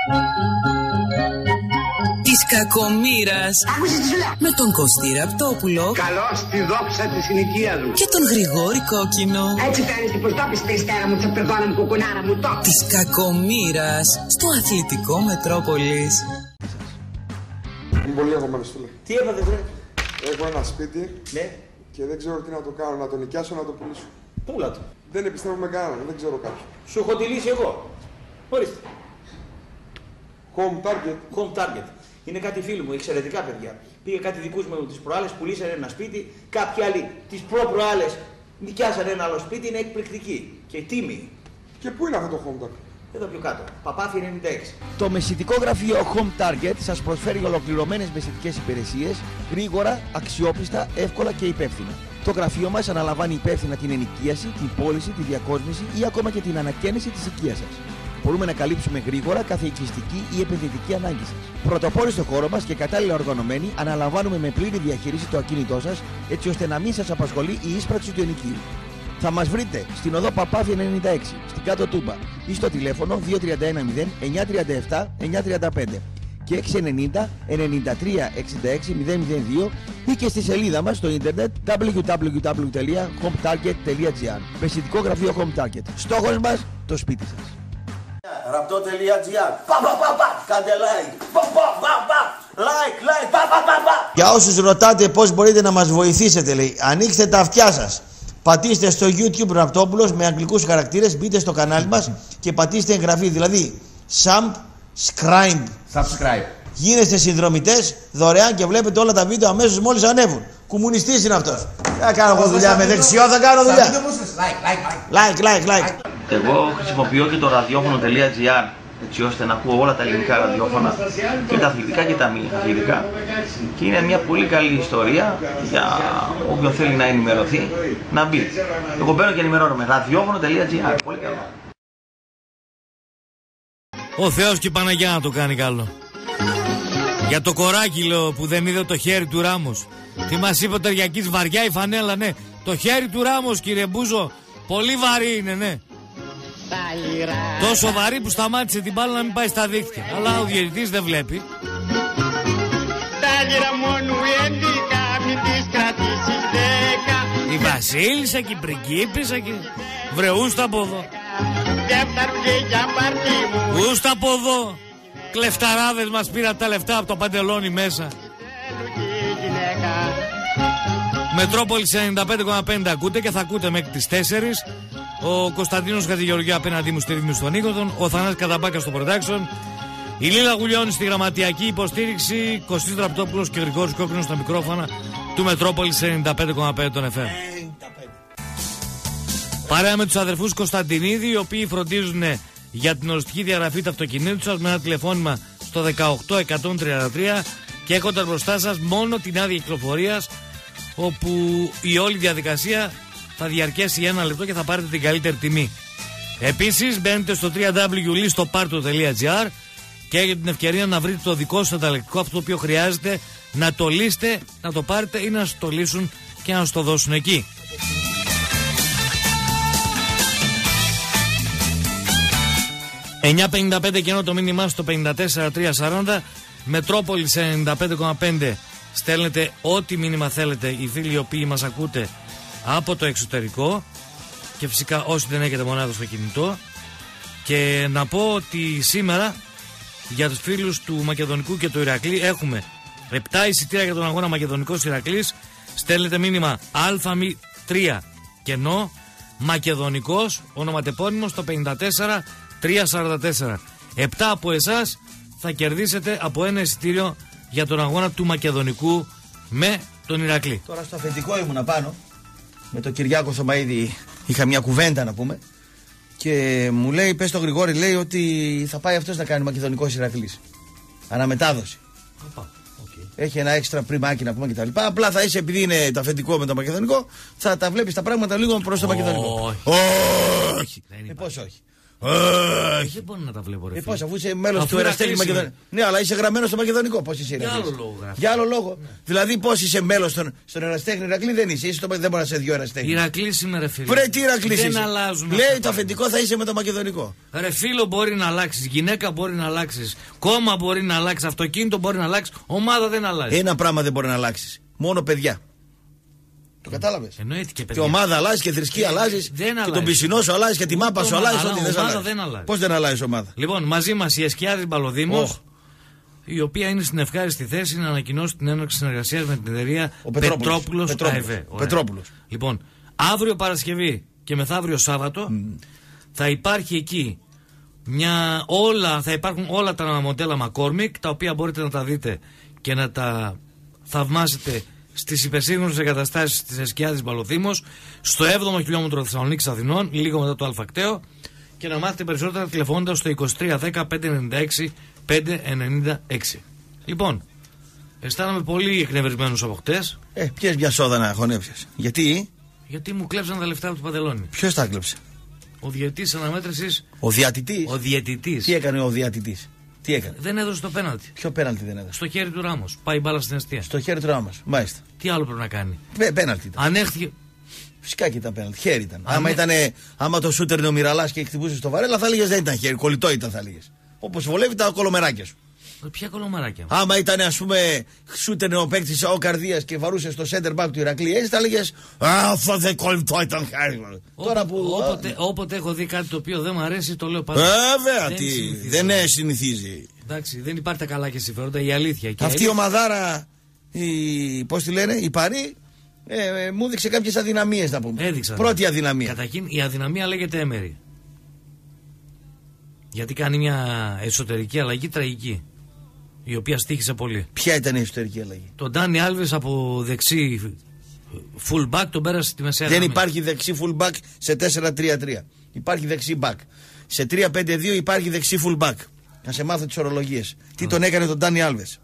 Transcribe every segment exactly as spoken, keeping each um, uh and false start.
Της κακομοίρας. Άκουσες τι σου λέω. Με τον Κωστή Ραπτόπουλο. Καλώς τη δόξα της συνοικίας μου. Και τον Γρηγόρη Κόκκινο. Έτσι κάνεις την προστόπιση Χριστέρα μου, τσαπερδόνα μου, κουκουνάρα μου, το. Της κακομοίρας. Στο αθλητικό Μετρόπολης. Είμαι πολύ αγωμένος, φίλε. Τι έπαθε, βρε? Έχω ένα σπίτι, Ναι. και δεν ξέρω τι να το κάνω, να το νοικιάσω, να το πουλήσω. Πούλα το. Δεν επιστρέφω με κανέναν, δεν ξέρω κάποιον. Σου έχω τη λύση εγώ. Ορίστε. Home Target. Home Target. Είναι κάτι φίλοι μου, εξαιρετικά παιδιά. Πήγε κάτι δικούς μου τις προάλλες, πουλήσανε ένα σπίτι. Κάποιοι άλλοι τις προ-προάλλες νοικιάσανε ένα άλλο σπίτι, είναι εκπληκτική. Και τίμη. Και πού είναι αυτό το Home Target? Εδώ πιο κάτω. Παπάθη ενενήντα έξι. Το μεσητικό γραφείο Home Target σας προσφέρει ολοκληρωμένες μεσητικές υπηρεσίες, γρήγορα, αξιόπιστα, εύκολα και υπεύθυνα. Το γραφείο μας αναλαμβάνει υπεύθυνα την ενοικίαση, την πώληση, τη διακόσμηση ή ακόμα και την ανακαίνιση της οικίας σας. Μπορούμε να καλύψουμε γρήγορα κάθε οικιστική ή επενδυτική ανάγκη σας. Πρωτοπόροι στο χώρο μας και κατάλληλα οργανωμένοι, αναλαμβάνουμε με πλήρη διαχείριση το ακίνητό σας, έτσι ώστε να μην σας απασχολεί η ίσπραξη του ενοικίου. Θα μας βρείτε στην οδό Παπάθη ενενήντα έξι, στην Κάτω Τούμπα, ή στο τηλέφωνο δύο τρία ένα μηδέν εννιά τρία επτά εννιά τρία πέντε και έξι ενενήντα ενενήντα τρία εξήντα έξι μηδέν μηδέν δύο ή και στη σελίδα μας στο ίντερνετ double-u double-u double-u τελεία home target τελεία gr. Μεσητικό γραφείο Home Target. Στόχος μας, το σπίτι σας. Ραπτό τελεία gr. Πα πα πα πα. Κάντε like. Πα πα πα πα. Like, like. Πα πα πα πα. Για όσους ρωτάτε πώς μπορείτε να μας βοηθήσετε, λέει, ανοίξτε τα αυτιά σας. Πατήστε στο YouTube Ραπτόπουλος με αγγλικούς χαρακτήρες, μπείτε στο κανάλι μας και πατήστε εγγραφή, δηλαδή subscribe. Subscribe. Γίνεστε συνδρομητές δωρεάν και βλέπετε όλα τα βίντεο αμέσως μόλις ανέβουν. Κομμουνιστής είναι αυτός. Θα κάνω εγώ δουλειά με δεξιό, θα κάνω δουλειά. Like, like, like, like. Εγώ χρησιμοποιώ και το ραδιόφωνο.gr έτσι ώστε να ακούω όλα τα ελληνικά ραδιόφωνα και τα αθλητικά και τα μη αθλητικά. Και είναι μια πολύ καλή ιστορία για όποιον θέλει να ενημερωθεί να μπει. Εγώ μπαίνω και ενημερώνομαι. ραδιόφωνο.gr. Πολύ καλό. Ο Θεός και η Παναγιά να το κάνει καλό. Για το κοράκι λέω που δεν είδε το χέρι του Ράμος. Τι μας είπε ο Τεριακής, βαριά η φανέλα, ναι. Το χέρι του Ράμος, κύριε Μπούζο, πολύ βαρύ είναι, ναι. Τόσο βαρύ που σταμάτησε την μπάλα να μην πάει στα δίχτυα. Αλλά ο διαιτητής δεν βλέπει. Η Βασίλισσα και η πριγκίπισσα και... Βρε ούστα από εδώ. Ούστα από εδώ. Κλεφταράδες μας πήραν τα λεφτά από το παντελόνι μέσα. Μετρόπολης ενενήντα πέντε κόμμα πέντε ακούτε και θα ακούτε μέχρι τις τέσσερις. Ο Κωνσταντίνος Χατζηγεωργιού απέναντί μου στη ρύθμιση των Νίκοτων. Ο Θανάσης Καταμπάκας στο production. Η Λίλα Γουλιώνη στη γραμματιακή υποστήριξη. Κωστής Ραπτόπουλος και Γρηγόρης Κόκκινος στα μικρόφωνα του Μετρόπολης ενενήντα πέντε κόμμα πέντε των εφ εμ. Παρέα με τους αδερφούς Κωνσταντινίδη, οι οποίοι φροντίζουν για την οριστική διαγραφή του αυτοκινήτου σας με ένα τηλεφώνημα στο δεκαοκτώ εκατόν τριάντα τρία και έχοντας μπροστά σας μόνο την άδεια κυκλοφορίας, όπου η όλη διαδικασία θα διαρκέσει ένα λεπτό και θα πάρετε την καλύτερη τιμή. Επίσης μπαίνετε στο double-u double-u double-u τελεία listoparto τελεία gr και έχετε την ευκαιρία να βρείτε το δικό σας ανταλλακτικό, αυτό το οποίο χρειάζεται να το λύσετε, να το πάρετε ή να σας το λύσουν και να σας το δώσουν εκεί. εννιά πενήντα πέντε και ενώ το μήνυμά στο πενήντα τέσσερα τριακόσια σαράντα. Μετρόπολης ενενήντα πέντε κόμμα πέντε. Στέλνετε ό,τι μήνυμα θέλετε οι φίλοι οι οποίοι μας ακούτε από το εξωτερικό και φυσικά όσοι δεν έχετε μονάδα στο κινητό. Και να πω ότι σήμερα για τους φίλους του Μακεδονικού και του Ηρακλή έχουμε επτά εισιτήρια για τον αγώνα Μακεδονικός Ηρακλής. Στέλνετε μήνυμα Α τρία κενό Μακεδονικός ονοματεπώνυμο στο πενήντα τέσσερα τριακόσια σαράντα τέσσερα. επτά από εσάς θα κερδίσετε από ένα εισιτήριο για τον αγώνα του Μακεδονικού με τον Ηρακλή. Τώρα στο αφεντικό ήμουνα πάνω με τον Κυριάκο Θωμαίδη, είχα μια κουβέντα να πούμε και μου λέει, πες τον Γρηγόρη, λέει ότι θα πάει αυτός να κάνει Μακεδονικός Ηρακλής. Αναμετάδοση. Οπα, okay. Έχει ένα έξτρα πριμάκι να πούμε κτλ. Απλά θα είσαι, επειδή είναι το αφεντικό με το Μακεδονικό, θα τα βλέπεις τα πράγματα λίγο προς το Μακεδονικό. Όχι. Όχι. Ε, πώς όχι. Ε, δεν μπορεί να τα βλέπω, ρε. Ε, φίλε. πώς, αφού είσαι μέλος Αφού του Εραστέχνη Ηρακλής Μακεδονικού. είμαι. Ναι, αλλά είσαι γραμμένος στο Μακεδονικό. Πώς είσαι Για Ηρακλής? άλλο λόγο γράφει. Για άλλο λόγο. Δηλαδή, πώς είσαι μέλος στον, στον Εραστέχνη Ηρακλή, δεν είσαι. Είσαι στο, δεν μπορεί να σε δυο Εραστέχνη. Ηρακλής είμαι, ρε φίλε. Βρε, τι Ηρακλής Δεν είσαι? αλλάζουν. Λέει αυτά το τα αφεντικό θα είσαι με το Μακεδονικό. Ρε φίλο, μπορεί να αλλάξει, γυναίκα μπορεί να αλλάξει, κόμμα μπορεί να αλλάξει, αυτοκίνητο μπορεί να αλλάξει, ομάδα δεν αλλάζει. Ένα πράγμα δεν μπορεί να αλλάξει. Μόνο παιδιά. Το κατάλαβες? Εννοείται και Και παιδιά. ομάδα αλλάζει και θρησκεία Ε, αλλάζει. δεν Και αλλάζει. τον πισινό σου αλλάζει και τη Ούτε μάπα σου ομάδα, αλλάζει. αλλά Ό,τι δεν ομάδα αλλάζει. δεν αλλάζει. Πώς δεν αλλάζει ομάδα? Λοιπόν, μαζί μα η Εσκιάδης Μπαλοδήμος, Οχ. η οποία είναι στην ευχάριστη θέση να ανακοινώσει την έναρξη συνεργασία με την εταιρεία Ο Πετρόπουλος. Πετρόπουλος Πετρόπουλος. ΑΕΒ. Ωραία. Πετρόπουλος. Λοιπόν, αύριο Παρασκευή και μεθαύριο Σάββατο θα υπάρχει εκεί μια, όλα, θα υπάρχουν όλα τα μοντέλα McCormick, τα οποία μπορείτε να τα δείτε και να τα θαυμάσετε στις υπερσύγχρονες εγκαταστάσεις της Εσκιάδης Μπαλοδήμος, στο έβδομο χιλιόμετρο Θεσσαλονίκης Αθηνών, λίγο μετά το Αλφακτέο, και να μάθετε περισσότερα τηλεφωνώντας στο είκοσι τρία δέκα πεντακόσια ενενήντα έξι πεντακόσια ενενήντα έξι. Λοιπόν, αισθάνομαι πολύ εκνευρισμένος από χτες. Ε, πιες μια σόδα να χωνέψεις. Γιατί? Γιατί μου κλέψαν τα λεφτά από το Παντελόνι. Ποιος τα κλέψε? Ο διαιτητής αναμέτρησης. Ο διατητής. Ο διαιτητής. Τι έκανε ο διατητής? Τι έκανε? Δεν έδωσε το πέναλτι. Ποιο πέναλτι δεν έδωσε? Στο χέρι του Ράμος. Πάει μπάλα στην αιστεία. Στο χέρι του Ράμος. Μάλιστα. Τι άλλο πρέπει να κάνει? Πέ, πέναλτι ήταν. Ανέχθηκε. Φυσικά και ήταν πέναλτι. Χέρι ήταν. Αν Άμα, ναι. ήτανε, άμα το σούτερνε ο Μυραλάς και χτυπούσε στο Βαρέλα, θα έλεγε δεν ήταν χέρι. Κολλητό ήταν, θα έλεγε. Όπως βολεύει τα κολομεράκια σου. Ποια κολομαράκια? Άμα ήταν, ας πούμε, σούτερνε ο παίκτης ο Καρδίας και βαρούσε στο center back του Ηρακλή, έτσι θα έλεγε Α, αυτό δεν κολλητό ήταν χέρι. Τώρα που. Όποτε, όποτε έχω δει κάτι το οποίο δεν μου αρέσει, το λέω πάντα. Βέβαια, Δεν τι. συνηθίζω. Δεν ε, συνηθίζει. Εντάξει, δεν υπάρχει τα καλά και συμφέροντα, η αλήθεια. Και Αυτή η ομαδάρα, η, πώς τη λένε, η Παρή, ε, ε, μου έδειξε κάποιες αδυναμίες να πούμε. Έδειξαν. Πρώτη αδυναμία. Καταρχήν, η αδυναμία λέγεται έμερη. Γιατί κάνει μια εσωτερική αλλαγή τραγική, η οποία στοίχησε πολύ. Ποια ήταν η εσωτερική αλλαγή? Τον Ντάνι Άλβες από δεξί full back τον πέρασε στη μεσαία Δεν γραμμή. υπάρχει δεξί full back σε τέσσερα τρία τρία. Υπάρχει δεξί back. Σε τρία πέντε δύο υπάρχει δεξί full back. Να σε μάθω τις ορολογίες. Τι τον έκανε τον Ντάνι Άλβες?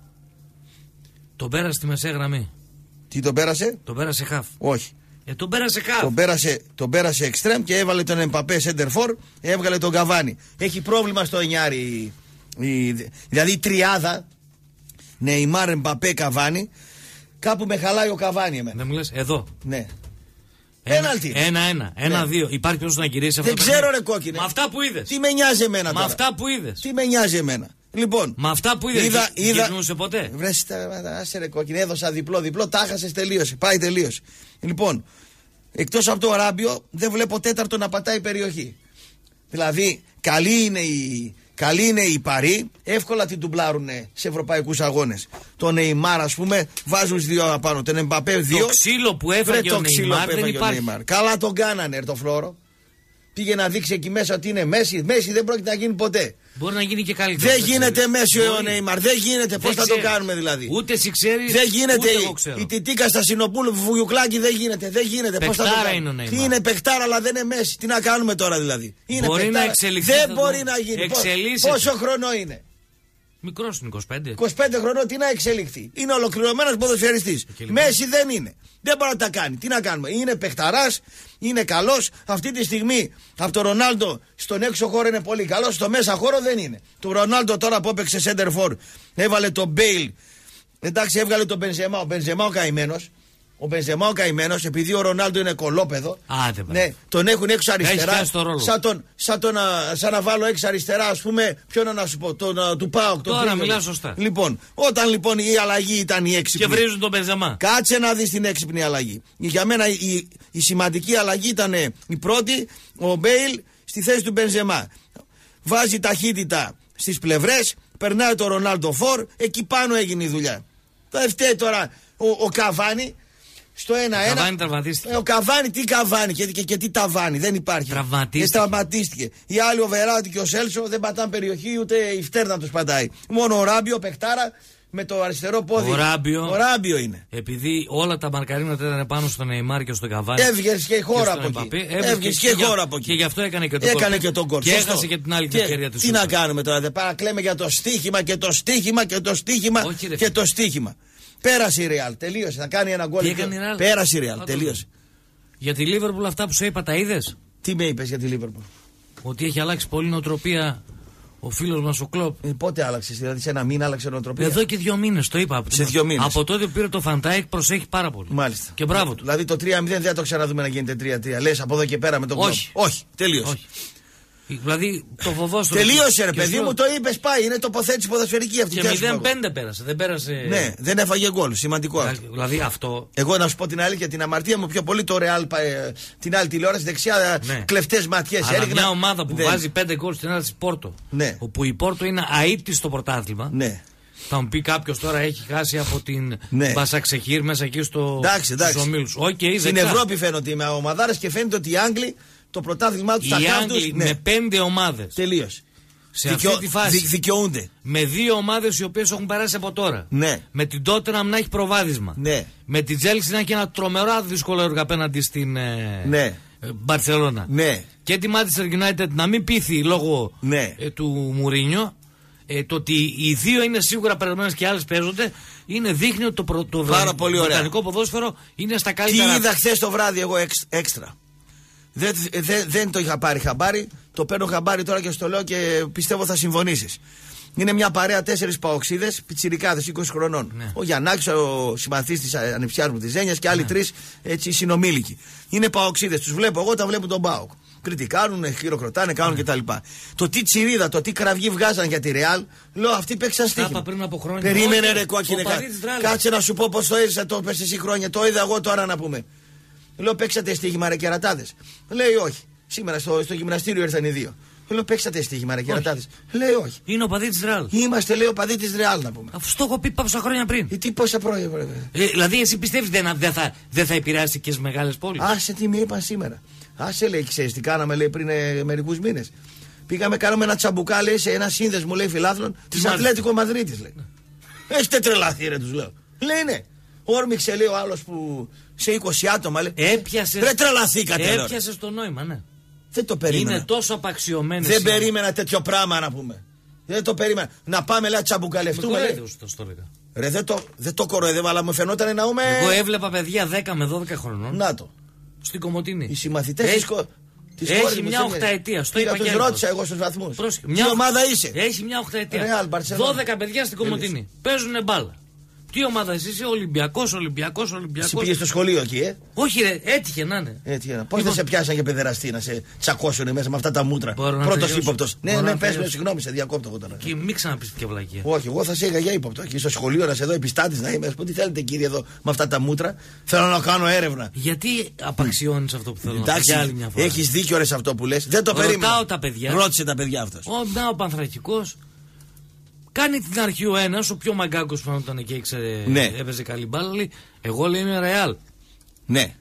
Τον πέρασε στη μεσαία γραμμή. Τι τον πέρασε? Τον πέρασε half. Όχι. Ε, τον πέρασε half. Τον πέρασε, τον πέρασε extreme και έβαλε τον Εμπαπέ center for, έβγαλε τον Καβάνι. Έχει πρόβλημα στο εννιάρι. Η, η, δηλαδή η τριάδα Νεϊμάρ, Εμπαπέ, Καβάνι. Κάπου με χαλάει ο Καβάνι εμένα. Δεν μου λες, εδώ. Ναι. Ένα, Πέναλτι. ένα, ένα, ένα, Ναι. δύο. Υπάρχει ποιος να γυρίσει αυτό Δεν το ξέρω παιχνίδι? ρε κόκκινε. Με αυτά που είδες. Τι με νοιάζει εμένα Με τώρα? αυτά που είδες. Τι με νοιάζει εμένα? Λοιπόν. Με αυτά που είδες. Είδα, Γυ- είδα... γυρνούσε ποτέ. Βρες, άσε ρε κόκκινε, έδωσα διπλό, διπλό, τα χάσες, τελείωσε. Πάει, τελείωσε. Λοιπόν, εκτός από το Ράμπιο, δεν βλέπω τέταρτο να πατάει περιοχή. Δηλαδή, καλή είναι η, καλή είναι η Παρή, εύκολα την τουμπλάρουν σε ευρωπαϊκούς αγώνες. Το Νεϊμάρ, ας πούμε, βάζουν δύο απάνω. Τον Εμπαπέ δύο. Το ξύλο που έφαγε Βρε, ο το ξύλο Νεϊμάρ που δεν έφαγε ο υπάρχει. Νεϊμάρ. Καλά τον κάνανε, ρε, το Φλόρο. Πήγε να δείξει εκεί μέσα ότι είναι Μέση. Μέση δεν πρόκειται να γίνει ποτέ. Μπορεί να γίνει και καλύτερο. Δεν γίνεται Μέση ο Μπορεί. Νεϊμάρ. Δεν γίνεται. Πώς θα το ξέρω. κάνουμε δηλαδή? Ούτε εσύ ξέρεις, Δεν γίνεται. ούτε εγώ Η, ξέρω. η Τιτίκα στα Σινοπούλου, Βουγιουκλάκη δεν γίνεται. Δεν γίνεται. Πώς θα το Παιχτάρα κάνουμε? είναι ο Τι Νεϊμάρ. είναι παιχτάρα, αλλά δεν είναι Μέση. Τι να κάνουμε τώρα δηλαδή? Είναι Μπορεί παιχτάρα. να εξελιχθεί, Δεν θα μπορεί το- να γίνει. Πώς- εξελίσσεται. Πόσο χρόνο είναι? Μικρός είναι είκοσι πέντε. είκοσι πέντε χρονών, τι να εξελιχθεί? Είναι ολοκληρωμένος ποδοσφαιριστής. λοιπόν. Μέση δεν είναι. Δεν μπορεί να τα κάνει. Τι να κάνουμε? Είναι παιχταράς, είναι καλός. Αυτή τη στιγμή από τον Ρονάλντο στον έξω χώρο είναι πολύ καλός, στο μέσα χώρο δεν είναι. Του Ρονάλντο τώρα που έπαιξε center for, έβαλε τον Μπέιλ. Εντάξει, έβγαλε τον Μπενζεμά. Ο Μπενζεμά ο καημένος. Ο Μπενζεμά ο καημένος, επειδή ο Ρονάλντο είναι κολόπεδο. Άντε, πέρα. Ναι, τον έχουν έξω αριστερά. πιάσει το ρόλο. Σαν, τον, σαν, τον, α, σαν να βάλω έξω αριστερά, ας πούμε, ποιον να σου πω, τον α, του Πάοκ. τον Τώρα Κρίνο. μιλάς σωστά. Λοιπόν, όταν λοιπόν η αλλαγή ήταν η έξυπνη. Και βρίζουν τον Μπενζεμά. Κάτσε να δεις την έξυπνη αλλαγή. Για μένα η, η, η σημαντική αλλαγή ήταν η πρώτη, ο Μπέιλ στη θέση του Μπενζεμά. Βάζει ταχύτητα στις πλευρές, περνάει το Ρονάλντο Φορ, εκεί πάνω έγινε η δουλειά. Θα φταίει τώρα ο, ο Καβάνι στο ένα ένα. Ο Καβάνι τραυματίστηκε. Ε, ο Καβάνι, τι Καβάνι και, και, και τι ταβάνι, δεν υπάρχει. Τραυματίστηκε. Και τραυματίστηκε. Οι άλλοι, ο Βεράτη και ο Σέλσο, δεν πατάνε περιοχή, ούτε η φτέρνα του πατάει. Μόνο ο Ράμπιο, παιχτάρα, με το αριστερό πόδι. Ο Ράμπιο, ο Ράμπιο είναι. Επειδή όλα τα μαρκαρίνματα ήταν πάνω στον Νεϊμάρ και στον Καβάνι. Έβγαινε και η χώρα στον από εκεί. Εμπαπέ, Έβγαινε και η για- χώρα από εκεί. Και γι' αυτό έκανε και το Έκανε γκολ. και τον γκολ. Και Σωστό. έχασε και την άλλη Και ευκαιρία του τι σούπερ. να κάνουμε τώρα, δεν παρακλέμε για το στίχημα και το στίχημα και το στίχημα Όχι, ρε και φίλε. το στίχημα. Πέρασε η Ρεάλ, τελείωσε. Θα κάνει ένα γκολ. Τι έκανε η Real? Πέρασε η Ρεάλ, Θα το τελείωσε. Για τη Λίβερπουλ αυτά που σου είπα τα είδες? Τι με είπες για τη Λίβερπουλ? ότι έχει αλλάξει πολύ νοοτροπία ο φίλος μας ο Κλοπ. Ε, πότε άλλαξε, δηλαδή σε ένα μήνα άλλαξε νοοτροπία? Εδώ και δύο μήνες, το είπα. Σε δύο μήνες. Από τότε που πήρε το Φαντάικ προσέχει πάρα πολύ. Μάλιστα. Και μπράβο του. Δηλαδή το τρία μηδέν δεν θα το ξαναδούμε να γίνεται τρία τρία. Λες από εδώ και πέρα με τον Κλοπ? Όχι. Όχι, τελείωσε. Όχι. Δηλαδή το φοβόστρο. Τελείωσε ρε παιδί μου, το είπες, πάει. Είναι τοποθέτηση ποδοσφαιρική αυτή. Και μηδέν πέντε πέρασε, δεν πέρασε. Ναι, δεν έφαγε γκολ. Σημαντικό. Δηλαδή αυτό. Εγώ να σου πω την αλήθεια, την αμαρτία μου πιο πολύ το Ρεάλ, την άλλη τηλεόραση δεξιά, ναι. Κλεφτές ματιές. Αλλά έριχνα... μια ομάδα που δεν... βάζει πέντε γκολ στην άλλη τη Πόρτο. Ναι. Όπου η Πόρτο είναι αίτητη στο πρωτάθλημα. Ναι. Θα μου πει κάποιο τώρα έχει χάσει από την ναι. Μπασαξεχήρ μέσα εκεί στο ομίλους. Okay, στην Ευρώπη φαίνονται με ομαδάρες και φαίνεται ότι οι Άγγλοι το πρωτάθλημά του στα κάτω. Οι Άγγλοι ναι. με πέντε ομάδες. Τελείως. Σε Δικαιω... αυτή τη φάση. Δι... Δικαιούνται. Με δύο ομάδες οι οποίες έχουν περάσει από τώρα. Ναι. Με την Tottenham να έχει προβάδισμα. Ναι. Με την Chelsea να έχει ένα τρομερό δύσκολο έργο απέναντι στην ναι. Μπαρσελόνα. Ναι. Και τη Manchester United να μην πείθει λόγω ναι. ε, του Μουρίνιο. Ε, το ότι οι δύο είναι σίγουρα περασμένες και άλλες παίζονται, είναι δείχνει ότι το, προ, το βρετανικό ποδόσφαιρο είναι στα καλύτερα. Τι είδα χθες το βράδυ εγώ έξτρα. Δεν, δεν, δεν το είχα πάρει χαμπάρι. Το παίρνω χαμπάρι τώρα και στο λέω και πιστεύω θα συμφωνήσεις. Είναι μια παρέα τέσσερις παοξίδες, πιτσιρικάδες είκοσι χρονών. Ναι. Ο Γιαννάκης, ο συμμαθής της ανιψιάς μου της Ζένιας και άλλοι ναι. τρεις έτσι συνομήλικοι. Είναι παοξίδες. Τους βλέπω εγώ όταν βλέπω τον ΠΑΟΚ. Κριτικάρουν, χειροκροτάνε, κάνουν ναι. κτλ. Το τι τσιρίδα, το τι κραυγή βγάζαν για τη Ρεάλ, λέω αυτοί παίξαν στοίχημα. Πριν από χρόνια. Περίμενε ρε κόκκινε. Κάτσε να σου πω πώς το έζησα το πες εσύ χρόνια. Το είδα εγώ τώρα να πούμε. Λέω παίξατε στοίχημα ρε κερατάδες. Λέει όχι. Σήμερα στο, στο γυμναστήριο ήρθαν οι δύο. Λέω παίξατε στοίχημα ρε κερατάδες. Λέει όχι. Είναι ο παδί της Ρεάλ. Είμαστε λέει ο παδί της Ρεάλ να πούμε. Αφού στο έχω πει πόσα χρόνια πριν. Ε, τι πόσα χρόνια. Ε, δηλαδή εσύ πιστεύεις δεν δε θα, δε θα επηρεάσει και στις μεγάλες πόλεις? Άσε τι με είπαν σήμερα. Άσε λέει, ξέρεις τι κάναμε λέει πριν ε, μερικούς μήνες. Πήγαμε, κάναμε ένα τσαμπουκά λέει σε ένα σύνδεσμο λέει φιλάθλων της Ατλέτικο Μαδρίτης λέει. Έχετε τρελαθεί ρε τους λέω. Λέει ναι. Όρμηξε λέει ο άλλος που σε είκοσι άτομα λέει. Έπιασε. Δεν τρελαθήκατε. Έπιασε το νόημα, ναι. Δεν το περίμενα. Είναι τόσο απαξιωμένες. Δεν σήμερα. Περίμενα τέτοιο πράγμα να πούμε. Δεν το περίμενα. Να πάμε λέει τσαμπουκαλευτούμε. Λέει. Το ρε δεν το, δεν το κοροϊδεύω αλλά μου φαινόταν να εννοούμε. Εγώ έβλεπα παιδιά δέκα με δώδεκα χρονών. Να το. Στην Κομοτηνή. Οι συμμαθητές έχει, της έχει χώρας μια οχταετία. Στο είπα τους ρώτησα εγώ στους βαθμούς. Μια τι ομάδα είσαι? Έχει μια οχταετία. Real, δώδεκα παιδιά στην Κομοτηνή. Παίζουν μπάλα. Τι ομάδα εσύ είσαι? Ολυμπιακός, Ολυμπιακός, Ολυμπιακός. Εσύ πήγες στο σχολείο εκεί, ε? Όχι, ρε, έτυχε να είναι. Έτυχε να. Πώς δεν σε πιάσαν για παιδεραστή να σε τσακώσουν μέσα με αυτά τα μούτρα? Πρώτος ύποπτος. Ναι, ναι, πες με, συγγνώμη, σε διακόπτω εγώ τώρα. Και μην ξαναπείς και βλακία. Όχι, εγώ θα σε είχα για ύποπτο. Και στο σχολείο να σε δω επιστάτης να είμαι. Α πω τι θέλετε κύριε εδώ με αυτά τα μούτρα. Θέλω να κάνω έρευνα. Γιατί απαξιώνεις αυτό που θέλω να πω? Εντάξει, έχεις δίκιο ρε σε αυτό που λες. Δεν το περίμενα. Ρωτάω τα παιδιά. Ρώτησε τα παιδιά αυτό. Ο Πανθρακικός. Κάνει την αρχή ο ένας, ο πιο μαγκάκος που ήταν και ήξερε, ναι. έπαιζε καλή μπάλα, λέει, εγώ λέει είμαι Ρεάλ. Ναι.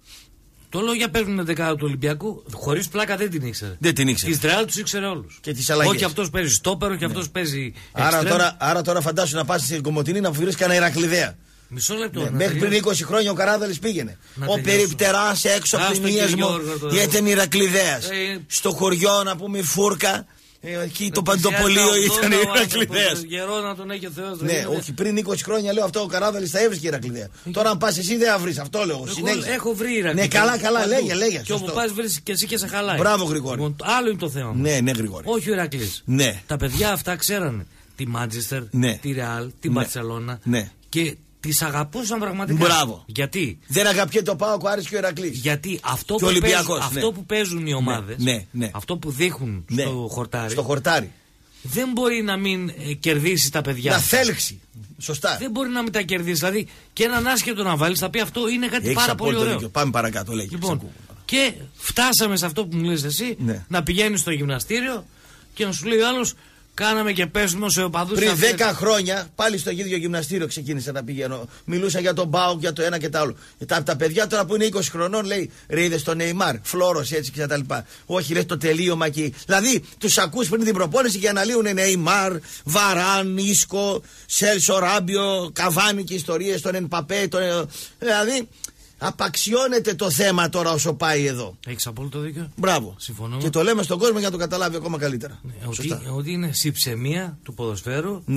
Το λέω για παίρνουν δεκάδα του Ολυμπιακού, χωρίς πλάκα δεν την ήξερε. Δεν την ήξερε. Τις Ρεάλ τους ήξερε όλους. Και τις αλλαγές. Όχι αυτός παίζει στόπερο και ναι. αυτός παίζει άρα τώρα, άρα τώρα φαντάσου να πας στην Κομοτηνή να βρεις κανένα Ηρακλειδέα. Μισό λεπτό. Ναι, μέχρι πριν είκοσι χρόνια ο Καράδαλης πήγαινε. Ο περιπτεράς έξω από την Ιεσμό ήταν Ηρακλειδέας. Ε... Στο χωριό να πούμε Φούρκα. Ε, εκεί το Παντοπολείο ήταν Ηρακλειδέας. Γερό να τον έχει ο Θεός. Ναι, όχι πριν είκοσι χρόνια λέω αυτό ο Καράδαλης θα έβρισκε Ηρακλειδέα. Τώρα αν πας εσύ δεν θα βρεις, αυτό λέω. Έχω βρει Ηρακλειδέα. Ναι, καλά, καλά, λέγε, λέγε. Και όπου πας βρεις και εσύ και σε χαλάει. Μπράβο Γρηγόρη. Άλλο είναι το θέμα. Ναι, ναι, Γρηγόρη. Όχι ο Ηρακλής. Ναι. Τα παιδιά αυτά ξέρανε τη Μάντσεστερ, τη Ρεάλ, την Μπαρσελόνα. Και τις αγαπούσαν πραγματικά. Μπράβο. Γιατί? Δεν αγαπιέται ο ΠΑΟΚ, ο Άρης και ο Ηρακλής. Γιατί αυτό, που παίζουν, ναι. αυτό που παίζουν οι ομάδες, ναι, ναι. αυτό που δείχνουν ναι. στο χορτάρι, στο χορτάρι, δεν μπορεί να μην ε, κερδίσει τα παιδιά. Να θέλξει. Σωστά. Δεν μπορεί να μην τα κερδίσει. Δηλαδή και έναν άσχετο να βάλει, θα πει αυτό είναι κάτι έχεις πάρα πολύ ωραίο. Δίκιο. Πάμε παρακάτω, λέγει. Λοιπόν, και φτάσαμε σε αυτό που μου λες εσύ, ναι. να πηγαίνεις στο γυμναστήριο και να σου λέει ο άλλος. Κάναμε και πέσουμε σε οπαδούς. Πριν δέκα χρόνια πάλι στο ίδιο γυμναστήριο ξεκίνησα να πηγαίνω. Μιλούσα για τον ΠΑΟΚ, για το ένα και το άλλο. Τα, τα παιδιά τώρα που είναι είκοσι χρονών λέει ρε είδες τον Νεϊμάρ, Φλόρος έτσι και τα λοιπά. Όχι λέει το τελείωμα εκεί. Δηλαδή τους ακούς πριν την προπόνηση για να λύουν Νεϊμάρ, Βαράν, Ίσκο, Σέλσο, Ράμπιο, Καβάνι και ιστορίες, τον Εμπαπέ. Τον... Δηλαδή. Απαξιώνεται το θέμα τώρα όσο πάει εδώ. Έχεις απόλυτο δίκιο. Μπράβο. Συμφωνώ. Και το λέμε στον κόσμο για να το καταλάβει ακόμα καλύτερα. Ναι, ότι, ότι είναι συψεμία του ποδοσφαίρου. Ναι.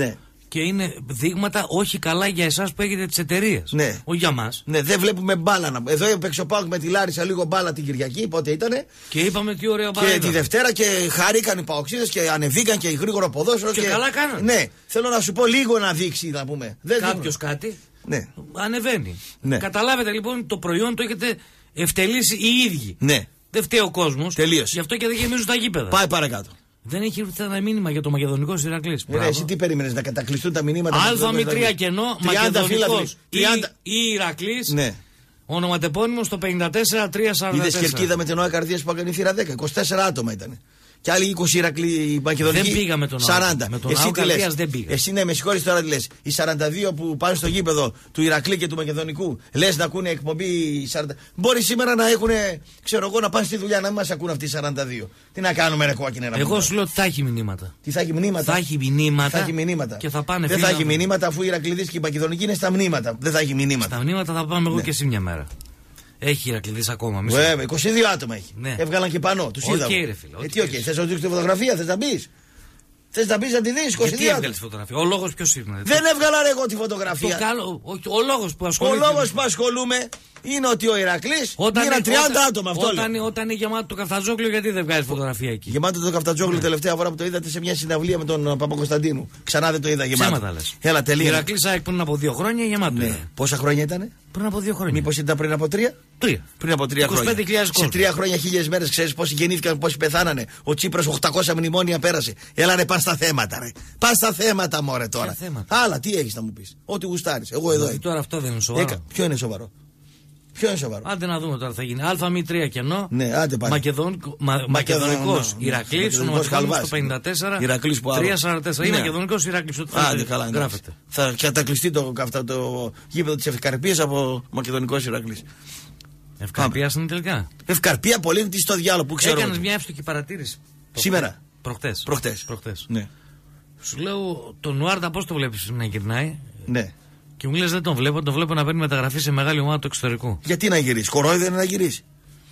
Και είναι δείγματα όχι καλά για εσάς που έχετε τις εταιρείες. Ναι. Όχι για μας. Ναι, δεν βλέπουμε μπάλα. να- Εδώ έπαιξε ο Πάοκ με τη Λάρισα λίγο μπάλα την Κυριακή, πότε ήτανε. Και είπαμε τι ωραία Και μπάλα. τη Δευτέρα και χαρήκαν οι Παοξίδες και ανεβήκαν και οι γρήγορο ποδόσφαιρο. Και καλά κάνανε. Ναι, θέλω να σου πω λίγο να δείξει, να πούμε. Δεν Κάποιος κάτι Ναι. ανεβαίνει. Ναι. Καταλάβετε λοιπόν το προϊόν το έχετε ευτελίσει οι ίδιοι. Ναι. Δεν φταίει ο κόσμος. Τελείωσε. Γι' αυτό και δεν γεμίζουν τα γήπεδα. Πάει παρακάτω. Δεν έχει έρθει ένα μήνυμα για το Μακεδονικό Ηρακλής. Ε, ρε, εσύ τι περίμενες, να κατακλειστούν τα μηνύματα. Αλφα μη τρία κενό, Μακεδονικός ή τριάντα Ηρακλής. Ναι. Ονοματεπώνυμο στο πενήντα τέσσερα τρία σαράντα Είδες τέσσερα. κερκίδα με την Νόα Καρδίας που έκανε η θύρα δέκα. είκοσι τέσσερα άτομα ήταν. Και άλλοι είκοσι Ηρακλή Μακεδονική. Δεν πήγα με τον σαράντα. Με τον Εσύ Ναό τι λες? Καρδίας δεν πήγα. Εσύ ναι, με συγχωρείς τώρα τι λες. Οι σαράντα δύο που πάνε στο γήπεδο του Ηρακλή και του Μακεδονικού, λες να ακούνε εκπομπή σαράντα. Μπορεί σήμερα να έχουν, ξέρω εγώ, να πάνε στη δουλειά να μην μας ακούν αυτοί οι σαράντα δύο. Τι να κάνουμε, ρε κόκκινε να Εγώ πούμε. σου λέω ότι θα έχει μηνύματα. Τι θα έχει μηνύματα. Θα έχει μηνύματα. Θα έχει μηνύματα. Και θα πάνε Δεν φίλοι θα έχει να- μηνύματα αφού οι Ηρακλήδες και οι Μακεδονικοί είναι στα μνήματα. Δεν θα έχει μηνύματα. Στα μνήματα θα πάμε εγώ Ναι. και εσύ μια μέρα. Έχει Ηρακλήδης ακόμα. μη σου- Βέβαια, είκοσι δύο άτομα έχει. Ναι. Έβγαλαν και πανώ, τους Οκ, είδα. ρε φίλε, Ε, ό,τι τι, οκ, θες. θες να δείξεις τη φωτογραφία, θες να μπεις. Θες να μπεις να τη δεις, είκοσι Γιατί δύο έβγαλε άτομα. τη φωτογραφία. Ο λόγος ποιος είναι. Δεν έβγαλα ρε εγώ τη Το φωτογραφία. καλό, όχι, ο λόγος που Ο ασχολείται. λόγος που ασχολούμαι είναι ότι ο Ηρακλής Όταν πήραν είναι- τριάντα όταν- άτομα, αυτό όταν, λέω. όταν είναι γεμάτο το Καφτατζόγλιο, γιατί δεν βγάζει φωτογραφία εκεί. Γεμάτο το Καφτατζόγλου Ναι. τελευταία φορά που το είδατε σε μια συναυλία με τον Παπακοσταντίνου. Ξανά δεν το είδα γεμάτο. Ψέματα λες. Έλα, τελείω. Ηρακλής ΑΕΚ πριν από δύο χρόνια γεμάτο. Ναι. είναι. Πόσα χρόνια ήταν? Πριν από δύο χρόνια. Μήπως ήταν πριν από τρία? Τρία. Πριν από τρία χρόνια. είκοσι πέντε χιλιάδες Σε κόσμο. τρία χρόνια, χίλιες μέρες, ξέρεις πόσοι γεννήθηκαν, πόσοι πεθάνανε. Ο Τσίπρας οχτακόσια μνημόνια πέρασε. Έλα ρε, πας στα θέματα, ρε. Πας στα θέματα, μωρέ τώρα. Ποια θέματα? Άλλα, τι έχεις να μου πεις. Ό,τι γουστάρεις. Εγώ εδώ Δηλαδή είμαι. τώρα αυτό δεν είναι σοβαρό. Έκα- Ποιο είναι σοβαρό? Ποιο είναι σοβαρό? Άντε να δούμε τώρα θα γίνει. Α μη τρία κενό. Ναι, άντε πάλι. Μακεδονικό, μα, Μακεδονικός, Μακεδονικός ναι. Ηρακλής, Μακεδονικός ονοματεπώνυμο Χαλβάς. στο πενήντα τέσσερα Ηρακλής που άλλο. τρία σαράντα τέσσερα. Ή Ναι. Μακεδονικός Ηρακλής. ό,τι Άντε θέλετε, καλά, εντάξει. γράφετε. Θα κατακλειστεί το, αυτό το γήπεδο της Ευκαρπίας από Μακεδονικός Ηρακλής. Ευκαρπίας είναι τελικά. Ευκαρπία πολύ τι στο διάλογο που ξέρω. Έκανες μια εύστοχη παρατήρηση. Σήμερα. Προχτές. Προχτές. Προχτές. Ναι. Σου λέω τον Νουάρντα πώς το βλέπεις να γυρνάει. Ναι. Και μου λες δεν τον βλέπω, τον βλέπω να παίρνει μεταγραφή σε μεγάλη ομάδα του εξωτερικού. Γιατί να γυρίσει, κορόιδο είναι να γυρίσει.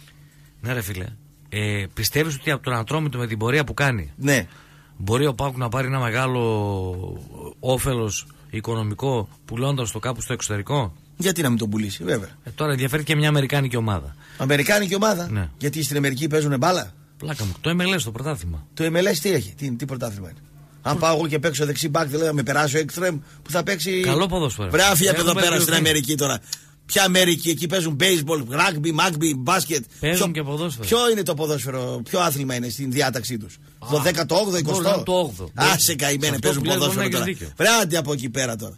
Ναι, ρε φίλε. Ε, πιστεύεις ότι από τον Ατρόμητο με την πορεία που κάνει Ναι. μπορεί ο ΠΑΟΚ να πάρει ένα μεγάλο όφελος οικονομικό πουλώντας το κάπου στο εξωτερικό? Γιατί να μην τον πουλήσει, βέβαια. Ε, τώρα ενδιαφέρει και μια Αμερικάνικη ομάδα. Αμερικάνικη ομάδα. Ναι. Γιατί στην Αμερική παίζουν μπάλα. Πλάκα μου. Το εμ ελ ες το πρωτάθλημα. Το εμ ελ ες τι έχει, τι, τι πρωτάθλημα είναι. Αν πάω εγώ και παίξω δεξί μπακ, δηλαδή να με περάσει ο Ekstrem που θα παίξει. Καλό ποδόσφαιρο. Βρε, άφια Έχουμε εδώ πέρα στην βελτιωθεί. Αμερική τώρα. Ποια Αμερική, εκεί παίζουν baseball, rugby, mugby, μπάσκετ. Παίζουν και ποδόσφαιρο. Ποιο είναι το ποδόσφαιρο, ποιο άθλημα είναι στην διάταξή του. Το δέκατο όγδοο, μπορεί να εικοστό. είναι το όγδοο. Άσε καημένε, Αυτό παίζουν που λες μπορεί να ποδόσφαιρο έχεις τώρα. δίκιο. Βρε, άντε από εκεί πέρα τώρα.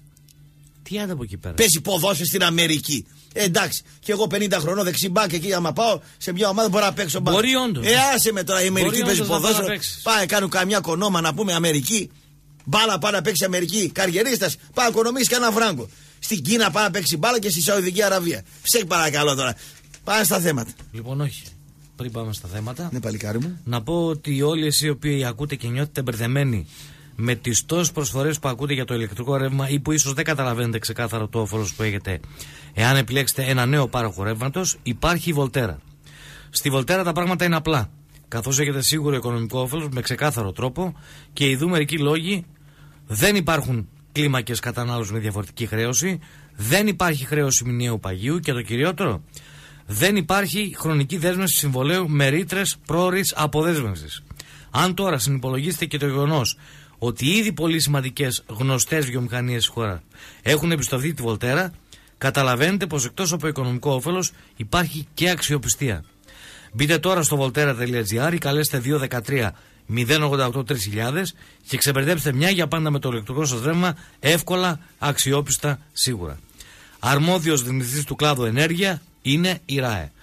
Τι άντε από εκεί πέρα. Παίζει ποδόσφαιρο στην Αμερική. Ε, εντάξει, και εγώ πενήντα χρονών δεξί μπακ εκεί, άμα πάω σε μια ομάδα μπορώ να παίξω μπακ. Μπορεί όντως. Ε, άσε με τώρα, η Αμερική Μπορεί παίζει όντως να πάει να ποδόσφαιρο. παίξεις. Πάει, κάνουν καμιά κονόμα να πούμε Αμερική. Μπάλα πάει να παίξει Αμερική. Καριερίστα, πάει να οικονομήσει κανένα φράγκο. Στην Κίνα πάει να παίξει μπάλα και στη Σαουδική Αραβία. Ψέκ παρακαλώ τώρα. Πάμε στα θέματα. Λοιπόν, όχι. Πριν πάμε στα θέματα, Ναι, παλικάρι μου. να πω ότι όλοι εσείς οι οποίοι ακούτε και νιώθετε μπερδεμένοι με τις τόσες προσφορές που ακούτε για το ηλεκτρικό ρεύμα ή που ίσως δεν καταλαβαίνετε ξεκάθαρα το όφελος που έχετε εάν επιλέξετε ένα νέο πάροχο ρεύματος, υπάρχει η Volterra. Στη Volterra τα πράγματα είναι απλά. Καθώς έχετε σίγουρο οικονομικό όφελος με ξεκάθαρο τρόπο και ειδού μερικοί λόγοι, δεν υπάρχουν κλίμακες κατανάλωσης με διαφορετική χρέωση, δεν υπάρχει χρέωση μηνιαίου παγίου και το κυριότερο, δεν υπάρχει χρονική δέσμευση συμβολέου με ρήτρες πρόωρης αποδέσμευσης. Αν τώρα συνυπολογίσετε και το γεγονός ότι ήδη πολύ σημαντικές γνωστές βιομηχανίες στη χώρα έχουν εμπιστευτεί τη Volterra, καταλαβαίνετε πως εκτός από οικονομικό όφελος υπάρχει και αξιοπιστία. Μπείτε τώρα στο volterra τελεία gr ή καλέστε δύο ένα τρία μηδέν ογδόντα οκτώ τρεις χιλιάδες και ξεμπερδέψτε μια για πάντα με το ηλεκτρικό σας ρεύμα εύκολα, αξιόπιστα, σίγουρα. Αρμόδιος δυνητής του κλάδου ενέργεια είναι η ΡΑΕ.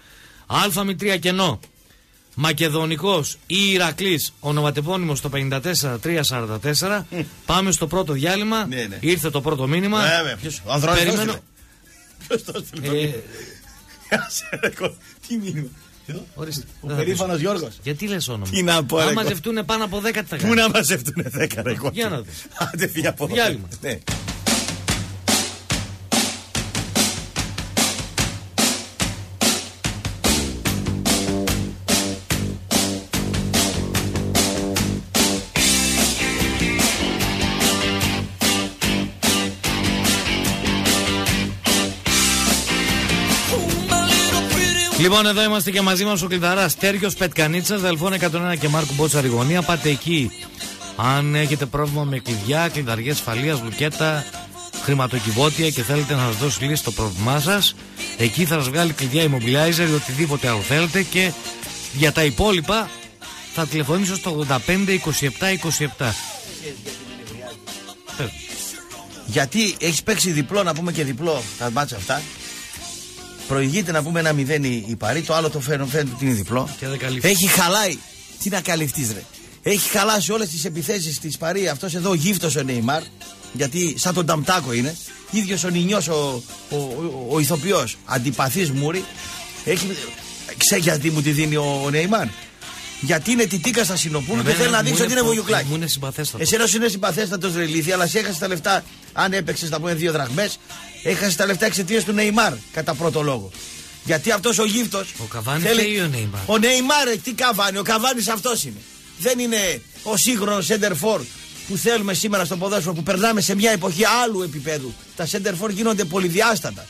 Α μη τρία κενό. Μακεδονικός ή Ηρακλής, ονοματεπώνυμο στο πενήντα τέσσερα τρία σαράντα τέσσερα. Πάμε στο πρώτο διάλειμμα. Ναι, ναι. Ήρθε το πρώτο μήνυμα. Βέβαια, ποιος, ο Ανδρώνης το Περιμένω. έστειλε. Ποιος το έστειλε. Ε, Άσε, ρε, κο- Τι μήνυμα. ορίστε. Ο Δεν θα περήφανος πεις. Γιώργος. Γιατί λες όνομα. Τι να πω, ρε, Αν κο- μαζευτούν πάνω από δέκα τι θα Πού κάνεις. να μαζευτούνε δέκα ρε κόκκι. Για να δεις. Άντε φύγε από εδώ. Διάλειμμα. Ναι. Λοιπόν, εδώ είμαστε και μαζί μας ο κλειδαράς Τέργιος Πετκανίτσας, Δελφών εκατόν ένα και Μάρκου Μπότσα Ριγωνία. Πάτε εκεί αν έχετε πρόβλημα με κλειδιά, κλειδαριές ασφαλείας, λουκέτα, χρηματοκιβώτια και θέλετε να σας δώσει λύση στο πρόβλημά σας. Εκεί θα σας βγάλει κλειδιά immobilizer ή οτιδήποτε άλλο θέλετε, και για τα υπόλοιπα θα τηλεφωνήσω στο ογδόντα πέντε είκοσι επτά είκοσι επτά. Γιατί έχεις παίξει διπλό, να πούμε και διπλό τα μάτσα αυτά. Προηγείται να πούμε ένα μηδέν η Παρί, το άλλο το φαίνεται ότι είναι διπλό. Έχει χαλάει. Τι να καλυφτείς ρε. Έχει χαλάσει όλες τις επιθέσεις της Παρί. Αυτός εδώ ο γύφτος ο Νεϊμάρ. Γιατί σαν τον Ταμτάκο είναι. Ίδιος ο Νινιός ο, ο, ο, ο ηθοποιός. Αντιπαθής Μούρη. Έχει... Ξέρει γιατί μου τη δίνει ο, ο Νεϊμάρ. Γιατί είναι τιτίκα στα Σινοπούλου και θέλει να δείξει ότι είναι βογιουκλάκι. Μου είναι συμπαθέστατο. Εσένα σου είναι συμπαθέστατος ρε ηλίθεια, αλλά εσύ έχασε τα λεφτά. Αν έπαιξες να πούμε δύο δραχμές, έχασε τα λεφτά εξαιτίας του Νεϊμάρ κατά πρώτο λόγο. Γιατί αυτός ο γύφτος. Ο Καβάνη θέλει... ή ο Νεϊμάρ. Ο Νεϊμάρ, τι Καβάνη, ο Καβάνης αυτός είναι. Δεν είναι ο σύγχρονος center for που θέλουμε σήμερα στο ποδόσφαιρο, που περνάμε σε μια εποχή άλλου επίπεδου. Τα center for γίνονται πολυδιάστατα.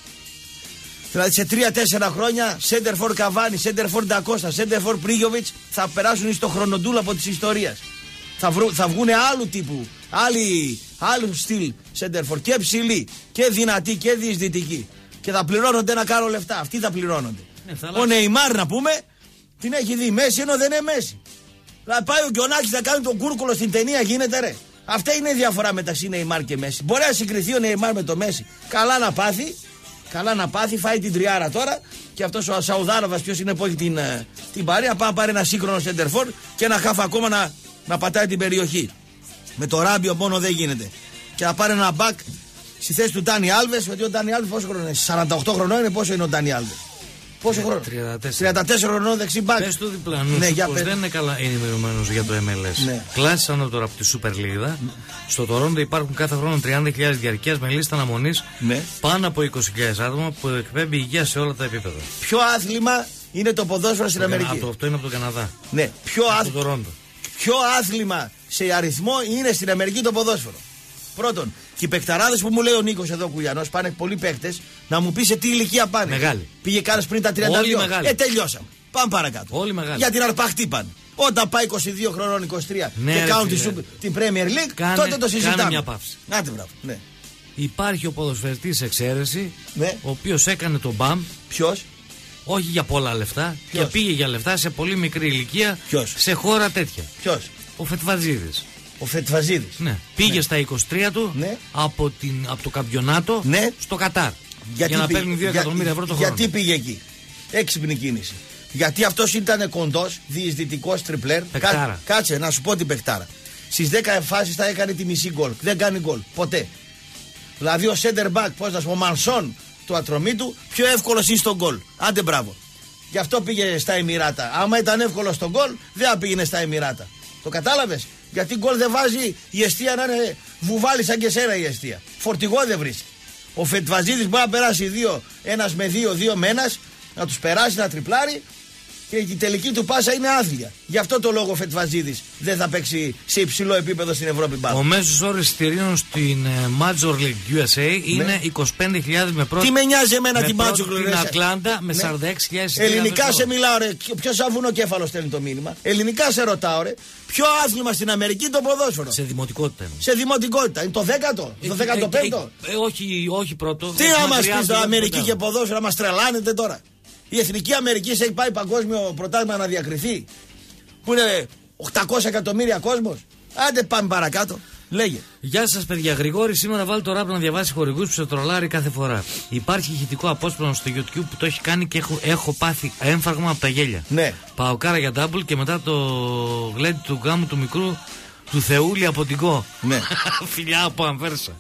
Δηλαδή σε τρία τέσσερα χρόνια center for Καβάνη, center for Ντακώστα, center for Πρίγιοβιτς θα περάσουν στο χρονοτούλαπο της ιστορίας. Θα, βρου, θα βγουν άλλου τύπου, άλλοι, άλλου στυλ center for, και ψηλοί και δυνατοί και διεισδυτικοί. Και θα πληρώνονται ένα κάρο λεφτά. Αυτοί θα πληρώνονται. Ναι, ο Νεϊμάρ να πούμε την έχει δει Μέση, ενώ δεν είναι Μέση. Θα πάει ο Γκιονάκης να κάνει τον κούρκουλο στην ταινία, γίνεται ρε. Αυτή είναι η διαφορά μεταξύ Νεϊμάρ και Μέση. Μπορεί να συγκριθεί ο Νεϊμάρ με το Μέση. Καλά να πάθει. Καλά να πάθει, φάει την τριάρα τώρα. Και αυτός ο Σαουδάραβας, ποιος είναι που έχει την, την παρέα, πάει να πάρει ένα σύγχρονο σεντερφόρ και ένα χάφ ακόμα να, να πατάει την περιοχή. Με το Ράμπιο μόνο δεν γίνεται. Και να πάρει ένα μπακ στη θέση του Ντάνι Άλβες. Γιατί ο Ντάνι Άλβες πόσο χρόνο είναι, σαράντα οκτώ χρονών είναι, πόσο είναι ο Ντάνι Άλβες. Πόσο χρόνο, τριάντα τέσσερα χρονών δεξί μπακ. Πες του διπλανού ναι, σου πως δεν είναι καλά ενημερωμένος για το εμ ελ ες. Ναι. Κλάσσανε τώρα από τη Super League. Ναι. Στο Τορόντο υπάρχουν κάθε χρόνο τριάντα χιλιάδες διαρκείας με λίστα αναμονής, ναι, πάνω από είκοσι χιλιάδες άτομα που εκπέμπει υγεία σε όλα τα επίπεδα. Ποιο άθλημα είναι το ποδόσφαιρο στην Αμερική? Από, αυτό είναι από τον Καναδά. Ναι. Ποιο, αθ... Ποιο άθλημα σε αριθμό είναι στην Αμερική το ποδόσφαιρο? Πρώτον, και οι παικταράδες που μου λέει ο Νίκος εδώ Κουλιανός, πάνε πολλοί παίκτες, να μου πει σε τι ηλικία πάνε. Μεγάλη. Πήγε κάνας πριν τα τριάντα δύο. Ε, τελειώσαμε. Πάμε παρακάτω. Όλοι μεγάλοι. Για την αρπαχτή πάνε. Όταν πάει είκοσι δύο χρονών, είκοσι τρία, ναι, και κάνουν τη, την Premier League, κάνε, τότε το συζητάμε. Κάνε μια παύση. Άντε, μπράβο. Ναι. Υπάρχει ο ποδοσφαιριστής εξαίρεση, ναι, ο οποίος έκανε τον μπαμ. Ποιος? Όχι για πολλά λεφτά. Ποιος? Και πήγε για λεφτά σε πολύ μικρή ηλικία. Ποιος? Σε χώρα τέτοια. Ποιος? Ο Φετβαζίδης. Ο Φετβαζίδης. Ναι. Πήγε, ναι, στα είκοσι τρία του, ναι, από, την, από το καμπιονάτο, ναι, στο Κατάρ. Γιατί για να πήγε, παίρνει δύο για, εκατομμύρια ευρώ το χρόνο. Γιατί πήγε εκεί? Έξυπνη κίνηση. Γιατί αυτός ήταν κοντός, διεισδυτικός τριπλέρ. Κά, κάτσε να σου πω την παιχτάρα. Στις δέκα φάσεις θα έκανε τη μισή γκολ. Δεν κάνει γκολ. Ποτέ. Δηλαδή ο center back, πώς να σου πω, ο Μανσόν του Ατρομήτου, πιο εύκολος είναι στον γκολ. Άντε μπράβο. Γι' αυτό πήγε στα Εμιράτα. Άμα ήταν εύκολο στον γκολ, δεν θα πήγαινε στα Εμιράτα. Το κατάλαβες? Γιατί γκολ δεν βάζει η εστία να είναι βουβάλι σαν και σένα η εστία. Φορτηγό δεν βρίσκει. Ο Φετβαζίδης μπορεί να περάσει δύο, ένας με δύο, δύο με ένας, να τους περάσει, να τριπλάρει, και η τελική του πάσα είναι άθλια. Γι' αυτό το λόγο ο Φετβαζίδης δεν θα παίξει σε υψηλό επίπεδο στην Ευρώπη μπάλα. Ο μέσος όρος εισιτηρίων στην Major League γιου ες έι είναι, ναι, είκοσι πέντε χιλιάδες με πρώτη. Τι με νοιάζει εμένα τη Major League? Στην Ατλάντα με, ναι, σαράντα έξι χιλιάδες. Ελληνικά σε μιλάω ρε. Ποιος σαν βουνοκέφαλο στέλνει το μήνυμα? Ελληνικά σε ρωτάω ρε. Ποιο άθλημα στην Αμερική το ποδόσφαιρο? Σε δημοτικότητα. Σε δημοτικότητα. Είναι το δέκατο, το δέκατο πέμπτο. Ε, ε, ε, όχι, όχι πρώτο. Τι να μας πεις το Αμερική και ποδόσφαιρο, μας τρελάνετε τώρα? Η Εθνική Αμερική έχει πάει παγκόσμιο πρωτάθλημα να διακριθεί, που είναι οκτακόσια εκατομμύρια κόσμος. Άντε πάμε παρακάτω. Λέγε. Γεια σας παιδιά, Γρηγόρη. Σήμερα βάλει το ράπ να διαβάσει χορηγούς που σε τρολάρει κάθε φορά. Υπάρχει ηχητικό απόσπασμα στο YouTube που το έχει κάνει και έχω, έχω πάθει έμφραγμα από τα γέλια. Ναι. Παοκάρα για double και μετά το γλέντι του γάμου του μικρού του Θεούλη από την Κο. Ναι. Φιλιά από Αμβέρσα.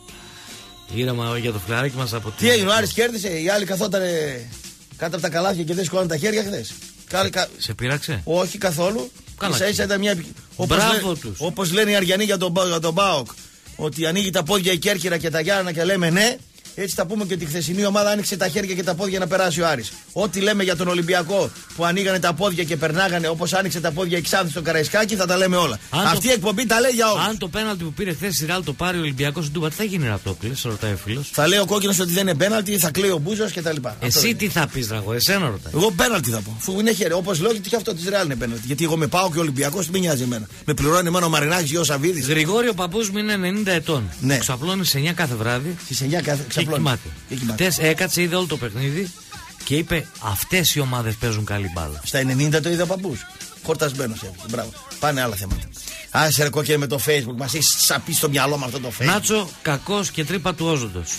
Ήρεμα για το φιλαράκι μας από την. Τι έγινε, ο Άρης κέρδισε, οι άλλοι καθότανε κάτω από τα καλάθια και δεν σηκώναν τα χέρια χθες. Κα... Σε πείραξε? Όχι καθόλου. Ίσα ίσα ήταν μια. Μπράβο τους. Όπως λένε οι Αριανοί για τον, για τον Μπάοκ, ότι ανοίγει τα πόδια η Κέρκυρα και τα Γιάννα και λέμε ναι. Έτσι θα πούμε και ότι η χθεσινή ομάδα άνοιξε τα χέρια και τα πόδια να περάσει ο Άρης. Ό,τι λέμε για τον Ολυμπιακό που ανοίγανε τα πόδια και περνάγανε όπως άνοιξε τα πόδια η Ξάνθη στο Καραϊσκάκι, θα τα λέμε όλα. Αν Αυτή το... η εκπομπή τα λέει για όλους. Αν το πέναλτι που πήρε χθες η Ρεάλ το πάρει ο Ολυμπιακός στην Τούμπα, τι θα γίνει Ραπτόπουλε, σε ρωτάει ο φίλος. Θα λέει ο κόκκινος ότι δεν είναι πέναλτι, θα κλαίει ο Μπούζος κτλ. Εσύ τι θα πεις, Ραγό, εσένα ρωτάει. Εγώ πέναλτι θα πω. Φου είναι χέρι. Όπως λέω και αυτό τη Ρεάλ είναι πέναλτι. Γιατί εγώ με πάω και ο Ολυμπιακός με νοιάζει εμένα. Με πληρώνει εμένα ο Μαρινάκης και ο Σαββίδης. Γρηγόριο, ο παππούς μου είναι ενενήντα ετών. Ναι. Ξαπλώνει σε εννιά κάθε βράδυ. Στις εννιά κάθε ξαπλώνει. Χτες έκατσε, είδε όλο το παιχνίδι και είπε αυτές οι ομάδες παίζουν καλή μπάλα. Στα ενενήντα το είδε ο παππούς. Χορτασμένος έφυγε. Μπράβο. Πάνε άλλα θέματα. Άσε ρε κόκκινε με το Facebook. Μας έχει σαπεί στο μυαλό με αυτό το Facebook. Νάτσο, κακός και τρύπα του όζοντος.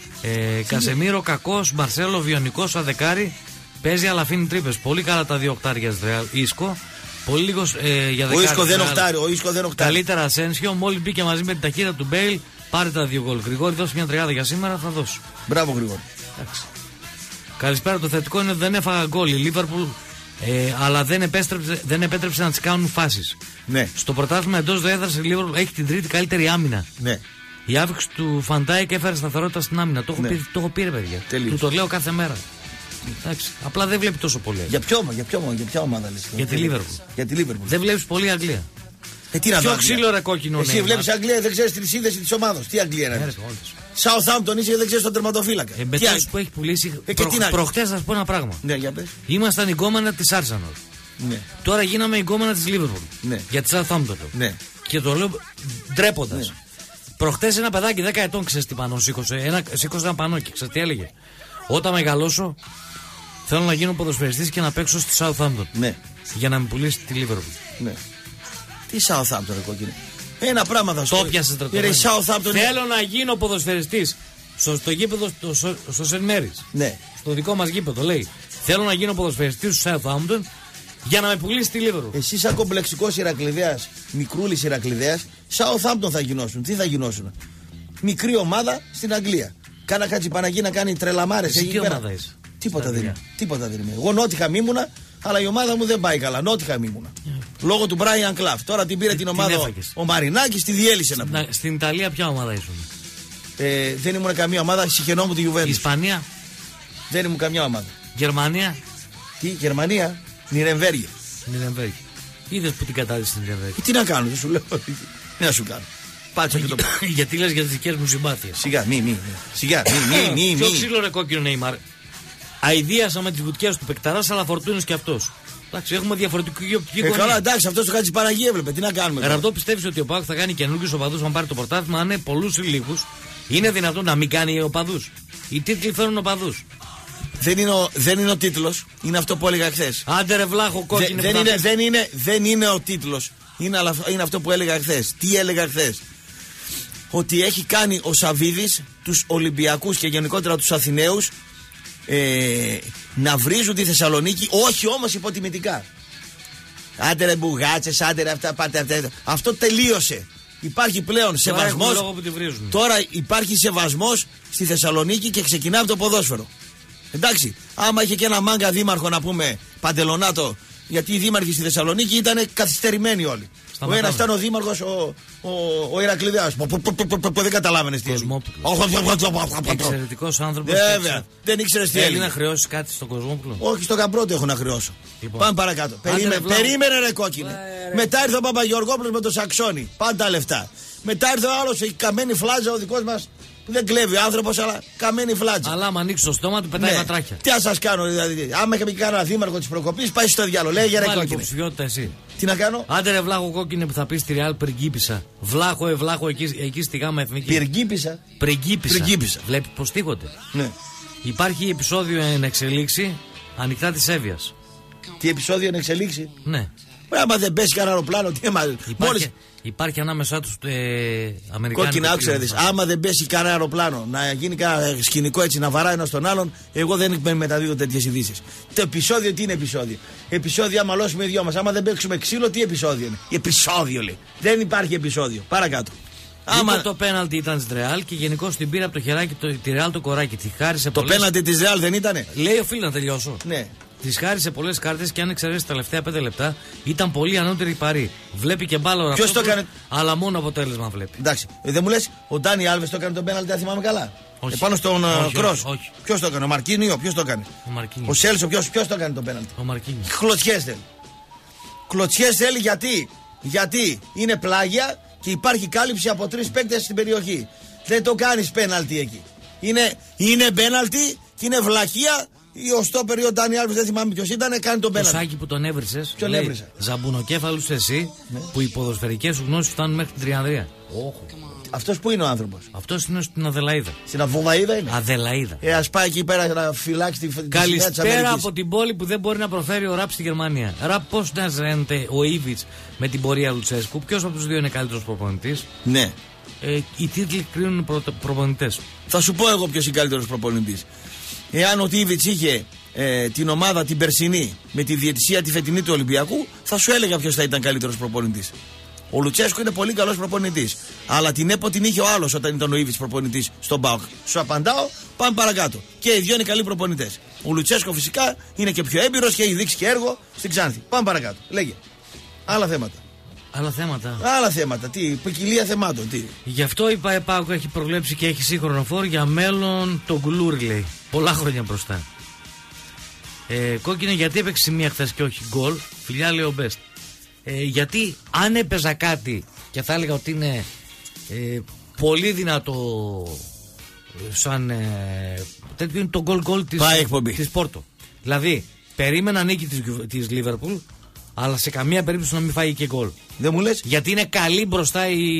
Ε, Κασεμίρο, κακός. Μαρσέλο, βιονικός. Αδεκάρη. Παίζει αλλά αφήνει τρύπες. Πολύ καλά τα δύο οκτάρια της Ρεάλ. Ίσκο. Πολύ λίγος ε, για δεκάρι. Ο Ίσκο δεν οκτάρει. Ο Ίσκο δεν οκτάρει. Καλύτερα Ασένσιο. Μόλις μπήκε μαζί με την ταχύτητα του Μπέιλ. Πάρε τα δύο γκολ. Γρηγόρη, δώσει μια τριάδα για σήμερα, θα δώσω. Μπράβο, Γρηγόρη. Εντάξει. Καλησπέρα. Το θετικό είναι ότι δεν έφαγα γκολ. Η Λίβερπουλ, ε, αλλά δεν επέτρεψε, δεν επέτρεψε να τις κάνουν φάσεις. Ναι. Στο πρωτάθλημα εντός έδρας η Λίβερπουλ έχει την τρίτη καλύτερη άμυνα. Ναι. Η άφηξη του Φαντάικ έφερε σταθερότητα στην άμυνα. Το έχω, ναι. πει, το έχω πει, ρε παιδιά. Τελείως. Του το λέω κάθε μέρα. Εντάξει. Απλά δεν βλέπει τόσο πολύ. Για ποιο, για ποιο, για ποια ομάδα λες? Για τη Λίβερπουλ. Για τη Λίβερπουλ. Δεν βλέπει πολύ Αγγλία. Ε, τι να Ποιο ξύλο ρε κόκκινο. Εσύ βλέπει Αγγλία, δεν ξέρει τη σύνδεση τη ομάδα. Τι Αγγλία είναι? Southampton είσαι, δεν ξέρει τον τερματοφύλακα. Ε, με τόσους που έχει πουλήσει. Ε, προ, προχτές θα σου πω ένα πράγμα. Ναι, για πες. Ήμασταν γκόμενα τη Arsenal. Ναι. Τώρα γίναμε γκόμενα τη Liverpool. Ναι. Για τη Southampton. Ναι. Και το λέω ντρέποντα. Ναι. Προχτές ένα παιδάκι δέκα ετών ξέρει τι πανό σήκωσε. Ένα, σήκωσε ένα πανό και ξέρει τι έλεγε. Όταν μεγαλώσω θέλω να γίνω ποδοσφαιριστής και να παίξω στη Southampton. Ναι. Για να με πουλήσει τη Liverpool. Ναι. Τι Southampton ρε κόκκινε? Ένα πράγμα θα σου πω. Το πιάσε τρετομένη. Θέλω να γίνω ποδοσφαιριστής. Στο, στο γήπεδο, στο, στο, στο Σεν Μέρις. Ναι. Στο δικό μας γήπεδο λέει. Θέλω να γίνω ποδοσφαιριστής στο Southampton για να με πουλήσει τη Liverpool. Εσύ σαν κομπλεξικός Ηρακλειδέας, μικρούλης Ηρακλειδέας, Southampton θα γινώσουν. Τι θα γινώσουν? Μικρή ομάδα στην Αγγλία. Κάνα Χατζηπαναγή να κάνει τρελαμάρες. Εσύ τι ομάδα είσαι? Τίποτα δεν, τίποτα δεν είμαι. Εγώ Νότιχαμ ήμουνα, αλλά η ομάδα μου δεν πάει καλά. Νότιχαμ ήμουνα. Yeah. Λόγω του Μπράιαν Κλαφ. Τώρα την πήρε την, την ομάδα ο, ο Μαρινάκης, τη διέλυσε να πει. Στην Ιταλία ποια ομάδα ήσουν? Ε, δεν ήμουν καμία ομάδα, συγχαινόμουν τη Γιουβέντους. Ισπανία? Δεν ήμουν καμιά ομάδα. Γερμανία? Τι, Γερμανία? Νιρεμβέργη. Νιρεμβέργη. Είδες που την κατάδυσε στην Νιρεμβέργη? Τι να κάνω, δεν σου λέω. Τι να σου κάνω. Πάτσε και το πω. Γιατί λες για τις δικές μου συμπάθειες? Σιγά, μη, μη. Σιγά, μη, μη, μη. Ποιο ξύλο ρε κόκκινο Νέιμαρ? Αηδίασα με τις βουτιές του Πεκταράς, αλλά φορτούνες και αυτός. Εντάξει, έχουμε διαφορετική οπτική γωνία. Ε, καλά, εντάξει, αυτό το Χατζηπαναγή έβλεπε. Τι να κάνουμε. Ραπτό, πιστεύεις ότι ο ΠΑΟΚ θα κάνει καινούργιους οπαδούς αν πάρει το πρωτάθλημα? Αν είναι πολλούς ή λίγους, είναι δυνατόν να μην κάνει οπαδούς? Οι τίτλοι φέρνουν οπαδούς. Δεν είναι ο, δεν είναι ο τίτλος, είναι αυτό που έλεγα χθες. Άντε ρε βλάχο κόκκινο. Δε, δεν, είναι, δεν, είναι, δεν είναι ο τίτλος. Είναι, είναι αυτό που έλεγα χθες. Τι έλεγα χθες? Ότι έχει κάνει ο Σαββίδης τους Ολυμπιακούς και γενικότερα τους Αθηναίους ε, να βρίζουν τη Θεσσαλονίκη, όχι όμως υποτιμητικά. Άντε ρε μπουγάτσες, άντε ρε αυτά, πάτε αυτά. Αυτό τελείωσε. Υπάρχει πλέον σεβασμός. Τώρα υπάρχει σεβασμός στη Θεσσαλονίκη και ξεκινάει από το ποδόσφαιρο. Εντάξει, άμα είχε και ένα μάγκα δήμαρχο να πούμε Παντελονάτο, γιατί οι δήμαρχοι στη Θεσσαλονίκη ήταν καθυστερημένοι όλοι. Ο ένας ήταν ο δήμαρχος, ο, ο, ο Ηρακλειδέας, που δεν καταλάβαινες τι έλεγε. Εξαιρετικός άνθρωπος. Βέβαια, δεν ήξερες τι έλεγε. Θέλει να χρεώσει κάτι στον Κοσμόπουλο? Όχι, στο Καμπρό το έχω να χρεώσω. Πάμε παρακάτω. Περίμενε ρε κόκκινε. Μετά ήρθε ο Παπαγεωργόπουλος με το Σαξόνι. Πάντα λεφτά. Μετά ήρθε ο άλλος, η καμένη φλάτζα, ο δικός μας. Δεν κλέβει ο άνθρωπος, αλλά καμένη φλάτζα. Αλλά άμα ανοίξει το στόμα του, πετάει βατράχια. Τι να σας κάνω, δηλαδή. Άμα είχαμε και κανένα δήμαρχο της προκοπής, πάει στο διάλογο. Λέγε ρε κόκκινε. Εσύ. Τι να κάνω? Άντε ρε βλάχο κόκκινε που θα πει στη Ρεάλ Πριγκίπισσα. Βλάχο, ε, βλάχο εκεί, εκεί στη γάμα εθνική. Πριγκίπισσα. Πριγκίπισσα. Βλέπει πως τίγονται. Ναι. Υπάρχει επεισόδιο εν εξελίξη ανοιχτά της Εύβοιας. Τι επεισόδιο εν εξελίξη? Ναι. Άμα δεν πέσει κανένα αεροπλάνο, τι έμαθες. Υπάρχει, υπάρχει ανάμεσά τους ε, Αμερικάνικο. Κόκκινα, άκουσα δεις. Άμα δεν πέσει κανένα αεροπλάνο, να γίνει κανένα σκηνικό έτσι, να βαράει ένα τον άλλον, εγώ δεν μεταδίδω τέτοιες ειδήσεις. Το επεισόδιο τι είναι επεισόδιο? Επεισόδιο άμα λώσουμε οι δυο μας. Άμα δεν παίξουμε ξύλο, τι επεισόδιο είναι? Επεισόδιο λέει. Δεν υπάρχει επεισόδιο. Παρακάτω. Άμα το πέναλτι ήταν τη Ρεάλ και γενικώ την πήρε από το χεράκι το, τη Ρεάλ το κοράκι. Τη χάρισε το πολλές... πέναλτι τη Ρεάλ δεν ήτανε? Λέει οφείλει να τελειώσω. Ναι. Τη χάρισε πολλές κάρτες και αν εξαιρέσει τα τελευταία πέντε λεπτά ήταν πολύ ανώτερη η Παρί. Βλέπει και μπάλα Ποιος το έκανε? Αλλά μόνο αποτέλεσμα βλέπει. Εντάξει. Δεν μου λες, ο Ντάνι Άλβες το έκανε τον πέναλτι, αν θυμάμαι καλά. Επάνω στον Κρός. Όχι. Ποιος το έκανε, ο Μαρκίνιο, ποιος το έκανε. Ο Μαρκίνιο. Ο Σέλσο, ποιος, ποιος το έκανε το πέναλτι. Ο Μαρκίνιο. Κλωτσιές θέλει. Κλωτσιές θέλει γιατί. Γιατί είναι πλάγια και υπάρχει κάλυψη από τρεις παίκτες στην περιοχή. Δεν το κάνεις πέναλτι εκεί. Είναι, είναι πέναλτι και είναι βλαχεία. Ο στόπερ ή ο Ντάνι Άλβες, δεν θυμάμαι ποιος ήταν, κάνει τον πέναλτι. Το Σάκη που τον έβρισες. Ποιον έβρισα. Ζαμπουνοκέφαλους εσύ, ναι. Που οι ποδοσφαιρικές σου γνώσεις φτάνουν μέχρι την Τριανδρία. Αυτός που είναι ο άνθρωπος. Αυτός είναι στην Αδελαΐδα. Στην Αβολαΐδα είναι. Αδελαΐδα. Ε, ας πάει εκεί πέρα να φυλάξει τη σημαία της Αμερικής. Καλησπέρα από την πόλη που δεν μπορεί να προφέρει ο Ραπ στη Γερμανία. Ραπ, πώς να ζένεται ο Ήβιτς με την πορεία Λουτσέσκου, ποιος από τους δύο είναι καλύτερος προπονητής. Ναι. Ε, οι τίτλοι κρίνουν προ, προπονητές. Θα σου πω εγώ ποιος είναι καλύτερος προπονητής. Εάν ο Ήβιτς είχε ε, την ομάδα την περσινή με τη διαιτησία τη φετινή του Ολυμπιακού, θα σου έλεγα ποιος θα ήταν καλύτερος προπονητής. Ο Λουτσέσκο είναι πολύ καλός προπονητής. Αλλά την ΕΠΟ την είχε ο άλλος όταν ήταν ο Ήβιτς προπονητής στον ΠΑΟΚ. Σου απαντάω, πάμε παρακάτω. Και οι δύο είναι καλοί προπονητές. Ο Λουτσέσκο φυσικά είναι και πιο έμπειρος και έχει δείξει και έργο στην Ξάνθη. Πάμε παρακάτω. Λέγε. Άλλα θέματα. Άλλα θέματα. Άλλα θέματα. Τι, ποικιλία θεμάτων. Τι. Γι' αυτό η ΠΑΟΚ έχει προβλέψει και έχει σύγχρονο φόρ για μέλλον τον Γκουλούρι, λέει. Πολλά χρόνια μπροστά. Ε, κόκκινε γιατί έπαιξε μία χθες και όχι γκολ. Φιλιά, λέει ο Μπέστ. Ε, γιατί αν έπαιζα κάτι και θα έλεγα ότι είναι ε, πολύ δυνατό σαν ε, τέτοιο είναι το γκολ γκολ της, της Πόρτο. Δηλαδή περίμενα νίκη της, της Λίβερπουλ, αλλά σε καμία περίπτωση να μην φάει και γκολ. Δεν μου λες. Γιατί είναι καλή μπροστά η,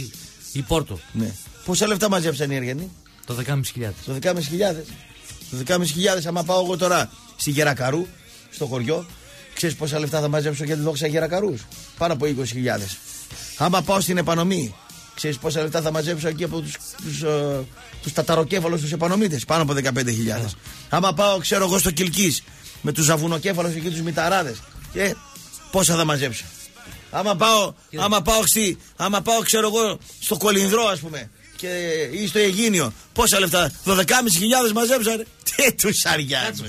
η Πόρτο. Ναι. Πόσα λεφτά μαζέψαν οι Αργιανοί? Το δεκάμισι χιλιάδες. Το δεκάμισι χιλιάδες. Το δεκάμισι χιλιάδες. Άμα πάω εγώ τώρα στη Γερακαρού, στο χωριό, ξέρεις πόσα λεφτά θα μαζέψω για τη δόξα Γερακαρούς? Πάνω από είκοσι χιλιάδες. Άμα πάω στην Επανομή, ξέρεις πόσα λεφτά θα μαζέψω εκεί από τους, τους, uh, τους ταταροκέφαλους τους επανομίτες? Πάνω από δεκαπέντε χιλιάδες. Yeah. Άμα πάω, ξέρω εγώ, στο Κιλκής με τους ζαβουνοκέφαλους και τους μηταράδες, και πόσα θα μαζέψω? Άμα πάω, yeah. άμα πάω, στη, άμα πάω ξέρω εγώ, στο Κολυνδρό, ας πούμε, και, ή στο Αιγίνιο, πόσα λεφτά? δωδεκάμισι χιλιάδες μαζέψα, ρε. Τι τους Αριάνους.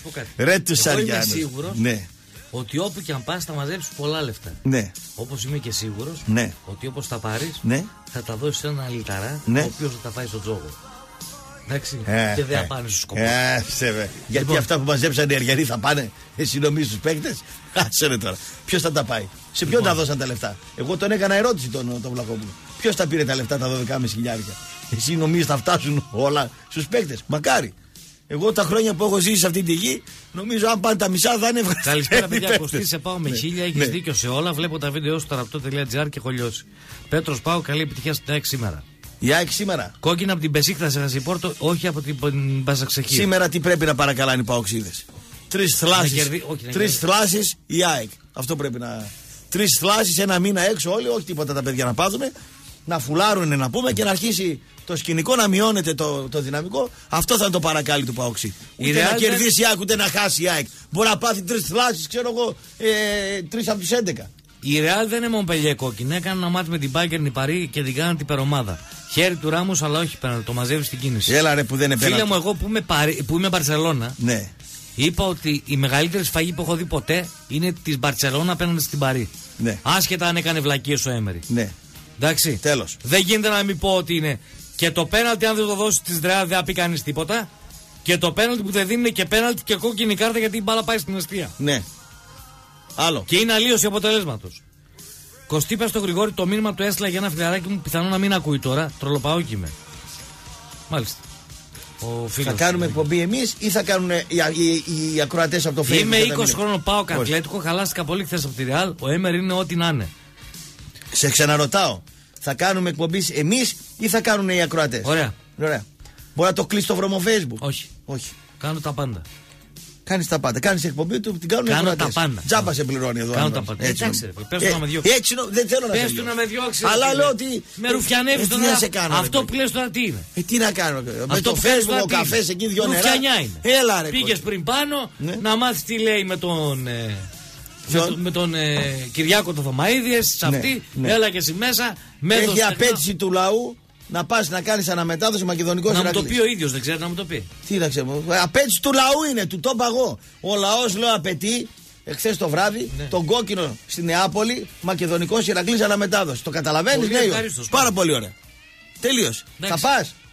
Ρε τους Αριάνους. Είμαι σίγουρος, ναι, ότι όπου και αν πας θα μαζέψεις πολλά λεφτά. Ναι. Όπως είμαι και σίγουρος, ναι, ότι όπως τα πάρεις, ναι, θα τα δώσεις σε ένα λιταρά, ναι, ο οποίος θα τα φάει στο τζόγο. Εντάξει. Ε, και δεν θα ε, πάνε στους σκοπούς. Ε, σε, γιατί λοιπόν, αυτά που μαζέψαν οι Αργιανοί θα πάνε? Εσύ νομίζεις τους παίκτες? Άσε ρε τώρα. Ποιος θα τα πάει? Σε ποιον λοιπόν τα δώσαν τα λεφτά? Εγώ τον έκανα ερώτηση τον, τον Βλαχόπουλο. Ποιος τα πήρε τα λεφτά, τα δώδεκάμισι χιλιάδες? Εσύ νομίζεις θα φτάσουν όλα στους παίκτες? Μακάρι. Εγώ τα χρόνια που έχω ζήσει σε αυτή τη γη, νομίζω αν πάνε τα μισά θα είναι ευχαριστημένοι. Καλησπέρα, παιδιά. Κωστή, σε πάω με χίλια. Έχεις ναι. δίκιο σε όλα. Βλέπω τα βίντεο στο ραπτό τελεία τζι άρ και έχω λιώσει. Πέτρος, πάω. Καλή επιτυχία στην ΑΕΚ σήμερα. Η ΑΕΚ σήμερα. Κόκκινα από την Πεσίχτα σε Χασιπόρτο, όχι από την Μπαζαξεχή. Σήμερα τι πρέπει να παρακαλάνε οι παοξίδες? Τρεις θλάσεις. Κερδί... Τρεις θλάσεις η ΑΕΚ. Αυτό πρέπει να. Τρεις θλάσεις, ένα μήνα έξω όλοι, όχι τίποτα τα παιδιά να πάθουμε. Να φουλάρουν να πούμε και να αρχίσει το σκηνικό να μειώνεται το, το δυναμικό. Αυτό θα είναι το παρακάλι του Παοξή. Ούτε να κερδίσει η ΑΕΚ, ούτε να χάσει η ΑΕΚ. Μπορεί να πάθει τρεις θλάσεις, ξέρω εγώ, ε, τρεις από τους έντεκα. Η Ρεάλ δεν είναι Μομπελιέ κόκκινη. Έκανε ένα μάτι με την Bayern η Παρί και την κάνανε την περομάδα. Χέρι του Ράμους, αλλά όχι πέναλτι. Το μαζεύει στην κίνηση. Έλα ρε που δεν είναι πέναλτι. Φίλε μου, εγώ που είμαι, Παρί, που είμαι Μπαρσελόνα, ναι, είπα ότι η μεγαλύτερη σφαγή που έχω δει ποτέ είναι τη Μπαρσελόνα απέναντι στην Παρί. Ναι. Άσχετα αν έκανε βλακίες ο Έμερι. Ναι. Εντάξει. Τέλος. Δεν γίνεται να μην πω ότι είναι. Και το πέναλτι, αν δεν το δώσει τη Ρεάλ, δεν θα πει κανείς τίποτα. Και το πέναλτι που δεν δίνει και πέναλτι και κόκκινη κάρτα γιατί η μπάλα πάει στην αιστεία. Ναι. Άλλο. Και είναι αλλίωση αποτελέσματος. Κωστή, πες στο Γρηγόρη, το μήνυμα του έστειλα για ένα φιλαράκι μου, πιθανό να μην ακούει τώρα. Τρολοπαόκι είμαι. Μάλιστα. Ο θα κάνουμε εκπομπή εμείς ή θα κάνουν οι, οι, οι ακροατές από το Facebook? Είμαι είκοσι χρόνων, πάω Ατλέτικο, χαλάστηκα πολύ χθες από τη Ρεάλ. Ο Έμερ είναι ό,τι να είναι. Σε ξαναρωτάω, θα κάνουμε εκπομπή εμείς ή θα κάνουν οι ακροατές? Ωραία. Ωραία. Μπορεί να το κλείσει το βρωμό Facebook? Όχι. Όχι. Κάνω τα πάντα. Κάνεις τα πάντα. Κάνεις εκπομπή του, την κάνουν οι ακροατές. Κάνω τα πάντα. Τζάμπα σε πληρώνει εδώ. Κάνω τα πάντα. Έτσι, εντάξει, πες του να με διώξει. Έτσι, δεν θέλω να πες του να με διώξει. Αλλά λέω ότι. Με ρουφιανεύει τον άλλο. Αυτό που λες τώρα τι είναι? Ε, τι να κάνω. Με το Facebook, ο καφές εκεί δυο νερά. Ρουφιανιά είναι. Έλα ρε. Πήγες πριν πάνω να μάθεις τι λέει με τον. Με, το, με τον ε, Κυριάκο το Θωμαίδη, σε αυτή, ναι, ναι. Έλα και εσύ μέσα. Έχει απέτηση του λαού να πας να κάνεις αναμετάδοση μακεδονικός Ηρακλής. Να μου το πει ο ίδιος, δεν ξέρει να μου το πει. Τι να ξέρω. Απέτηση του λαού είναι, του το είπα εγώ. Ο λαός, λέω, απαιτεί εχθές το βράδυ, ναι, τον κόκκινο στη Νεάπολη, μακεδονικός Ηρακλής αναμετάδοση. Το καταλαβαίνεις, λέει. Πάρα πολύ ωραία. Τελείωσε. Θα πας.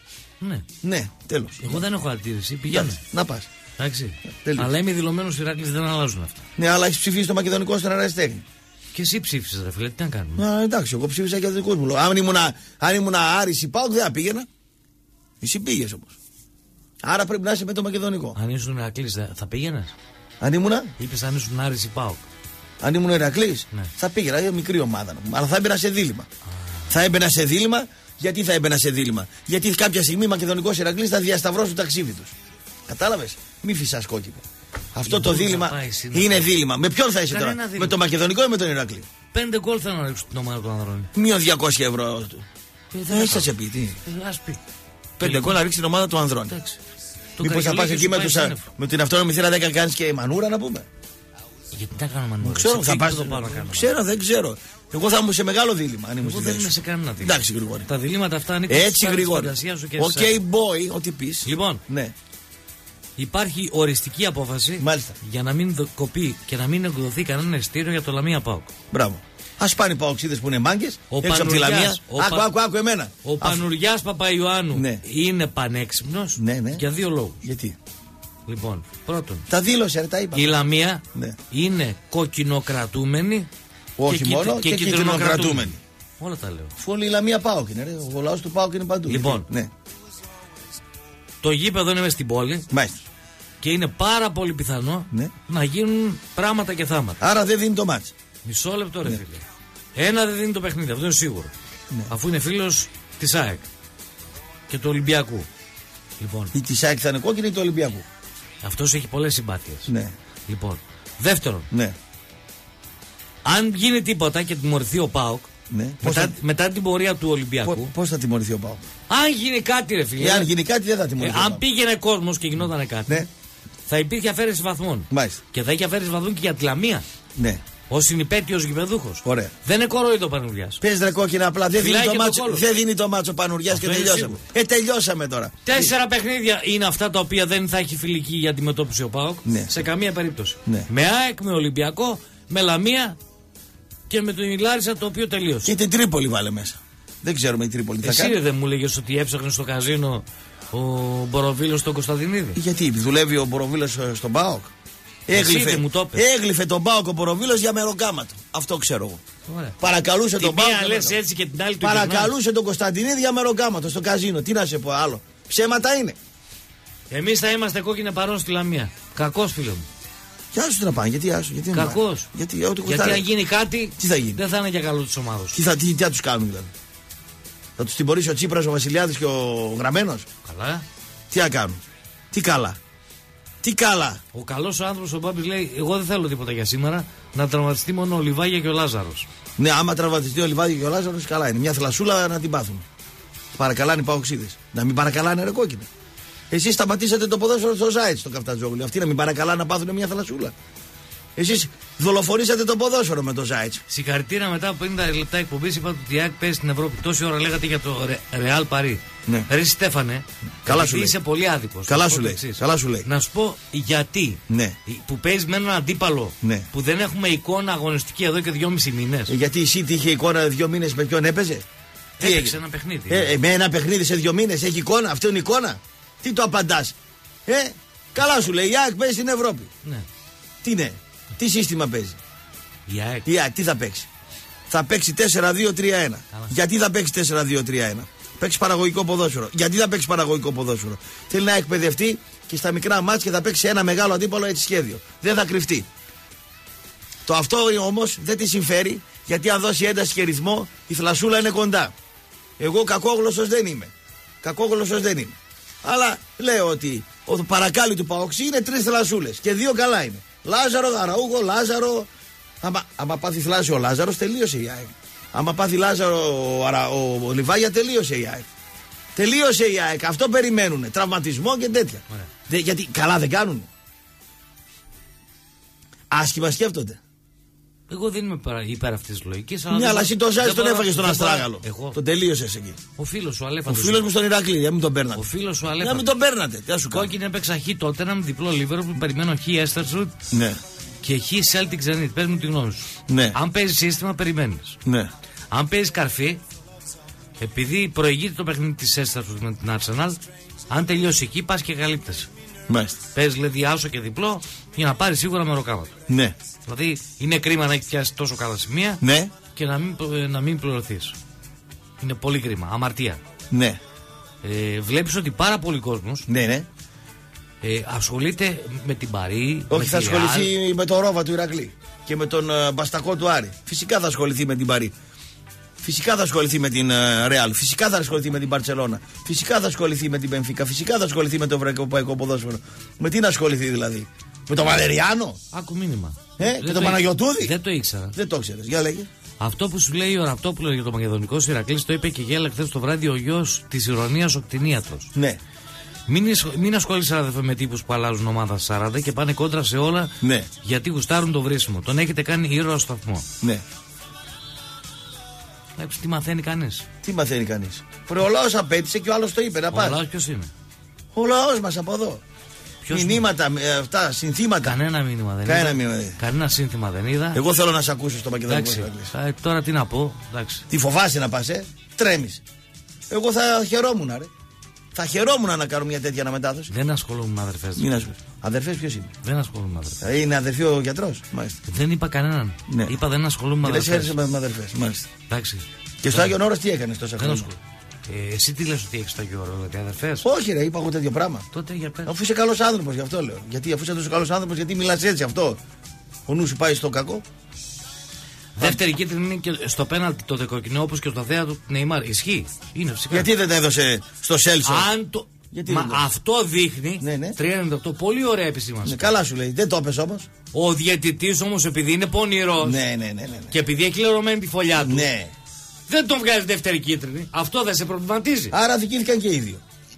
Ναι. Ναι, τέλος. Εγώ δεν έχω αντίρρηση. Πηγαίνω. Να πας. Εντάξει. Τέλος. Αλλά είμαι δηλωμένος Ηράκλης, δεν αλλάζουν αυτά. Ναι, αλλά έχει ψηφίσει το μακεδονικό στον Αεραστέχνη. Και εσύ ψήφισες, ρε φίλε, τι να κάνουμε. Α, εντάξει, εγώ ψήφισα για το δικό μου. Αν ήμουν, αν ήμουν Άρης ή ΠΑΟΚ, δεν θα πήγαινα. Εσύ πήγες όμως. Άρα πρέπει να είσαι με το μακεδονικό. Αν ήσουν Ηρακλής, θα πήγαινες. Αν ήμουνα. Είπες αν ήσουν Άρης ή ΠΑΟΚ. Αν ήμουν Ηρακλής, ναι. θα πήγαινα. Είναι μικρή ομάδα. Αλλά θα έμπαινα σε δίλημα. Α. Θα έμπαινα σε δίλημα. Γιατί θα έμπαινα σε δίλημα. Γιατί κάποια στιγμή μακεδονικός Ηρακλής θα διασταυρώσουν το ταξίδι τους. Κατάλαβες. Μη φυσάς κόκκινο. Αυτό το δίλημα είναι δίλημα. Με ποιον θα είσαι τώρα, δίλημα. Με το μακεδονικό ή με τον Ηρακλή. Πέντε γκολ θα να ρίξουν την ομάδα του Ανδρώνη. Μείον διακόσια ευρώ. Δεν έχει σε πει. Τι. Ας πει. Πέντε γκολ να ρίξει την ομάδα του Ανδρώνη. Μήπως θα πας εκεί με, τους, με την αυτόνομη θύρα δέκα κάνεις και μανούρα να πούμε. Γιατί τα κάνω μανούρα. Ξέρω, θα πας, ξέρω, δεν ξέρω. Εγώ θα ήμουν σε μεγάλο δίλημα. Αν Εγώ δεν είμαι σε κανένα δίλημα. Εντάξει, Γρηγόρη. Τα διλήμματα αυτά ανήκουν έτσι, Γρηγόρη. Οκ, okay, boy, ό,τι πεις. Λοιπόν, ναι. Υπάρχει οριστική απόφαση. Μάλιστα. Για να μην κοπεί και να μην εκδοθεί κανένα εισιτήριο για το Λαμία ΠΑΟΚ. Μπράβο. Ας πάνε οι Παοξίδες που είναι μάγκες. Έξω από τη Λαμία. Άκου, άκου, άκου εμένα. Ο Πανουριάς Παπαϊωάννου ναι. είναι πανέξυπνος ναι, ναι. για δύο λόγους. Γιατί? Λοιπόν, πρώτον. Τα δήλωσε, ρε, τα είπα. Η Λαμία ναι. είναι κοκκινοκρατούμενη. Όχι και μόνο και, και, και κοκκινοκρατούμενη. Όλα τα λέω. Φόλη η Λαμία ΠΑΟΚ είναι, ρε. Ο λαός του ΠΑΟΚ είναι παντού. Λοιπόν, ναι. Το γήπεδο είναι μες στην πόλη. Μάλιστα. Και είναι πάρα πολύ πιθανό ναι. να γίνουν πράγματα και θάματα. Άρα δεν δίνει το μάτς. Μισό λεπτό, ρε ναι. φίλε. Ένα δεν δίνει το παιχνίδι, αυτό είναι σίγουρο. Ναι. Αφού είναι φίλος της ΑΕΚ και του Ολυμπιακού. Λοιπόν. Η της ΑΕΚ θα είναι κόκκινη ή του Ολυμπιακού. Αυτός έχει πολλές συμπάθειες. Ναι. Λοιπόν. Δεύτερον. Ναι. Αν γίνει τίποτα και τιμωρηθεί ο ΠΑΟΚ. Ναι. Μετά, θα... μετά την πορεία του Ολυμπιακού. Πώς θα τιμωρηθεί ο ΠΑΟΚ. Αν γίνει κάτι, ρε φίλε. Ε, αν γίνει κάτι, δεν θα τιμωρηθεί. Ε, αν πήγαινε κόσμος και γινόταν κάτι. Ναι. Θα υπήρχε αφαίρεση βαθμών. Μάλιστα. Και θα είχε αφαίρεση βαθμών και για τη Λαμία. Ναι. Ο συνυπέτειος γηπεδούχος. Ωραία. Δεν είναι κορόιδο ο Πανουριάς. Πες ρε κόκκινα απλά. Δεν δίνει το, μάτσο, το δεν δίνει το μάτσο ο Πανουριάς και τελειώσαμε. Σίγουρο. Ε, τελειώσαμε τώρα. Τέσσερα παιχνίδια είναι αυτά τα οποία δεν θα έχει φιλική για αντιμετώπιση ο ΠΑΟΚ. Ναι. Σε καμία περίπτωση. Ναι. Με ΑΕΚ, με Ολυμπιακό, με Λαμία και με τον Ιλάρισα το οποίο τελείωσε. Και την Τρίπολη βάλε μέσα. Δεν ξέρουμε η Τρίπολη. Εσύ θα κάνει. Δεν μου λέγες ότι έψαχνε στο καζίνο ο Μποροβίλος στον Κωνσταντινίδη. Γιατί δουλεύει ο Μποροβίλος στον ΠΑΟΚ. Έγλυφε, μου το έγλυφε τον ΠΑΟΚ ο Μποροβίλος για μεροκάματο. Αυτό ξέρω εγώ. Ωραία. Παρακαλούσε τη τον ΠΑΟΚ. Μία λες έτσι και την άλλη του Παρακαλούσε τον Κωνσταντινίδη για μεροκάματο στο καζίνο. Τι να σε πω άλλο. Ψέματα είναι. Εμείς θα είμαστε κόκκινα παρόν στη Λαμία. Κακός, φίλο μου. Και άσου να πάνε, γιατί άσου. Γιατί Κακός. Γιατί, γιατί αν γίνει κάτι, τι θα γίνει. Δεν θα είναι για καλό της ομάδας. Τι θα, τι, τι θα τους κάνουν δηλαδή. Θα τους τιμωρήσει ο Τσίπρας, ο Βασιλιάδης και ο Γραμμένος. Καλά. Τι θα κάνουν. Τι καλά. Τι καλά. Ο καλός ο άνθρωπος ο Μπάμπης λέει: εγώ δεν θέλω τίποτα για σήμερα. Να τραυματιστεί μόνο ο Λιβάγια και ο Λάζαρος. Ναι, άμα τραυματιστεί ο Λιβάγια και ο Λάζαρος, καλά είναι. Μια θλασσούλα να την πάθουν. Παρακαλάνε οι Παοξίδες. Να μην παρακαλάνε ρε κόκκινο. Εσείς σταματήσατε το ποδόσφαιρο στο Ζάιτ στο Καφτατζόγλου. Αυτοί να μην παρακαλάνε να πάθουν μια θλασσούλα. Εσείς δολοφονήσατε το ποδόσφαιρο με το Ζάιτ. Συγχαρητήρια μετά από πενήντα λεπτά εκπομπή είπατε ότι η ΑΕΚ παίζει στην Ευρώπη. Τόση ώρα λέγατε για το Ρεάλ Παρί. Ναι. Ρε Στέφανε, καλά σου λέει. Είσαι πολύ άδικος. Καλά σου λέει. Καλά σου λέει. Να σου πω γιατί. Ναι. Που παίζει με έναν αντίπαλο ναι. που δεν έχουμε εικόνα αγωνιστική εδώ και δυόμισι μήνες. Ε, γιατί η City είχε εικόνα δύο μήνες με ποιον έπαιζε. Έπαιξε ένα παιχνίδι. Ε, ε, με ένα παιχνίδι σε δύο μήνες έχει εικόνα. Αυτό είναι εικόνα. Τι το απαντάς. Ε, καλά σου λέει. Η ΑΕΚ παίζει στην Ευρώπη. Ναι. Τι ναι. Τι σύστημα παίζει. Η ΑΕΚ. Η ΑΕΚ τι θα παίξει. Θα παίξει τέσσερα δύο τρία ένα. Γιατί θα παίξει τέσσερα δύο τρία ένα. Παίξει παραγωγικό ποδόσφαιρο. Γιατί θα παίξει παραγωγικό ποδόσφαιρο. Θέλει να εκπαιδευτεί και στα μικρά μάτια και θα παίξει ένα μεγάλο αντίπαλο έτσι σχέδιο. Δεν θα κρυφτεί. Το αυτό όμως δεν τη συμφέρει γιατί αν δώσει ένταση και ρυθμό η θλασσούλα είναι κοντά. Εγώ κακόγλωσσος δεν είμαι. Κακόγλωσσος δεν είμαι. Αλλά λέω ότι ο παρακάλι του Παοξή είναι τρεις θλασσούλες και δύο καλά είναι. Λάζαρο, Γαραούγο, Λάζαρο. Άμα, άμα πάθει θλάση ο Λάζαρος τελείωσε η ΑΕΚ. Άμα πάθει Λάζαρο ο, ο, ο Λιβάγια τελείωσε η ΑΕΚ. Τελείωσε η ΑΕΚ. Αυτό περιμένουνε. Τραυματισμό και τέτοια. Δε, γιατί καλά δεν κάνουνε. Άσχημα σκέφτονται. Εγώ δεν είμαι υπέρ αυτής της λογικής. Ναι, αλλά εσύ το Ζάις τον έφαγε στον Αστράγαλο. Τον τελείωσες εκεί. Ο φίλος σου Αλέφαντος. Ο φίλος μου στον Ηρακλή, για μην τον παίρνατε. Ο φίλος σου Αλέφαντος. Για μην τον παίρνατε. Τι σου κάνει. Κόκκινη έπαιξα χ τότε, ένα διπλό Λίβερο που περιμένω χ Έστερσουτ. Ναι. Και χ Celtic Zenit. Πες μου τη γνώμη σου. Ναι. Αν παίζει σύστημα, περιμένεις. Ναι. Αν παίζει καρφί, επειδή προηγείται το παιχνίδι της Έστας με την Arsenal, αν τελειώσει εκεί πας και καλύπτεσαι. Μάλιστα. Παίζει δηλαδή άσο και διπλό για να πάρει σίγουρα μεροκάματο. Ναι. Δηλαδή είναι κρίμα να έχει πιάσει τόσο καλά σημεία, ναι. και να μην, να μην πληρωθείς. Είναι πολύ κρίμα. Αμαρτία. Ναι. Ε, βλέπεις ότι πάρα πολλοί κόσμος, ναι, ναι. Ε, ασχολείται με την Παρί. Όχι, θα ασχοληθεί Real, με το Ρόβα του Ηρακλή και με τον uh, Μπαστακό του Άρη. Φυσικά θα ασχοληθεί με την Παρί. Φυσικά θα ασχοληθεί με την Ρεάλ. Uh, Φυσικά θα ασχοληθεί με την Μπαρτσελώνα. Φυσικά θα ασχοληθεί με την Μπενφίκα. Φυσικά θα ασχοληθεί με το Ευρωπαϊκό Ποδόσφαιρο. Με τι να ασχοληθεί δηλαδή? Με τον Βαλεριάνο? Άκου μήνυμα. Ε, και τον Παναγιωτούδη? Δεν το ήξερα. Δεν το ήξερες. Για λέγε. Αυτό που σου λέει ο Ραπτόπουλος για το Μακεδονικό Ηρακλής το είπε και γέλα χθες το βράδυ ο γιος της ηρωνίας ο κτηνίατρος. Ναι. Μην, μην ασχολείσαι, αδερφέ, με τύπους που αλλάζουν ομάδα σαράντα και πάνε κόντρα σε όλα, ναι. γιατί γουστάρουν το βρίσιμο. Τον έχετε κάνει ήρωα στο σταθμό. Ναι. Βλέπεις τι μαθαίνει κανείς. Τι μαθαίνει κανείς? Ο λαός απέτησε και ο άλλος το είπε να πάει. Ο λαός ποιος είναι? Ο λαός μας από εδώ. Ποιος μηνύματα, είναι? Αυτά, συνθήματα. Κανένα μήνυμα δεν Κανένα είδα. Μήνυμα. Κανένα σύνθημα δεν είδα. Εγώ θέλω να σε ακούσω στο Μακεδονικό Ηρακλή. Ε, τώρα τι να πω. Εντάξει. Τι φοβάσαι να πας, ε? Τρέμεις. Εγώ θα χαιρόμουν, ρε. Θα χαιρόμουν να κάνω μια τέτοια αναμετάδοση. Δεν ασχολούμαι με αδερφές. Μην ασχολούμαι. Αδερφές ποιος είναι? Δεν ασχολούμαι με αδερφές. Είναι αδερφή ο γιατρός? Μάλιστα. Δεν είπα κανέναν. Ναι. Είπα δεν ασχολούμαι με αδερφές. Δεν με αδερφές. Μάλιστα. Εντάξει. Και στο Άγιον Όρος τι έκανες τόσα χρόνια? Ε, εσύ τι λες ότι έχεις στο Άγιο Όρος, δηλαδή αδερφές? Όχι, ρε, είπα εγώ τέτοιο πράγμα. Τότε για πες. Αφού είσαι καλός άνθρωπος, γι' αυτό λέω. Γιατί αφού είσαι τόσο καλός άνθρωπος, γιατί μιλάς έτσι αυτό? Ο νου σου πάει στο κακό. Δεύτερη κίτρινη είναι και στο πέναλτι το δεκοκοινό, όπως και στο θέα του Νεϊμάρ. Ισχύει. Είναι φυσικά. Γιατί δεν τα έδωσε στο Σέλσο? Αν το... Μα αυτό δείχνει. Ναι, ναι. τρία ενενήντα οκτώ. Πολύ ωραία επισήμανση. Ναι, καλά σου λέει. Δεν το έπες όμως. Ο διαιτητής όμως, επειδή είναι πονηρός. Ναι, ναι, ναι, ναι, ναι. Και επειδή έχει λερωμένη τη φωλιά του. Ναι. Δεν τον βγάζει δεύτερη κίτρινη. Αυτό δεν σε προβληματίζει? Άρα δικήθηκαν και οι δύο.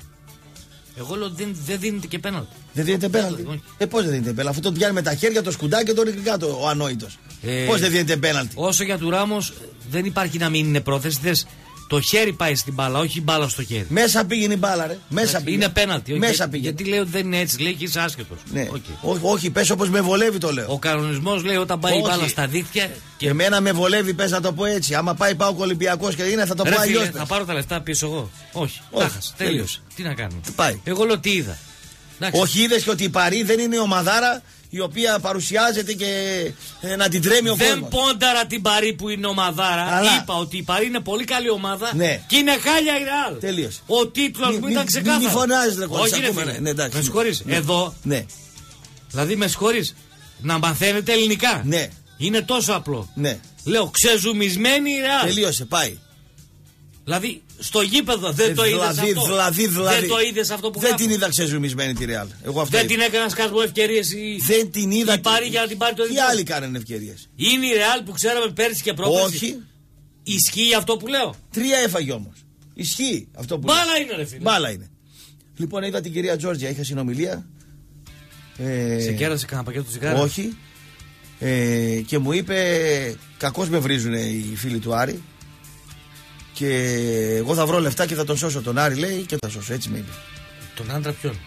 Εγώ λέω ότι δεν, δεν δίνεται και πέναλτι. Δεν δίνεται πέναλτι. Ε, πώς δεν δίνεται πέναλτι? Αφού τον πιάνει με τα χέρια, το σκουντάκι και τον ρίχνει κάτω ο ανόητος. Ε, πώς δεν δίνεται πέναλτι? Όσο για του Ράμος, δεν υπάρχει να μην είναι πρόθεση. Δες, το χέρι πάει στην μπάλα, όχι η μπάλα στο χέρι. Μέσα πήγαινε η μπάλα, ρε. Μέσα πήγαινε. Είναι πέναλτι. Μέσα για, πήγαινε. Γιατί λέει ότι δεν είναι έτσι, λέει και είσαι άσχετος. Ναι. Okay. Όχι, όχι, πες όπως με βολεύει το λέω. Ο κανονισμός λέει όταν πάει όχι. η μπάλα στα δίχτυα. Και εμένα με βολεύει, πες να το πω έτσι. Άμα πάει πάω Ολυμπιακός και είναι, θα το πω αλλιώς. Θα πάρω τα λεφτά πίσω εγώ. Όχι. Τάχας. Τέλειωσε. Τι να κάνουμε. Πάει. Εγώ λέω τι είδα. Εντάξει. Όχι, είδες και ότι η Παρί δεν είναι ομαδάρα η οποία παρουσιάζεται και ε, να την τρέμει ο κόσμος. Δεν πόνταρα την Παρί που είναι ομαδάρα. Αλλά... Είπα ότι η Παρί είναι πολύ καλή ομάδα, ναι. Και είναι χάλια η Ρεάλ. Τελείωσε. Ο τίτλος μου ήταν ξεκάθαρο. Μην φωνάζεις, ρε Όχι, ρε, ναι, ναι, εντάξει, με συγχωρείς. Ναι. Εδώ. Ναι. Δηλαδή με συγχωρείς. Να μαθαίνετε ελληνικά. Ναι. Είναι τόσο απλό. Ναι. Λέω ξεζουμισμένη η Ρεάλ. Τελείωσε, πάει. Δηλαδή στο γήπεδο δεν ε, το είδες δηλαδή, αυτό. Δηλαδή, δηλαδή, δεν το είδες αυτό που δεν γράφω. την είδα ξεζουμισμένη τη Ρεάλ. Δεν την έκανα σκάσμο ευκαιρίες η... Δεν την είδα. Η Παρί για να την πάρει το διπλό. Τι άλλοι κάνανε ευκαιρίες? Είναι η Ρεάλ που ξέραμε πέρσι και πρόπερσι. Όχι. Ισχύει αυτό που λέω? Τρία έφαγε όμως. Ισχύει αυτό που Μπάλα λέω. είναι, ρε φίλε. Μπάλα είναι. Λοιπόν, είδα την κυρία Τζόρτζια, είχα συνομιλία. Ε... Σε κέρασε κανένα πακέτο τσιγάρα? Όχι. Ε, και μου είπε, κακώς με βρίζουν οι φίλοι του Άρη. Και εγώ θα βρω λεφτά και θα τον σώσω τον Άρη, λέει, και θα σώσω. Έτσι με είπε. Τον άντρα ποιον?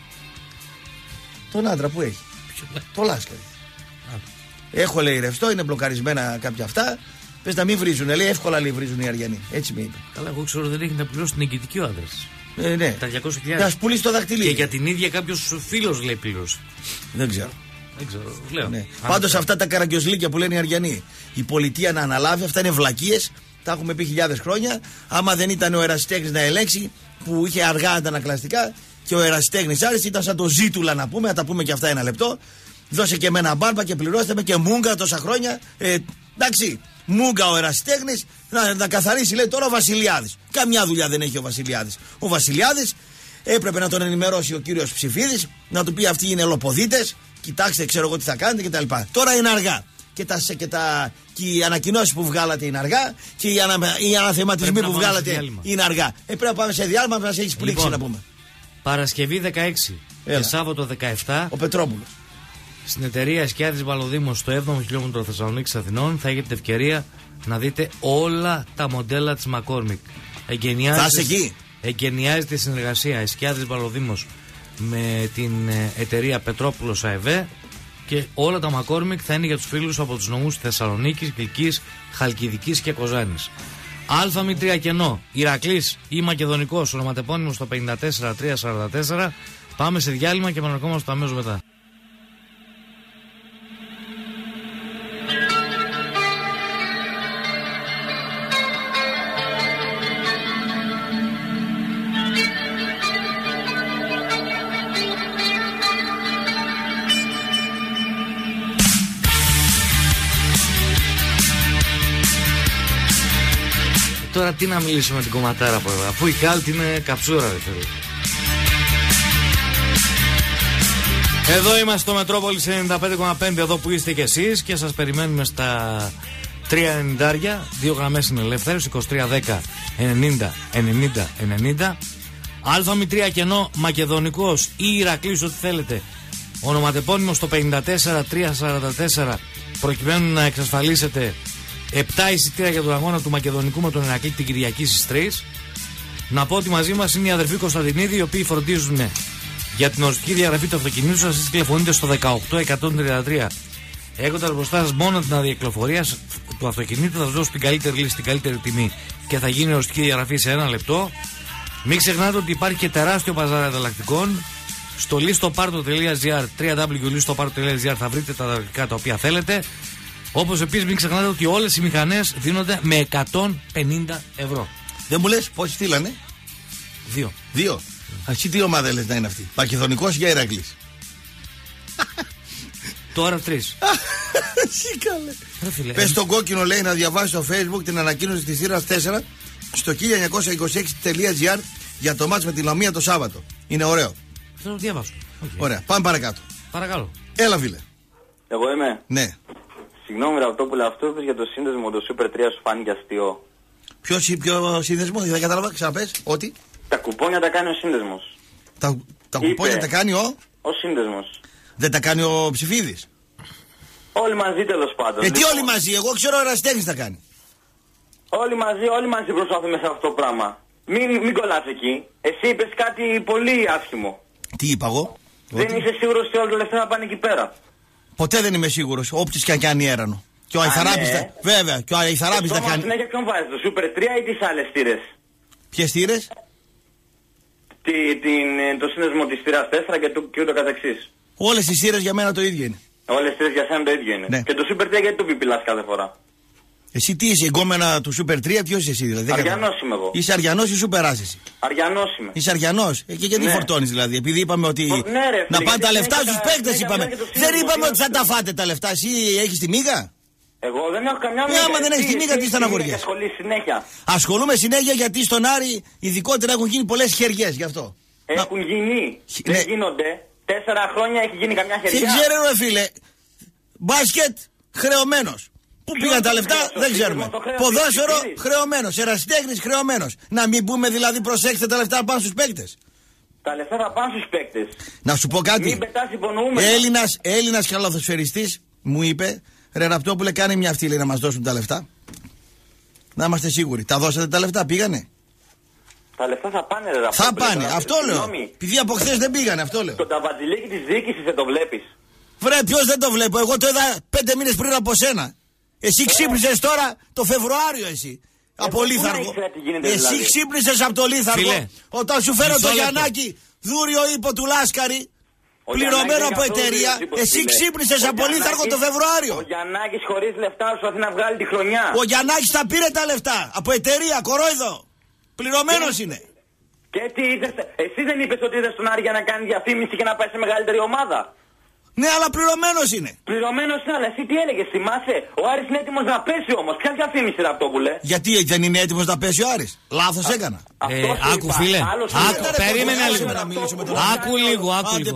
Τον άντρα που έχει. Ποιον? Το Λάσκαρη. Έχω, λέει, ρευστό, είναι μπλοκαρισμένα κάποια αυτά. Πες να μην βρίζουν, λέει, εύκολα, λέει, βρίζουν οι Αριανοί. Έτσι με είπε. Καλά, εγώ ξέρω δεν έχει να πληρώσει την εγκυτική ο άντρας. Ε, ναι. Τα διακόσιες χιλιάδες. Να σου πουλήσει το δαχτυλίδι. Και για την ίδια κάποιος φίλος, λέει, πλήρωσε. Δεν ξέρω. Δεν ξέρω. Λέω. Ναι. Πάντως αυτά τα καραγκιοζλίκια που λένε οι Αριανοί. Η πολιτεία να αναλάβει, αυτά είναι βλακίες. Τα έχουμε πει χιλιάδες χρόνια. Άμα δεν ήταν ο ερασιτέχνης να ελέγξει, που είχε αργά αντανακλαστικά, και ο ερασιτέχνης Άρης ήταν σαν το Ζήτουλα να πούμε, να τα πούμε και αυτά ένα λεπτό. Δώσε και εμένα μπάρμπα και πληρώστε με και μούγκα τόσα χρόνια. Ε, εντάξει, μούγκα ο ερασιτέχνης, να, να καθαρίσει, λέει, τώρα ο Βασιλιάδης. Καμιά δουλειά δεν έχει ο Βασιλιάδης. Ο Βασιλιάδης έπρεπε να τον ενημερώσει ο κύριος Ψηφίδης, να του πει αυτοί είναι ελοποδίτες, κοιτάξτε, ξέρω εγώ τι θα κάνετε κτλ. Τώρα είναι αργά. Και, τα, και, τα, και οι ανακοινώσεις που βγάλατε είναι αργά και οι, ανα, οι αναθεματισμοί που βγάλατε είναι αργά. Ε, πρέπει να πάμε σε διάλειμμα, να σε έχει πλήξει, λοιπόν, να πούμε. Παρασκευή δεκαέξι Έλα. Και Σάββατο δεκαεπτά ο Πετρόπουλος. Στην εταιρεία Εσκιάδης Βαλοδήμος στο έβδομο χιλιόμετρο Θεσσαλονίκης Αθηνών θα έχετε την ευκαιρία να δείτε όλα τα μοντέλα της McCormick. Θα είσαι εκεί. Εγκαινιάζεται η συνεργασία Εσκιάδης Βαλοδήμος με την εταιρεία Πετρόπουλος ΑΕΒ. Και όλα τα McCormick θα είναι για τους φίλους από τους νομούς Θεσσαλονίκης, Γλυκής, Χαλκιδικής και Κοζάνης. Α μη τρία κενό, Ηρακλής ή Μακεδονικός, ονοματεπώνυμο στο πέντε τέσσερα τρία σαράντα τέσσερα. Πάμε σε διάλειμμα και επαναρχόμαστε αμέσως μετά. Τώρα τι να μιλήσουμε με την κομματάρα από εδώ, αφού η κάλτη είναι καψούρα, ρε φίλε. Εδώ είμαστε στο Μετρόπολης ενενήντα πέντε κόμμα πέντε, εδώ που είστε κι εσείς, και σας περιμένουμε στα τρία ενενήντα, δύο γραμμές είναι ελεύθερες, είκοσι τρία δέκα ενενήντα ενενήντα ενενήντα. Α μη τρία κενό, Μακεδονικός ή Ηρακλής, ό,τι θέλετε, ονοματεπώνυμο στο πέντε τέσσερα τρία σαράντα τέσσερα, προκειμένου να εξασφαλίσετε επτά εισιτήρια για τον αγώνα του Μακεδονικού με τον Ηρακλή την Κυριακή στις τρεις. Να πω ότι μαζί μας είναι οι αδερφοί Κωνσταντινίδη, οι οποίοι φροντίζουν για την οριστική διαγραφή του αυτοκινήτου σας. Εσείς τηλεφωνείτε στο δεκαοκτώ εκατόν τριάντα τρία. Έχοντας μπροστά σας μόνο την αδιακλοφορία του αυτοκινήτου, θα σας δώσω την καλύτερη λύση, την καλύτερη τιμή και θα γίνει οριστική διαγραφή σε ένα λεπτό. Μην ξεχνάτε ότι υπάρχει και τεράστιο παζάρι ανταλλακτικών. Στο listoparto τελεία gr, double-u double-u double-u τελεία listoparto τελεία gr, θα βρείτε τα ανταλλακτικά τα οποία θέλετε. Όπως επίσης μην ξεχνάτε ότι όλες οι μηχανές δίνονται με εκατόν πενήντα ευρώ. Δεν μου λες πόσοι στείλανε? Δύο. Δύο. Εσύ τι ομάδα λες να είναι αυτή? Μακεδονικός ή Ηρακλής? Τώρα τρεις. Εσύ καλέ. Πες στον κόκκινο, λέει, να διαβάσει στο Facebook την ανακοίνωση της θύρας τέσσερα στο χίλια εννιακόσια είκοσι έξι τελεία gr για το μάτς με τη Λαμία το Σάββατο. Είναι ωραίο. Θα το διαβάσω. Okay. Ωραία, πάμε παρακάτω. Παρακαλώ. Έλα, φίλε. Εγώ είμαι. Ναι. Συγγνώμη, Ραπτόπουλε, αυτό είπες για το σύνδεσμο το Super τρία σου φάνηκε αστείο? Ποιο, ποιο σύνδεσμο, δεν κατάλαβα, ξαναπες, ότι. Τα κουπόνια τα κάνει ο σύνδεσμος. Τα, τα κουπόνια τα κάνει ο. Ο σύνδεσμος. Δεν τα κάνει ο Ψηφίδης? Όλοι μαζί, τέλος πάντων. Ε, τι όλοι μαζί, εγώ ξέρω ο Εραστέχνης τα κάνει. Όλοι μαζί, όλοι μαζί προσπαθούμε σε αυτό το πράγμα. Μην, μην κολλάς εκεί. Εσύ είπες κάτι πολύ άσχημο. Τι είπα εγώ? Δεν ότι... είσαι σίγουρος ότι όλα τα λεφτά θα πάνε εκεί πέρα? Ποτέ δεν είμαι σίγουρος, όποιος και αν κάνει έρανο. Και ο Αϊθαράπης, ναι. Βέβαια, και ο Αϊθαράπης θα κάνει. Συνέχεια ποιον βάζεις, το Super τρία ή τις άλλες θύρες? Ποιες θύρες? Τι, την, το σύνδεσμο της θύρας τέσσερα και, το, και ούτω καθεξής. Όλες οι θύρες για μένα το ίδιο είναι. Όλες οι θύρες για σένα το ίδιο είναι. Ναι. Και το Super τρία γιατί το πιπιλάς κάθε φορά? Εσύ τι είσαι, εγκόμενα του Super τρία, ποιος είσαι εσύ δηλαδή? Αριανός είμαι εγώ. Είσαι Αριανός ή σου περάσει εσύ? Αριανός είμαι. Είσαι Αριανός. Ε, και γιατί ναι. φορτώνεις δηλαδή? Επειδή είπαμε ότι. Ναι, ρε, να πάνε τα λεφτά στους παίκτες, είπαμε. Δεν είπαμε ότι θα τα φάτε τα λεφτά. Εσύ έχεις τη μίγα? Εγώ δεν έχω καμιά μίγα. Ε, άμα δεν έχεις τη μίγα, τι στεναχωριέσαι? Ασχολείς συνέχεια. Ασχολούμαι συνέχεια γιατί στον Άρη ειδικότερα έχουν γίνει πολλές χεριές γι' αυτό. Έχουν γίνει. Δεν ναι. γίνονται. Τέσσερα χρόνια έχει γίνει καμιά χεριά. Δεν ξέρω, ρε φίλε. Μπάσκετ χρεωμένος. Πού πήγαν τα λεφτά, δεν ξέρουμε. Ποδόσφαιρο χρεωμένος. Ερασιτέχνης χρεωμένος. Να μην πούμε δηλαδή, προσέξτε, τα λεφτά πάνε στους παίκτες. Τα λεφτά θα πάνε στους παίκτες. Να σου πω κάτι. Μην πετάς υπονοούμενα. Έλληνας, Έλληνας καλαθοσφαιριστής μου είπε, ρε Ραπτόπουλε, κάνε μια αυτή, λέει, να μας δώσουν τα λεφτά. Να είμαστε σίγουροι. Τα δώσατε τα λεφτά, πήγανε? Τα λεφτά θα πάνε, ρε Ραπτόπουλε. Θα πάνε, αυτό λέω. Επειδή από χθες δεν πήγανε, αυτό λέω. Το ταβατζιλίκι της διοίκησης δεν το βλέπεις? Βρε, ποιος δεν το βλέπω? Εγώ το είδα πέντε μήνες πριν από σένα. Εσύ ξύπνησες τώρα το Φεβρουάριο, εσύ. Από λίθαργο. Εσύ δηλαδή. Ξύπνησες από το λίθαργο. Φίλε, όταν σου φέρω το Γιαννάκι, δούριο ύπο του Λάσκαρη, ο πληρωμένο από εταιρεία. Εσύ ξύπνησες από λίθαργο το Φεβρουάριο. Ο Γιαννάκης χωρίς λεφτά προσπαθεί να βγάλει τη χρονιά. Ο Γιαννάκης τα πήρε τα λεφτά. Από εταιρεία, κορόιδο. Πληρωμένος και... είναι. Και τι είδες, εσύ δεν είπες ότι είδες τον Άρη για να κάνει διαφήμιση και να πάει σε μεγαλύτερη ομάδα? Ναι, αλλά πληρωμένος είναι. Πληρωμένος είναι, αλλά εσύ τι έλεγες, θυμάσαι? Ο Άρης είναι έτοιμος να πέσει όμως. Ποια διαφήμιση, Ραπτόπουλε? Γιατί δεν είναι έτοιμος να πέσει ο Άρης? Λάθος Α, έκανα. Ε, άκου, φίλε. Άκου, περίμενε λίγο. Άκου λίγο, άκου λίγο.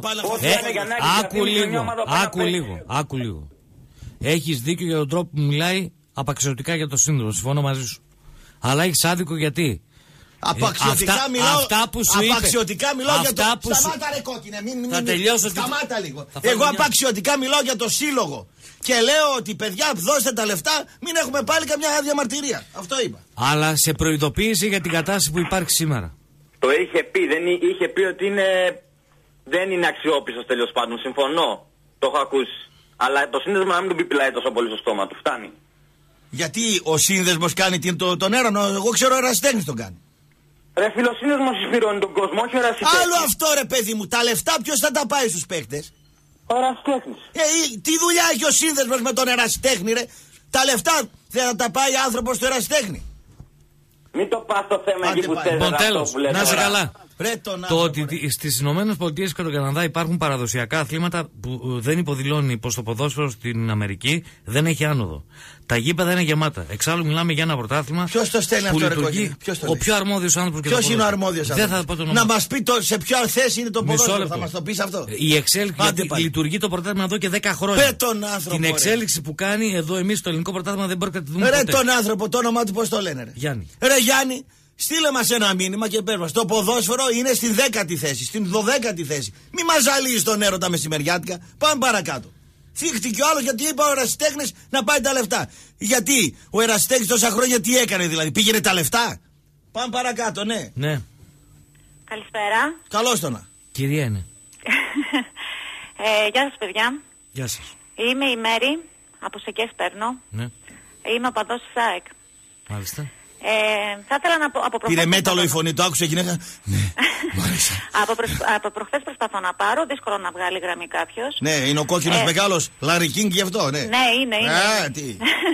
Άκου λίγο, άκου λίγο, άκου λίγο. Έχεις δίκιο για τον τρόπο που μιλάει απαξιωτικά για το σύνδρομο. Συμφωνώ μαζί σου. Αλλά έχεις άδικο γιατί? Απαξιωτικά αυτά, μιλάω, αυτά που σου απαξιωτικά είπε, μιλάω για το... Που σταμάτα ρε κόκκινε, μην, μην, θα τελειώσω. Σταμάτα λίγο. Εγώ απαξιωτικά μιλάω για το σύλλογο. Και λέω ότι παιδιά δώστε τα λεφτά, μην έχουμε πάλι καμιά διαμαρτυρία. Αυτό είπα. Αλλά σε προειδοποίησε για την κατάσταση που υπάρχει σήμερα. Το είχε πει, δεν είχε πει ότι είναι... δεν είναι αξιόπιστος τέλος πάντων, συμφωνώ. Το έχω ακούσει. Αλλά το σύνδεσμο να μην τον πιπιλάει τόσο πολύ στο στόμα του, φτάνει. Γιατί ο σύνδεσμος κάνει την, το, τον έρανο, εγώ ξέρω ο ερασιτέχνης τον κάνει. Ρε φίλο, ο σύνδεσμος συσπηρώνει τον κόσμο, όχι ο ερασιτέχνης. Άλλο αυτό ρε παιδί μου, τα λεφτά ποιος θα τα πάει στους παίκτες? Ο ερασιτέχνης. Ε, τι δουλειά έχει ο σύνδεσμος με τον ερασιτέχνη ρε? Τα λεφτά θα τα πάει άνθρωπος στο ερασιτέχνη. Μην το πας το θέμα εκεί που θες. Λοιπόν, τέλος, να είσαι καλά. Ρε, το ότι στις Ηνωμένες Πολιτείες και τον Καναδά υπάρχουν παραδοσιακά αθλήματα που δεν υποδηλώνει πως το ποδόσφαιρο στην Αμερική δεν έχει άνοδο. Τα γήπεδα είναι γεμάτα. Εξάλλου μιλάμε για ένα πρωτάθλημα. Ποιος το στέλνει αυτό, ρε κόκκινη? Ο πιο αρμόδιος άνθρωπος. Ποιος είναι ο αρμόδιος άνθρωπος? Να μας πει το, σε ποια θέση είναι το ποδόσφαιρο, θα μας το πεις αυτό? Η εξέλιξη λειτουργεί το πρωτάθλημα εδώ και δέκα χρόνια. Πε τον άνθρωπο. Την εξέλιξη ρε. που κάνει εδώ εμείς στο ελληνικό πρωτάθλημα δεν μπορεί να τη δούμε. Ρε ποτέ. τον άνθρωπο, το όνομά του πώς το λένε? Ρε Γιάννη. Ρε Γιάννη. Στείλε μας ένα μήνυμα και πες μας. Το ποδόσφαιρο είναι στη δέκατη θέση, στην δωδέκατη θέση. Μη μας ζαλίζει τον έρωτα μεσημεριάτικα. Πάμε παρακάτω. Θύχτηκε ο άλλος γιατί είπα ο ερασιτέχνης να πάει τα λεφτά. Γιατί ο ερασιτέχνης τόσα χρόνια τι έκανε δηλαδή? Πήγαινε τα λεφτά. Πάμε παρακάτω, ναι. Ναι. Καλησπέρα. Καλώς το να. Κυρία είναι. ε, γεια σας παιδιά. Γεια σας. Είμαι η Μέρη. Από Σεκές παίρνω. Ναι. Είμαι οπαδός της ΑΕΚ. Μάλιστα. Ε, θα ήθελα να πω από προχθές. Πήρε μέταλλο η φωνή, το άκουσε η γυναίκα. Ναι, μάλιστα. από, προσ... από προχθές προσπαθώ να πάρω, δύσκολο να βγάλει γραμμή κάποιος. Ναι, είναι ο κόκκινος ε... μεγάλος Λάρι Κίνγκ γι' αυτό, ναι. Ναι, είναι, είναι. Α, τι.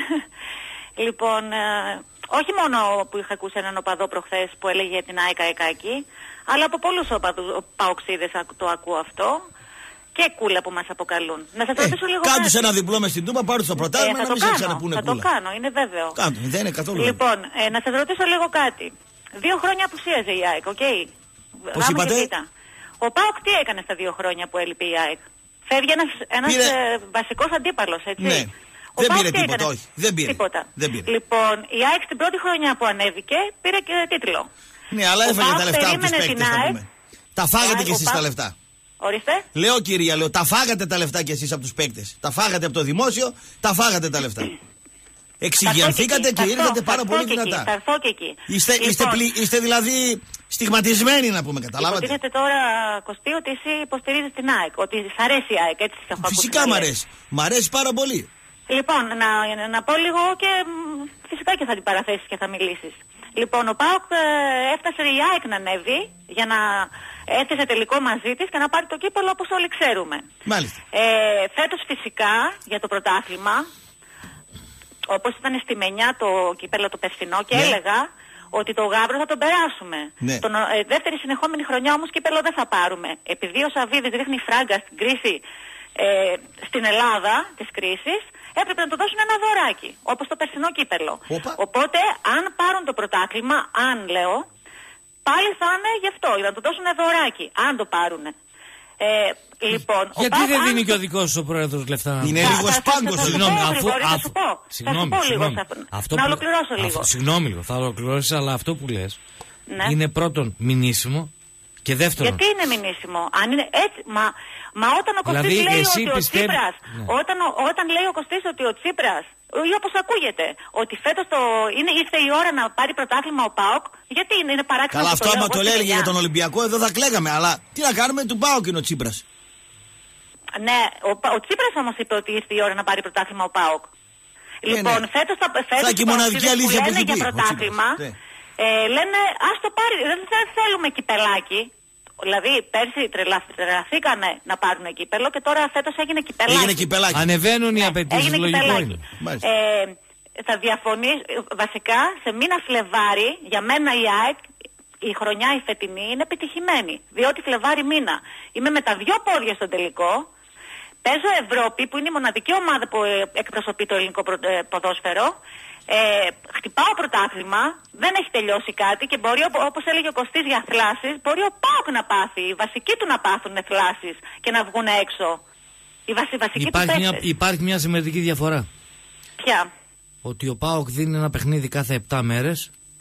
Λοιπόν, ε, όχι μόνο που είχα ακούσει έναν οπαδό προχθές που έλεγε την ΑΕΚ αεκάκι, αλλά από πολλούς οπαδούς, παοξίδες το ακούω αυτό. Και κούλα που μας αποκαλούν. Να σας ρωτήσω ε, λίγο κάτι. Κάντου ένα διπλό μες στην Τούμπα, πάρου στο πρωτάθλημα ε, να μην σε ξαναπούνε κούλα. Θα το κάνω, είναι βέβαιο. Κάντου, δεν είναι καθόλου. Λοιπόν, ε, να σας ρωτήσω λίγο κάτι. Δύο χρόνια απουσίαζε η ΑΕΚ, οκ. Okay. Πώς είπατε? Ο ΠΑΟΚ τι έκανε στα δύο χρόνια που έλειπε η ΑΕΚ? Φεύγει ένας, ένας πήρε... ε, βασικός αντίπαλος, έτσι. Ναι. Ο δεν πήρε τίποτα, όχι. Δεν πήρε. Τίποτα. Δεν πήρε. Λοιπόν, η ΑΕΚ στην πρώτη χρονιά που ανέβηκε πήρε και τίτλο. Ναι, αλλά έφαγε τα λεφτά από τους παίκτες, να πούμε. Τα φάγατε κι εσείς τα λεφτά. Ορίστε. Λέω κυρία, λέω, τα φάγατε τα λεφτά κι εσείς από τους παίκτες. Τα φάγατε από το δημόσιο, τα φάγατε τα λεφτά. Εξηγενθήκατε και ήρθατε πάρα πολύ δυνατά. Θα έρθω και εκεί. Είστε, λοιπόν, είστε, πλη, είστε δηλαδή στιγματισμένοι να πούμε, καταλάβατε. Υποτίθεται τώρα, Κωστή, ότι εσύ υποστηρίζεις την ΑΕΚ, ότι σ' αρέσει η ΑΕΚ, έτσι σε έχω ακούσει. Φυσικά μ' αρέσει. Μ' αρέσει πάρα πολύ. Λοιπόν, να, να πω λίγο και φυσικά και θα την παραθέσεις και θα μιλήσεις. Λοιπόν, ο ΠΑΟΚ ε, έφτασε η ΑΕΚ να ανέβει για να έρθει σε τελικό μαζί της και να πάρει το κύπελλο όπως όλοι ξέρουμε. Μάλιστα. Ε, φέτος φυσικά για το πρωτάθλημα, όπως ήταν στη Μενιά το κύπελλο το περσινό και ναι. έλεγα ότι το Γαύρο θα τον περάσουμε. Ναι. Τον ε, δεύτερη συνεχόμενη χρονιά όμως κύπελλο δεν θα πάρουμε. Επειδή ο Σαββίδης ρίχνει φράγκα στην κρίση ε, στην Ελλάδα της κρίσης, έπρεπε να του δώσουν ένα δωράκι, όπως το περσινό κύπελλο. Οπα. Οπότε, αν πάρουν το πρωτάθλημα, αν λέω, πάλι θα είναι γι' αυτό, για να του δώσουν δωράκι, αν το πάρουν. Ε, λοιπόν, γιατί δεν δίνει αν... και ο δικός ο πρόεδρος λεφτά? Είναι λίγο σπάγκος. Συγγνώμη, αφού... Θα σου πω, συγγνώμη, θα σου πω λίγο, αυτό να που... ολοκληρώσω λίγο. Συγγνώμη λίγο, θα ολοκληρώσεις, αλλά αυτό που λες ναι. είναι πρώτον μηνύσιμο και δεύτερον... Γιατί είναι μηνύσιμο? Αν είναι έτσι, μα, μα όταν ο Κωστής δηλαδή, λέει ότι πιστεύ... ο Τσίπρας, ναι. όταν, όταν λέει ο Κωστής ότι ο Τσίπρας, ή όπως ακούγεται, ότι φέτος το, είναι, ήρθε η ώρα να πάρει πρωτάθλημα ο ΠΑΟΚ, γιατί είναι, είναι παράξενο. Καλά, αυτό άμα το έλεγε για τον Ολυμπιακό, εδώ θα κλαίγαμε, αλλά τι να κάνουμε, του ΠΑΟΚ είναι ο Τσίπρας. Ναι, ο, ο Τσίπρας όμως είπε ότι ήρθε η ώρα να πάρει πρωτάθλημα ο ΠΑΟΚ. Ναι, λοιπόν, ναι. φέτος θα, φέτος θα και η μοναδική αλήθεια που λένε για πρωτάθλημα, ε, λένε ας το πάρει, δεν θέλουμε κυπελάκι. Δηλαδή πέρσι τρελαθήκανε να πάρουν κύπελο και τώρα φέτος έγινε κυπελάκι. Έγινε κυπελάκι. Ανεβαίνουν οι ναι, απαιτήσεις, λογικό είναι. Ε, θα διαφωνήσω, βασικά σε μήνα Φλεβάρι, για μένα η ΑΕΚ, η χρονιά η φετινή είναι επιτυχημένη. Διότι Φλεβάρι μήνα είμαι με τα δυο πόδια στον τελικό. Παίζω Ευρώπη που είναι η μοναδική ομάδα που εκπροσωπεί το ελληνικό ποδόσφαιρο. Ε, χτυπάω πρωτάθλημα, δεν έχει τελειώσει κάτι και μπορεί, όπως έλεγε ο Κωστής για θλάσεις, μπορεί ο ΠΑΟΚ να πάθει, οι βασικοί του να πάθουν θλάσεις και να βγουν έξω. Οι βασι, βασικοί υπάρχει, του μια, υπάρχει μια σημαντική διαφορά. Ποια? Ότι ο ΠΑΟΚ δίνει ένα παιχνίδι κάθε επτά μέρες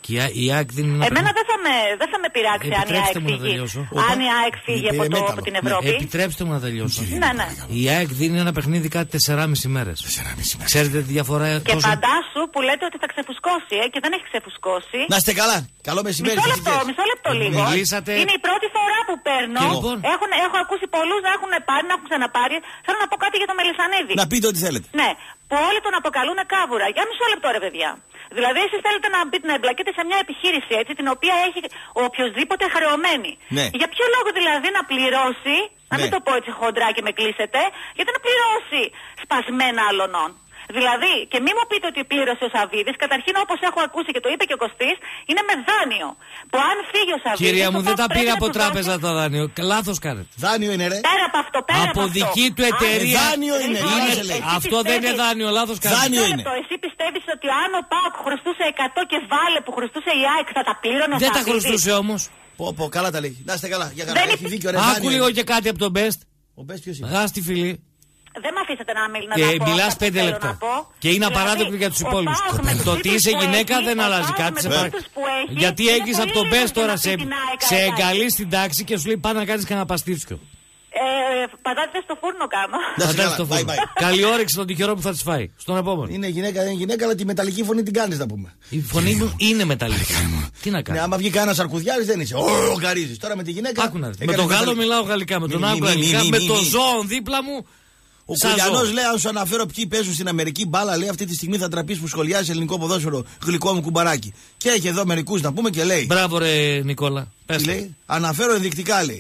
Και η ΑΕΚ δίνει ένα... Εμένα δεν θα με, δεν θα με πειράξει αν η ΑΕΚ φύγει, αν η ΑΕΚ φύγει από, το, από την Ευρώπη. Ναι, επιτρέψτε μου να τελειώσω. Ναι, ναι. Η ΑΕΚ δίνει ένα παιχνίδι κάτι τεσσεράμισι μέρες. Ξέρετε τη διαφορά? Και τόσο... φαντάσου που λέτε ότι θα ξεφουσκώσει, ε, και δεν έχει ξεφουσκώσει. Να είστε καλά. Καλό μεσημέρι. Μισό λεπτό, μισό λεπτό λίγο. Μιλήσατε... Είναι η πρώτη φορά που παίρνω. Λοιπόν... Έχουν, έχω ακούσει πολλούς να έχουν πάρει, να έχουν ξαναπάρει. Θέλω να πω κάτι για το Μελισσανίδη. Να πείτε ό,τι θέλετε. Ναι, που όλοι τον αποκαλούν κάβουρα. Για μισό λεπτό, ρε παιδιά. Δηλαδή, εσείς θέλετε να, μπείτε, να εμπλακείτε σε μια επιχείρηση έτσι, την οποία έχει οποιοδήποτε χρεωμένη. Ναι. Για ποιο λόγο δηλαδή να πληρώσει, να ναι. μην το πω έτσι χοντρά και με κλείσετε, γιατί να πληρώσει σπασμένα άλλων. Δηλαδή, και μη μου πείτε ότι πλήρωσε ο Σαββίδης, καταρχήν όπως έχω ακούσει και το είπε και ο Κωστής, είναι με δάνειο. Που αν φύγει ο Σαββίδης. Κυρία μου, δεν τα πήρα από τράπεζα δώσει... το δάνειο. Λάθος κάνετε. Δάνειο είναι, ρε. Πέρα από αυτό, πέρα από, από δική αυτό. του εταιρεία. Α, δάνειο είναι. είναι... Αυτό δεν είναι δάνειο, λάθος κάνετε. Δάνειο είναι. Εσύ πιστεύεις ότι αν ο ΠΑΟΚ χρωστούσε εκατό και βάλε που χρωστούσε η ΑΕΚ θα τα πλήρωνε ο Δεν Σαββίδης? τα χρωστούσε όμως. Πω, πω, καλά τα λέει. Να είστε καλά. Για καλά. Έχει δίκιο, ρε. Άκου λίγο και κάτι από τον Best. Ο Best ποιος είναι? Γεια στη φιλή. Δεν με αφήσατε να μιλήσω. Και μιλάς πέντε λεπτά. Και είναι απαράδεκτο για τους υπόλοιπους. Το ότι είσαι γυναίκα δεν αλλάζει κάτι. Γιατί έχεις από τον Best τώρα σε εγκαλεί στην τάξη και σου λέει πάνε να κάνεις κανένα παστίτσιο. Ε, πατάτες στο φούρνο κάνω. Πατάτες στο φούρνο. Καλή όρεξη τον τυχερό που θα τις φάει. Στον επόμενο. Είναι γυναίκα, δεν είναι γυναίκα, αλλά τη μεταλλική φωνή την κάνεις, να πούμε. Η φωνή μου είναι μεταλλική. Τι να κάνω. Ναι, άμα βγει κανένα αρκουδιάρης δεν είσαι. Ω, γαρίζεις. Τώρα με τη γυναίκα. Άκου να δεις. Με τον Γάλλο μιλάω γαλλικά, με τον Άκου αγγλικά, με τον Ζώον δίπλα μου. Ο Κουλιανός λέει: αν σου αναφέρω ποιοι παίζουν στην Αμερική μπάλα, λέει αυτή τη στιγμή θα τραπείς που σχολιάζει ελληνικό ποδόσφαιρο, γλυκό μου κουμπαράκι. Και έχει εδώ μερικούς να πούμε και λέει. Μπράβο, ρε Νικόλα. Τι λέει? Αναφέρω ενδεικτικά, λέει.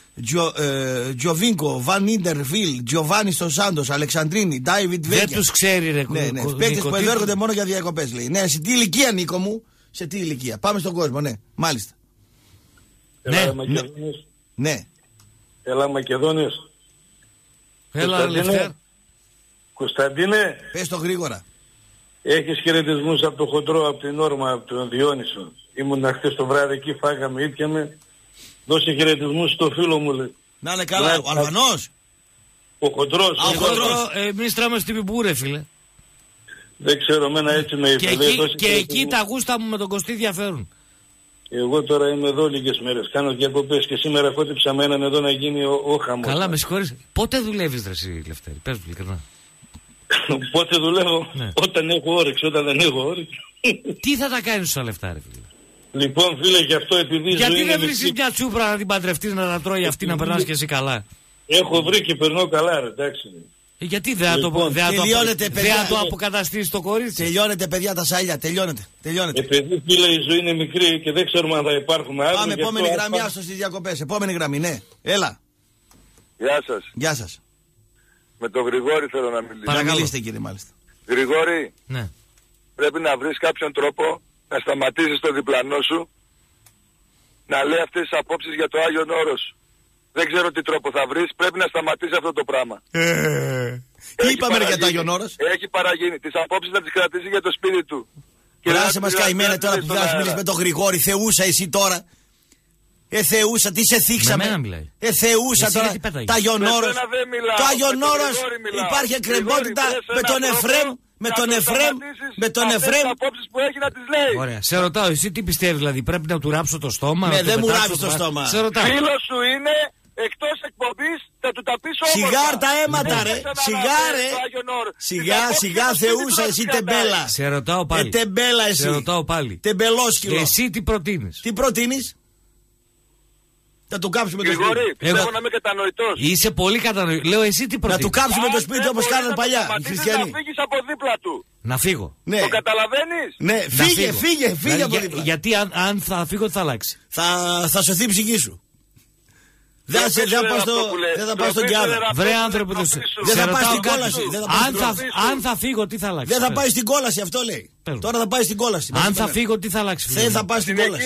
Τζοβίνκο, Βαν Ιντερβιλ, Τζοβάνι στο Σάντος, Αλεξανδρίνη, Ντάιβιντ Βέγκια. Δεν τους ξέρει, ρε ναι, ναι. Παίκτες που εδώ έρχονται μόνο για διακοπές, λέει. Ναι, σε τι ηλικία, Νίκο μου, σε τι ηλικία. Πάμε στον κόσμο, ναι, μάλιστα. Έλα, ναι, ναι. Έλα, Μακεδόνες. Έλα, Λευτέρ. Κωνσταντίνε. Πες το γρήγορα. Έχεις χαιρετισμούς από το χοντρό, από την Όρμα, από τον Διόνυσο. Ήμουν χτες το βράδυ εκεί, φάγαμε, ήπιαμε. Δώσε χαιρετισμούς στο φίλο μου, λέει. Να είναι καλά, ο Αλβανός. Ο χοντρός. Α, ο χοντρός. Εμείς τρώμε στην Πιμπού, φίλε. Δεν ξέρω, εμένα έτσι με είπε. Και, εκεί, και εκεί τα γούστα μου με τον Κωστή διαφέρουν. Εγώ τώρα είμαι εδώ λίγες μέρες. Κάνω διακοπές και σήμερα χώτιψα με έναν εδώ να γίνει ο, ο χαμός. Καλά, με συγχωρείς. Πότε δουλεύεις, ρε εσύ, Λευτέρη? Πες μου ειλικρινά. Πότε δουλεύω? Ναι. Όταν έχω όρεξη, όταν δεν έχω όρεξη. Τι θα τα κάνεις στα λεφτά, ρε φίλε? Λοιπόν, φίλε, γι' αυτό επειδή. Γιατί δεν βρίσκεις μια τσούπρα να την παντρευτείς, να τα τρώει αυτή, να περνάς και εσύ καλά? Έχω βρει και περνώ καλά, ρε, εντάξει. Ε, γιατί δεν λοιπόν, θα το αποκαταστήσει το κορίτσι? Τελειώνεται, παιδιά, τα σάλια, τελειώνεται. τελειώνεται. Επειδή, φίλε, η ζωή είναι μικρή και δεν ξέρουμε αν θα υπάρχουμε αύριο. Πάμε, επόμενη αυτό, γραμμή, άστο στις διακοπές. Επόμενη γραμμή, ναι. Έλα. Γεια σας. Γεια σας. Με τον Γρηγόρη θέλω να μιλήσω. Παρακαλείστε, κύριε, μάλιστα. Γρηγόρη, ναι. Πρέπει να βρεις κάποιον τρόπο να σταματήσεις τον διπλανό σου να λέει αυτές τις απόψεις για το Άγιον Όρος. Δεν ξέρω τι τρόπο θα βρεις, πρέπει να σταματήσεις αυτό το πράγμα. Ε, τι είπαμε για το Άγιον Όρος? Έχει παραγίνει. Τις απόψεις να τις κρατήσει για το σπίτι του. Κράσε μας καημένα τώρα που θα μιλήσεις με τον Γρηγόρη. Θεούσα εσύ τώρα. Ε, Θεούσα, τι σε θίξαμε. Ε, Θεούσα τώρα. Το Άγιον Όρος. Το Άγιον Όρος υπάρχει εκκρεμότητα με τον Εφραίμ. Με τον Εφραίμ, με τον Εφραίμ. Ωραία. Σε ρωτάω, εσύ τι πιστεύεις, δηλαδή πρέπει να του ράψω το στόμα? Ναι, δεν μου ράψεις το στόμα. Σε ρωτάω. Φίλος σου είναι εκτός εκπομπής, θα του τα πεις όμορφα. Σιγάρ τα αίματα, ρε. Σιγάρε. Σιγά, σιγά, Θεούσα, εσύ τεμπέλα. Σε ρωτάω πάλι. Ε, τεμπέλα εσύ. Σε ρωτάω πάλι. Τεμπελόσκυλο. Εσύ τι προτείνεις? Τι προτείνεις? Θα του κάψουμε το σπίτι. Γρηγόρη, πιστεύω να είμαι κατανοητός. Είσαι πολύ κατανοητός. Λέω εσύ τι προτείνεις? Να του κάψουμε το σπίτι όπως κάνανε παλιά οι χριστιανοί. Να φύγεις από δίπλα του. Να φύγω. Ναι. Το καταλαβαίνεις? Ναι, φύγε, φύγε, φύγε από δίπλα. Γιατί αν, αν θα φύγω τι θα αλλάξει? Θα, θα σωθεί η ψυχή σου. Δεν θα πάω στον Κιάδα. Βρε άνθρωποι, δεν θα πάει στην κόλαση. Αν θα φύγω, τι θα αλλάξει? Δεν θα πάει στην κόλαση, αυτό λέει. Τώρα θα πάει στην κόλαση. Αν θα φύγω, τι θα αλλάξει? Δεν θα πάει στην κόλαση.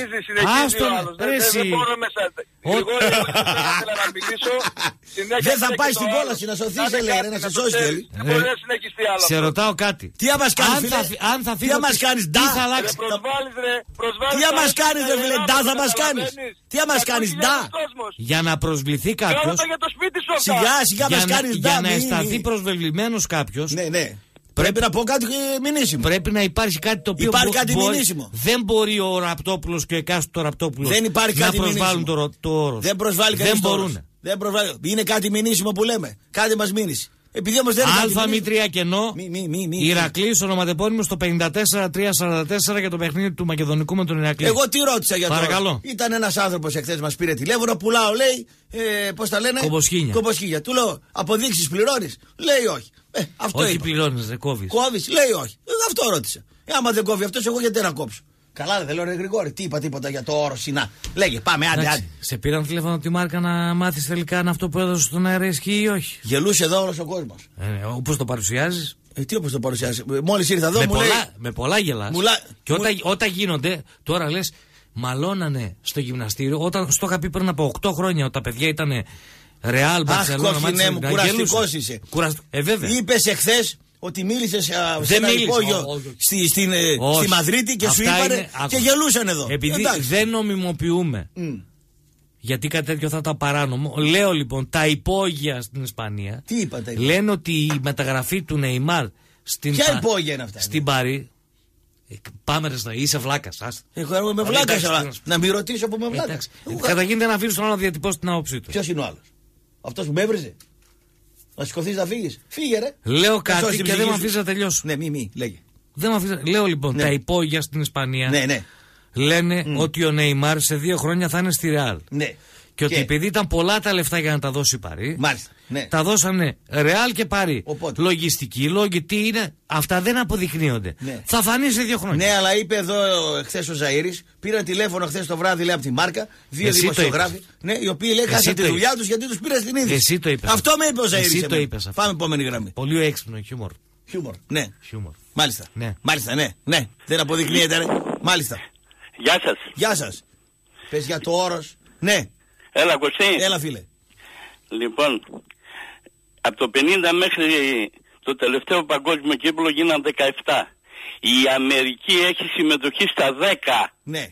Δεν θα πάει στην κόλαση, να σωθεί, λέει, να σε σώσει θέλει. Σε ρωτάω κάτι. Τι θα μας κάνεις, αν θα φύγω, τι θα αλλάξει? Τι θα μας κάνεις, ρε φίλε, ντά θα μας κάνεις? Τι θα μας κάνεις, ντά? Για να προσβληθεί κάποιος, σιγά σιγά μας κάνεις ντά. Για να αισθανθεί προσβεβλημένος κάποιος, ναι, ναι. Πρέπει να πω κάτι μηνύσιμο. Πρέπει να υπάρχει κάτι το οποίο. Υπάρχει μπο, κάτι μπορεί, μηνύσιμο. Δεν μπορεί ο Ραπτόπουλος και ο εκάστοτε Ραπτόπουλος Δεν υπάρχει να κάτι προσβάλλουν μηνύσιμο. το, το όρο. Δεν προσβάλλει κανείς. Δεν το μπορούν. όρος. Δεν προσβάλλει. Είναι κάτι μηνύσιμο που λέμε. Κάτι μας μήνυση. Επειδή όμως δεν είναι. Αλφα μη τρία κενό. Μη, μη, μη, μη, Ηρακλής ονοματεπώνυμο στο πενήντα τέσσερα τρία σαράντα τέσσερα για το παιχνίδι του Μακεδονικού με τον Ηρακλή. Εγώ τι ρώτησα για το. Παρακαλώ. Ήταν ένας άνθρωπος εχθές μας πήρε τηλέφωνο, πουλάω λέει. Ε, πώς τα λένε. Κομποσχήνια. Κομποσχήνια. Του λέω αποδείξεις πληρώνεις. Λέει όχι. Ε, αυτό όχι είπα. πληρώνεις, δεν κόβεις. Κόβεις, λέει όχι. Ε, αυτό ρώτησα. Ε, άμα δεν κόβει αυτός, εγώ γιατί να κόψω. Καλά, δεν λέω ρε Γρηγόρη, τι είπα τίποτα για το όρο συνά. Λέγε, πάμε, άντε, Εντάξει, άντε. σε πήραν τηλέφωνο από τη Μάρκα να μάθεις τελικά αν αυτό που έδωσε στον αέρα ισχύει ή όχι. Γελούσε εδώ όλος ο κόσμος. Ε, όπως το παρουσιάζεις. Ε, τι όπως το παρουσιάζεις. Μόλις ήρθα εδώ με, μου πολλά, λέει. με πολλά γελάς. Μουλά... Και όταν, μου... όταν γίνονται, τώρα λες, μαλώνανε στο γυμναστήριο. Όταν στο είχα πει πριν από οκτώ χρόνια, όταν τα παιδιά ήταν Ρεάλ, Μπαρσελόνα, Αχ, κόφινε μου, κουραστικός είσαι. Κουραστ... Ε, βέβαια. Είπες εχθές ότι μίλησες σε ένα υπόγειο στη, στη, στη Μαδρίτη και αυτά σου είπανε είναι... και γελούσαν εδώ. Επειδή εντάξει. δεν νομιμοποιούμε. Mm. Γιατί κάτι τέτοιο θα ήταν παράνομο. Λέω λοιπόν τα υπόγεια στην Ισπανία. Τι είπα τα υπόγεια. Λένε ότι η μεταγραφή του Νεϊμάρ στην Ποια πα... υπόγεια είναι αυτά. Στην Παρί. Πάμε ρε, είσαι βλάκας. Εγώ είμαι βλάκας, αλλά να μην ρωτήσω που είμαι βλάκας. Καταρχήν δεν αφήνει τον άλλο να διατυπώσει την άποψή του. Ποιος είναι ο άλλος. Αυτός που με έβριζε. Να σηκωθείς να φύγεις. Φύγε ρε. Λέω κάτι και δεν με αφήσει να τελειώσω. Ναι, μη, μη, λέγε. Δεν με αφήσει. Λέω λοιπόν, ναι. Τα υπόγεια στην Ισπανία ναι, ναι. λένε mm. ότι ο Νεϊμάρ σε δύο χρόνια θα είναι στη Ρεάλ. Ναι. Και ότι και... επειδή ήταν πολλά τα λεφτά για να τα δώσει η Παρί, μάλιστα, ναι. τα δώσανε Ρεάλ και Παρί. Οπότε. Λογιστικοί λόγοι, τι είναι, αυτά δεν αποδεικνύονται. Ναι. Θα φανεί σε δύο χρόνια. Ναι, αλλά είπε εδώ χθες ο Ζαΐρης, πήραν τηλέφωνο χθες το βράδυ λέει από τη Μάρκα, δύο Εσύ δημοσιογράφοι, ναι, οι οποίοι λέει χάσαν τη δουλειά τους γιατί τους πήραν στην είδηση. Εσύ το είπες. Αυτό με είπε ο Ζαΐρης. Εσύ το είπες. Πάμε επόμενη γραμμή. Πολύ έξυπνο χιούμορ. Χιούμορ, ναι. Χιούμορ. Μάλιστα. Ναι. Μάλιστα, ναι. Ναι. Δεν αποδεικνύεται, ρε. Μάλιστα. Γεια σας. Γεια σας. Πες για το όρος. Ναι. Έλα, Κωστή. Έλα, φίλε. Λοιπόν, από το πενήντα μέχρι το τελευταίο παγκόσμιο κύπελλο γίναν δεκαεπτά. Η Αμερική έχει συμμετοχή στα δέκα. Ναι.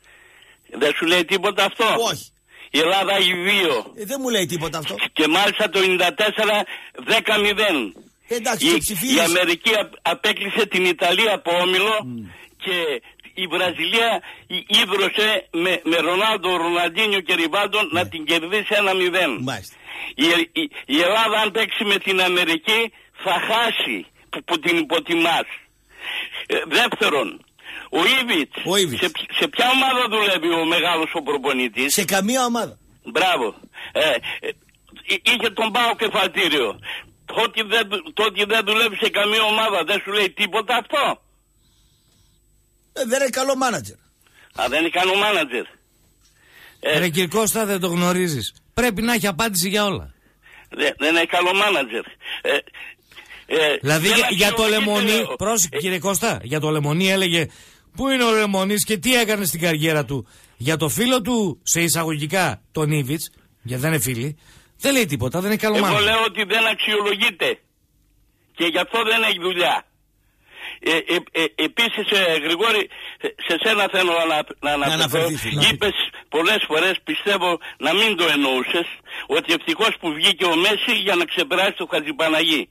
Δεν σου λέει τίποτα αυτό? Όχι. Η Ελλάδα έχει δύο. Ε, δεν μου λέει τίποτα αυτό. Και μάλιστα το ενενήντα τέσσερα δέκα μηδέν. Εντάξει, η, η Αμερική απέκλεισε την Ιταλία από όμιλο mm. και η Βραζιλία ίδρωσε με, με Ρονάλντο, Ροναλντίνιο και Ριβάλντο ναι. να την κερδίσει ένα μηδέν. Η, η, η Ελλάδα αν παίξει με την Αμερική θα χάσει που, που την υποτιμάς. Ε, δεύτερον, ο Ήβιτς, ο Ήβιτς. Σε, σε ποια ομάδα δουλεύει ο μεγάλος ο προπονητής? Σε καμία ομάδα. Μπράβο. Ε, ε, είχε τον ΠΑΟΚ κεφαλτήριο. Ότι δεν, το ότι δεν δουλεύει σε καμία ομάδα δεν σου λέει τίποτα αυτό? Ε, δεν είναι καλό μάνατζερ. Α, δεν είναι καλό μάνατζερ. Ε, Ρε κύριε Κώστα, δεν το γνωρίζεις. Πρέπει να έχει απάντηση για όλα. Δε, δεν είναι καλό μάνατζερ. Ε, ε, δηλαδή για, για το Λεμονί, πρόσεχε κύριε Κώστα, για το Λεμονί έλεγε πού είναι ο Λεμονής και τι έκανε στην καριέρα του. Για το φίλο του, σε εισαγωγικά, τον Ήβιτς, γιατί δεν είναι φίλοι, δεν λέει τίποτα, δεν είναι καλό μάνατζερ. Εγώ λέω ότι δεν αξιολογείται και γι' αυτό δεν έχει δουλειά. Ε, ε, ε, επίσης, ε, Γρηγόρη, σε σένα θέλω να, να αναφερθώ. Είπες πολλές φορές, πιστεύω να μην το εννοούσες, ότι ευτυχώς που βγήκε ο Μέση για να ξεπεράσει το Χατζηπαναγί.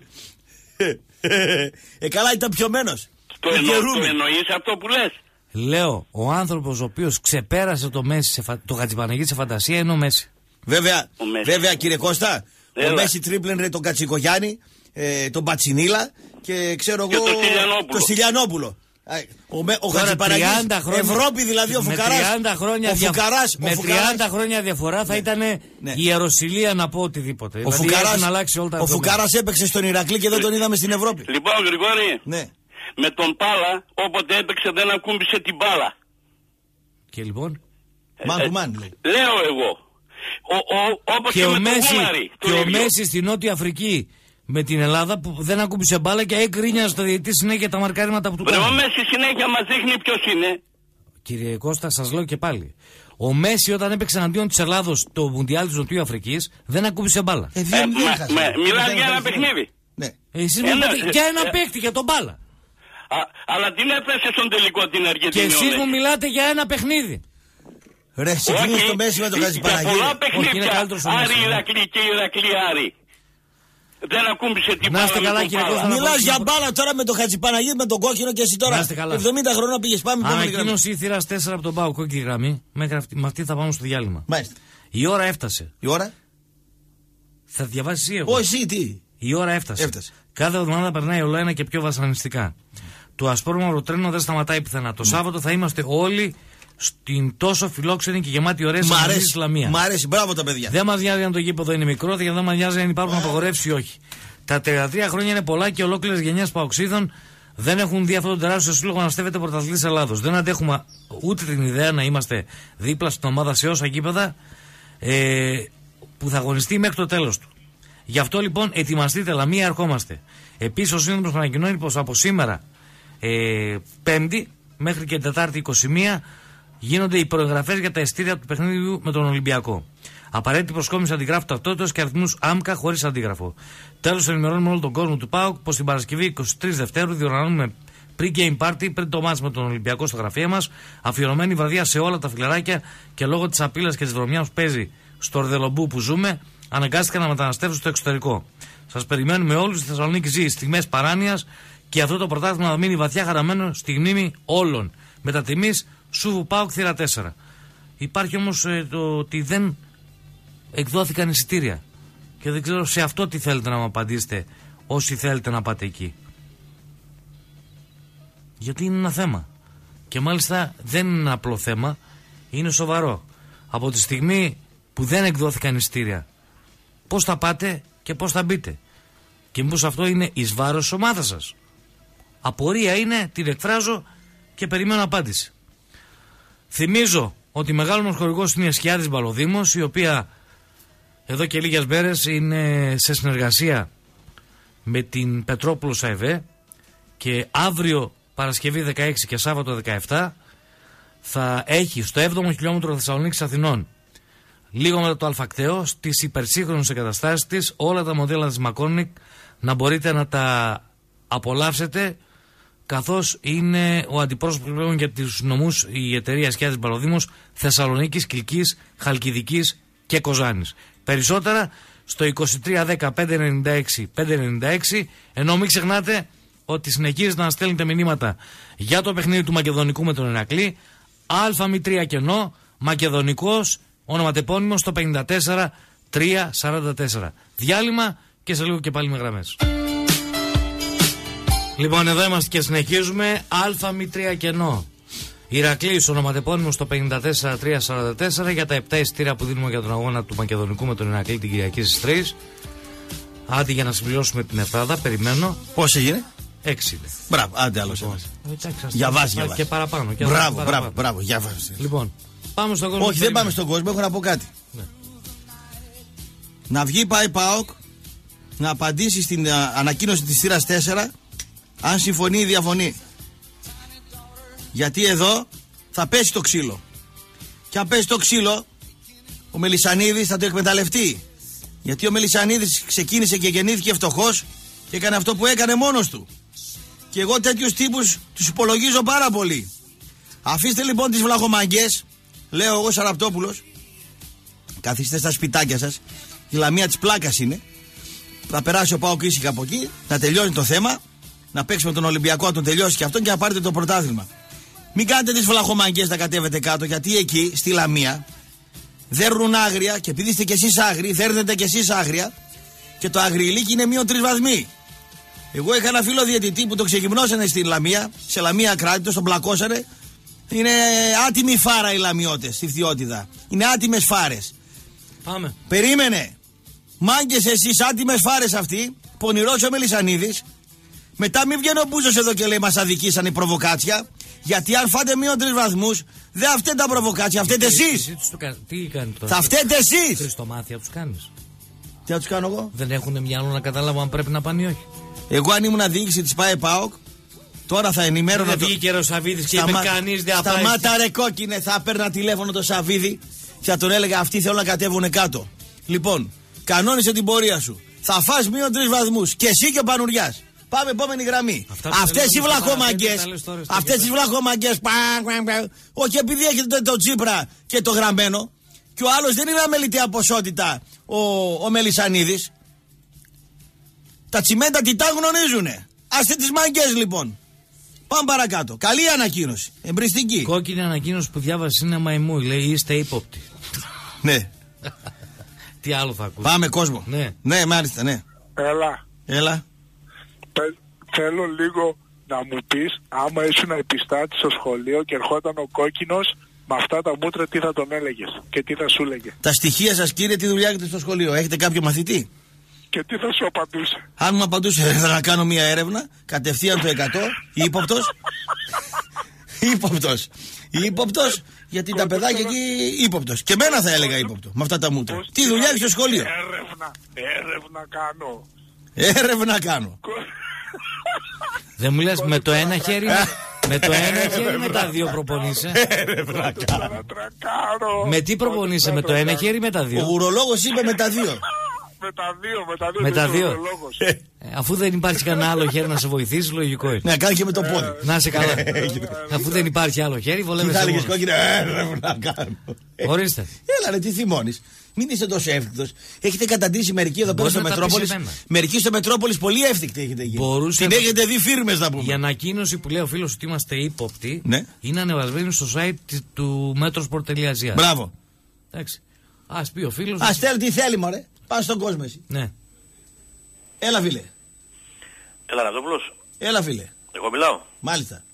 ε, καλά ήταν πιωμένος. Το, εννο, το εννοείς αυτό που λες? Λέω, ο άνθρωπος ο οποίος ξεπέρασε το Μέση, σε φα... το Χατζηπαναγί σε φαντασία είναι ο Μέση. Βέβαια, ο Μέση. βέβαια κύριε Κώστα, Έλα. ο Μέση τρίπλενε τον Κατσικογιάννη, ε, τον Πατσινίλα και ξέρω και εγώ το Στυλιανόπουλο. Το Στυλιανόπουλο. Ο, ο Χατζηπαναγής, Ευρώπη δηλαδή ο Φουκαράς. Με τριάντα χρόνια, ο Φουκαράς, με ο Φουκαράς, τριάντα χρόνια διαφορά θα ναι. ήταν ναι. η Ιεροσυλία να πω οτιδήποτε. Ο δηλαδή Φουκαράς, αλλάξει όλα τα ο Φουκαράς έπαιξε στον Ηρακλή και δεν τον είδαμε στην Ευρώπη. Λοιπόν Γρηγόρη, ναι. με τον Πάλα όποτε έπαιξε δεν ακούμπησε την μπάλα. Και λοιπόν Man to man λέει. Λέω εγώ ο, ο, όπως και, και ο με Μέση, τον Γούμαρη, και ο Μέση στη Νότια Αφρική με την Ελλάδα που δεν ακούμπησε μπάλα και έκρινια στο διαιτητή συνέχεια τα μαρκάρματα που του κάνουν. Ο Μέση συνέχεια μας δείχνει ποιος είναι. Κύριε Κώστα, σας λέω και πάλι. Ο Μέση όταν έπαιξε εναντίον της Ελλάδος το Μουντιάλ της Νοτιού Αφρικής δεν ακούμπησε μπάλα. Ε, ε, Μιλάς για ένα παιχνίδι. Ναι. Εσείς μιλάτε για ένα παίκτη, για τον μπάλα. Α, αλλά την έφεσε στον τελικό την Αργεντινή. Και εσείς μου μιλάτε για ένα παιχνίδι. Ρε, συγκρίνεις το Μέση με τον Χατζηπαναγί. Πολλά παιχνίδια. Άρη, Ηρακλή και Ηρακλή Άρη. δεν ακούμπησε την Να μπάλα. είστε καλά, κύριε Κώστα. Μιλάς για μπάλα τώρα με το Χατζηπαναγίδη, με τον κόκκινο και εσύ τώρα. εβδομήντα χρόνια πήγες, πάμε. Ανακοίνωση η θύρα τέσσερα από τον ΠΑΟΚ, κόκκινη γραμμή. Μέχρι αυτή, με αυτή θα πάμε στο διάλειμμα. Μάλιστα. Η ώρα έφτασε. Η ώρα? Θα διαβάσεις εσύ εγώ. Όχι, τι. Η ώρα έφτασε. Έφτασε. Κάθε εβδομάδα περνάει όλο ένα και πιο βασανιστικά. Το ασπρόμαυρο τρένο δεν σταματάει πουθενά. Το Σάββατο θα είμαστε όλοι στην τόσο φιλόξενη και γεμάτη ωραία στην Ισλαμία. Μ' αρέσει, μπράβο τα παιδιά. Δεν μας νοιάζει αν το γήπεδο είναι μικρό, και δεν μας νοιάζει αν υπάρχουν απαγορεύσεις ή όχι. Τα τριάντα τρία χρόνια είναι πολλά και ολόκληρες γενιές παοξίδων δεν έχουν δει αυτό το τεράστιο σύλλογο να στέφεται πρωταθλητής Ελλάδος. Δεν αντέχουμε ούτε την ιδέα να είμαστε δίπλα στην ομάδα σε όσα γήπεδα ε, που θα αγωνιστεί μέχρι το τέλος του. Γι' αυτό λοιπόν ετοιμαστείτε, Λαμία, ερχόμαστε. Επίσης ο Σύνδεσμος ανακοινώνει πως από σήμερα ε, Πέμπτη μέχρι και Τετάρτη είκοσι μία γίνονται οι προεγγραφές για τα εισιτήρια του παιχνίδιου με τον Ολυμπιακό. Απαραίτητη προσκόμιση αντιγράφου ταυτότητας και αριθμούς άμκα χωρίς αντίγραφο. Τέλος, ενημερώνουμε όλο τον κόσμο του ΠΑΟΚ πως την Παρασκευή είκοσι τρεις Δευτέρου διοργανώνουμε pre-game party πριν το μάτς με τον Ολυμπιακό στα γραφεία μας, αφιερωμένη βραδιά σε όλα τα φιλεράκια και λόγω της απειλής και της βρωμιάς που παίζει στο Ορδελομπού που ζούμε, αναγκάστηκαν να μεταναστεύσουν στο εξωτερικό. Σας περιμένουμε όλους. Στη Θεσσαλονίκη ζει στιγμές παράνοιας και αυτό το πρωτάθλημα θα μείνει βαθιά χαραμένο στη μνήμη όλων. Μετατιμής Σούβου ΠΑΟΚ θύρα τέσσερα. Υπάρχει όμως ε, το ότι δεν εκδόθηκαν εισιτήρια. Και δεν ξέρω σε αυτό τι θέλετε να μου απαντήσετε όσοι θέλετε να πάτε εκεί. Γιατί είναι ένα θέμα. Και μάλιστα δεν είναι ένα απλό θέμα, είναι σοβαρό. Από τη στιγμή που δεν εκδόθηκαν εισιτήρια, πώς θα πάτε και πώς θα μπείτε? Και μήπως αυτό είναι εις βάρος της ομάδας σας? Απορία είναι, την εκφράζω και περιμένω απάντηση. Θυμίζω ότι μεγάλο μας χορηγός είναι η Εσχιάδης Μπαλοδήμος, η οποία εδώ και λίγες μέρες είναι σε συνεργασία με την Πετρόπουλο ΣΑΕΒΕ και αύριο Παρασκευή δεκαέξι και Σάββατο δεκαεπτά θα έχει στο έβδομο χιλιόμετρο Θεσσαλονίκης Αθηνών, λίγο μετά το Αλφακτέο, στις υπερσύγχρονες εγκαταστάσεις της, όλα τα μοντέλα της Μακόνικ να μπορείτε να τα απολαύσετε, καθώς είναι ο αντιπρόσωπος πλέον για τους νομούς η εταιρεία Εσχιάδης Μπαλοδήμος Θεσσαλονίκης, Κιλκής, Χαλκιδικής και Κοζάνης. Περισσότερα στο είκοσι τρία δέκα πεντακόσια ενενήντα έξι πεντακόσια ενενήντα έξι, ενώ μην ξεχνάτε ότι συνεχίζετε να στέλνετε μηνύματα για το παιχνίδι του Μακεδονικού με τον Ηρακλή, Α3 κενό, Μακεδονικός, ονοματεπώνυμο στο πενήντα τέσσερα τριακόσια σαράντα τέσσερα. Διάλειμμα και σε λίγο και πάλι με γραμμές. Λοιπόν, εδώ είμαστε και συνεχίζουμε. Α3 κενό, Ηρακλής, ονοματεπώνυμο στο πενήντα τέσσερα τριακόσια σαράντα τέσσερα για τα επτά εισιτήρια που δίνουμε για τον αγώνα του Μακεδονικού με τον Ηρακλή την Κυριακή στις τρεις. Άντε για να συμπληρώσουμε την εφτάδα, περιμένω. Πώς έγινε? έξι. Μπράβο, άντε άλλος ένας. Για βάση, για βάση. Και παραπάνω. Και μπράβο, παραπάνω. μπράβο, μπράβο, για βάση. Λοιπόν, πάμε στον κόσμο. Όχι, δεν πάμε στον κόσμο, έχω να πω κάτι. Ναι. Να βγει πάει ΠΑΟΚ να απαντήσει στην α, ανακοίνωση της θύρας τέσσερα, αν συμφωνεί ή διαφωνεί. Γιατί εδώ θα πέσει το ξύλο. Και αν πέσει το ξύλο, ο Μελισσανίδης θα το εκμεταλλευτεί. Γιατί ο Μελισσανίδης ξεκίνησε και γεννήθηκε φτωχός και έκανε αυτό που έκανε μόνος του. Και εγώ τέτοιους τύπους τους υπολογίζω πάρα πολύ. Αφήστε λοιπόν τις βλαχομαγκές, λέω εγώ Σαραπτόπουλος, καθίστε στα σπιτάκια σας. Η Λαμία της πλάκας είναι. Θα περάσει ο ΠΑΟΚ ήσυχα από εκεί, να τελειώνει το θέμα, να παίξει με τον Ολυμπιακό, να τον τελειώσει και αυτόν και να πάρετε το πρωτάθλημα. Μην κάνετε τις βλαχομαγκές να κατέβετε κάτω, γιατί εκεί στη Λαμία δέρνουν άγρια και επειδή είστε κι εσείς άγριοι, δέρνετε κι εσείς άγρια και το αγριηλίκι είναι μείον τρεις βαθμοί. Εγώ είχα ένα φίλο διαιτητή που το ξεκυμνώσανε στη Λαμία, σε Λαμία Κράτητος, τον πλακώσανε. Είναι άτιμη φάρα οι Λαμιώτες στη Φθιώτιδα. Είναι άτιμες φάρες. Πάμε. Περίμενε. Μάγκες εσείς, άτιμες φάρες αυτοί, πονηρός ο Μελισσανίδης. Μετά μην βγαίνει ο Μπούζος εδώ και λέει μας αδικήσαν η προβοκάτσια. Γιατί αν φάτε μείον τρεις βαθμούς, δεν φταίνε τα προβοκάτσια, φταίτε εσείς. Τι κάνει τώρα? Θα φταίτε εσείς. Χριστομάθεια τους κάνεις? Τι θα τους κάνω εγώ? Δεν έχουν μυαλό να καταλάβουν αν πρέπει να πάνε ή όχι. Εγώ αν ήμουν διοίκηση της ΠΑΕ ΠΑΟΚ, τώρα θα ενημέρωνα. Δεν βγήκε ο Σαββίδης και είπε κανείς δεν απάει. Σταμάτα ρε κόκκινε, θα έπαιρνα τηλέφωνο το Σαββίδη και θα τον έλεγα αυτοί θέλουν να κατέβουν κάτω. Λοιπόν, κανόνισε την πορεία σου. Θα φας μείον τρεις βαθμούς και εσύ και ο Πανουριάς. Πάμε επόμενη γραμμή. Αυτές οι βλαχόμαγκες, αυτές οι βλαχόμαγκες, όχι επειδή έχετε το Τσίπρα και το γραμμένο, και ο άλλος δεν είναι αμεληταία ποσότητα ο, ο Μελισσανίδης. Τα τσιμέντα τι τα γνωρίζουνε. Άστε τις μάγκες λοιπόν. Πάμε παρακάτω. Καλή ανακοίνωση. Εμπριστική. Κόκκινη ανακοίνωση που διάβασε είναι μαϊμού. Λέει είστε ύποπτοι. Ναι. Τι άλλο θα ακούσει. Πάμε κόσμο. Ναι. Ναι, μάλιστα, ναι. Έλα. Έλα. Πε- θέλω λίγο να μου πεις, άμα ήσουν επιστάτη στο σχολείο και ερχόταν ο κόκκινος με αυτά τα μούτρα, τι θα τον έλεγες και τι θα σου έλεγε. Τα στοιχεία σας, κύριε, τι δουλειά έχετε στο σχολείο? Έχετε κάποιο μαθητή? Και τι θα σου απαντούσε. Αν μου απαντούσε, θα να κάνω μια έρευνα, κατευθείαν το εκατό, ύποπτος. Ύποπτος. Ύποπτος, γιατί τα παιδάκια εκεί ύποπτος. Και μένα θα έλεγα ύποπτο, με αυτά τα μούτρα. Τι δουλειά έχει στο σχολείο? Έρευνα, έρευνα κάνω. Έρευνα κάνω. Δεν μου λες με το ένα χέρι, με το ένα χέρι με τα δύο προπονείσαι. Έρευνα κάνω. Με τι προπονείσαι, με το ένα χέρι με τα δύο? Ο ουρολόγος είπε με τα δύο. Με τα δύο, με τα δύο. Με τα δύο. ουρολόγος. Ε, αφού δεν υπάρχει κανένα άλλο χέρι να σε βοηθήσει, λογικό είναι. Ναι, κάνει και με το πόδι. Να είσαι καλά. Αφού δεν υπάρχει άλλο χέρι, Τι βολεύεσαι θα έλεγες, μόνος. κόκκινε? Έρευνα κάνω. Ορίστε. Έλα ρε, τι θυμώνεις. Μην είσαι τόσο εύθυκτος. Έχετε καταντήσει μερικοί εδώ πέρα Μπορεί στο να τα πεις Μετρόπολης. εμένα. Μερικοί στο Μετρόπολης πολύ εύθυκτοι έχετε γίνει. Μπορούσε Την να- έχετε δει φίρμες να πούμε. Η ανακοίνωση που λέει ο φίλος ότι είμαστε ύποπτοι Ναι. είναι ανεβασμένη στο site τη- του metrosport.gr. Μπράβο. Εντάξει. Ας πει ο φίλος. Α στέλνει τι θέλει, μωρέ. Πας στον κόσμο εσύ. Ναι. Έλα, φίλε. Έλα, Ραζόπουλος. Έλα, φίλε. Εγώ μιλάω. Μάλιστα.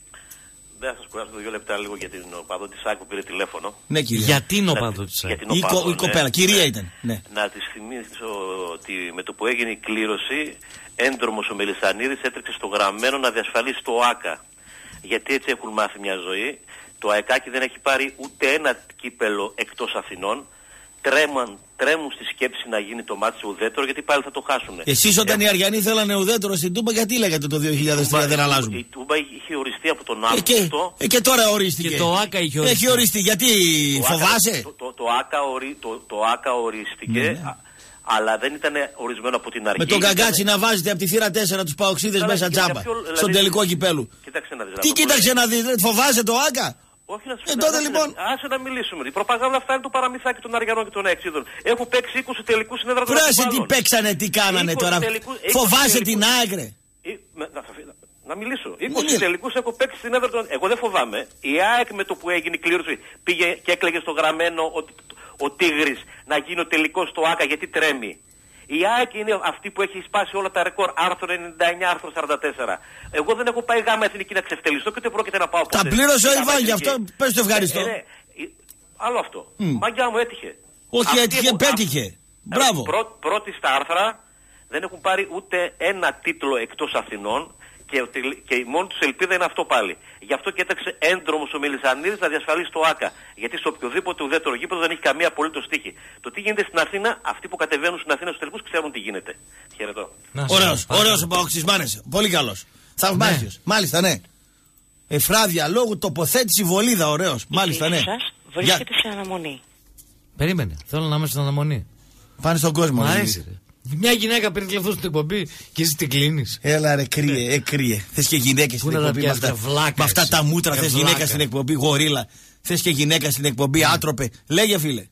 Δεν θα σας κουράσω δύο λεπτά λίγο για την οπαδό της ΣΑΚ που πήρε τηλέφωνο. Ναι, κύριε. Γιατί είναι ο Να- παδό της για ΣΑΚ? την Η, οπαδό, κο- η ναι. κοπέλα, κυρία ήταν. Ναι. Να της θυμίσω ότι με το που έγινε η κλήρωση, έντρομος ο Μελισσανίδης έτρεξε στο γραμμένο να διασφαλίσει το ΆΚΑ. Γιατί έτσι έχουν μάθει μια ζωή. Το ΑΕΚΑΚΙ δεν έχει πάρει ούτε ένα κύπελο εκτός Αθηνών. Τρέμαν, τρέμουν στη σκέψη να γίνει το μάτι ουδέτερο, γιατί πάλι θα το χάσουν. Εσείς όταν οι Αριανοί θέλανε ουδέτερο στην Τούμπα, γιατί λέγατε το δύο χιλιάδες τρία δεν αλλάζουμε? Η Τούμπα είχε οριστεί από τον Ε, και, Αύγουστο. ε, και τώρα ορίστηκε. Και το ΆΚΑ είχε οριστεί. Έχει οριστεί. Γιατί Το φοβάσαι? ΆΚΑ, το, το, το, ΆΚΑ ορι, το, το ΆΚΑ ορίστηκε, Ναι, ναι. α- αλλά δεν ήταν ορισμένο από την αρχή. Με τον Ήταν- Καγκάτσι να βάζετε από τη θύρα τέσσερα τους παοξίδες Καλά, μέσα και για τζάμπα. ποιο- δηλαδή- Στον τελικό κυπέλου. Κοίταξε να δεις. Τι Ραπτόπουλε. κοίταξε να δεις, ρε, φοβάσαι το Άκα? Όχι να σου Ε, πω, τότε άσε λοιπόν. να- Άσε να μιλήσουμε. Η προπαγάνδα αυτά είναι το παραμυθάκι των Αριανών και των Εξίδων. Έχω παίξει είκοσι τελικούς συνέδρα των Φράσε τι αντιπάλων. παίξανε, τι κάνανε είκοσι τώρα. τελικούς- είκοσι Φοβάσαι τελικούς- την Άγκρε. Ε, με- να, να, να μιλήσω. είκοσι μιλ- τελικούς έχω παίξει στην έδρα των. Εγώ δεν φοβάμαι. Η ΑΕΚ με το που έγινε η κλήρωση πήγε και έκλαιγε στο γραμμένο ότι ο Τίγρης να γίνει ο τελικός στο ΆΚΑ γιατί τρέμει. Η ΑΕΚ είναι αυτή που έχει σπάσει όλα τα ρεκόρ. Άρθρο ενενήντα εννιά, άρθρο σαράντα τέσσερα. Εγώ δεν έχω πάει γάμα εθνική να ξεφτελιστώ και ούτε πρόκειται να πάω ποτέ. Τα πλήρωσε ο Γάμα Ιβάν, γι' εθνική. αυτό πες το ευχαριστώ. Ε, ε, ναι. Ε, Άλλο αυτό. Μμ. Μαγκιά μου έτυχε. Όχι, Αυτοί έτυχε, έχουν- πέτυχε. α- Μπράβο. Πρω- Πρώτοι στα άρθρα δεν έχουν πάρει ούτε ένα τίτλο εκτός Αθηνών και, ο τελ- και η μόνη τους ελπίδα είναι αυτό πάλι. Γι' αυτό και έτρεξε έντρομος ο Μελισσανίδης να διασφαλίσει το ΆΚΑ. Γιατί στο οποιοδήποτε ουδέτερο γήπεδο δεν έχει καμία απολύτως τύχη. Το τι γίνεται στην Αθήνα, αυτοί που κατεβαίνουν στην Αθήνα στους τελικούς ξέρουν τι γίνεται. Χαιρετώ. Ωραίος, ωραίος ο Παοξής, μ' άρεσε. Πολύ καλός. Θαυμάσιος. Μάλιστα, ναι. Εφράδια λόγου, τοποθέτηση βολίδα, ωραίος. Μάλιστα, ναι. Βρίσκεται σε αναμονή. Περίμενε. Θέλω να είμαι στην αναμονή. Πάνε στον κόσμο. Μ' δηλαδή. αρέσει, ρε. Μια γυναίκα πήρε τηλεφωνό στην εκπομπή και εσύ την κλείνει. Έλα ρε, κρύε, ε, κρύε. Θες και γυναίκα στην να τα εκπομπή με πιάσεις, αυτά, ρε βλάκα με αυτά εσύ. τα μούτρα. Ρε Θες βλάκα. γυναίκα στην εκπομπή, γορίλα. Θες και γυναίκα στην εκπομπή, άτροπε. Λέγε, φίλε.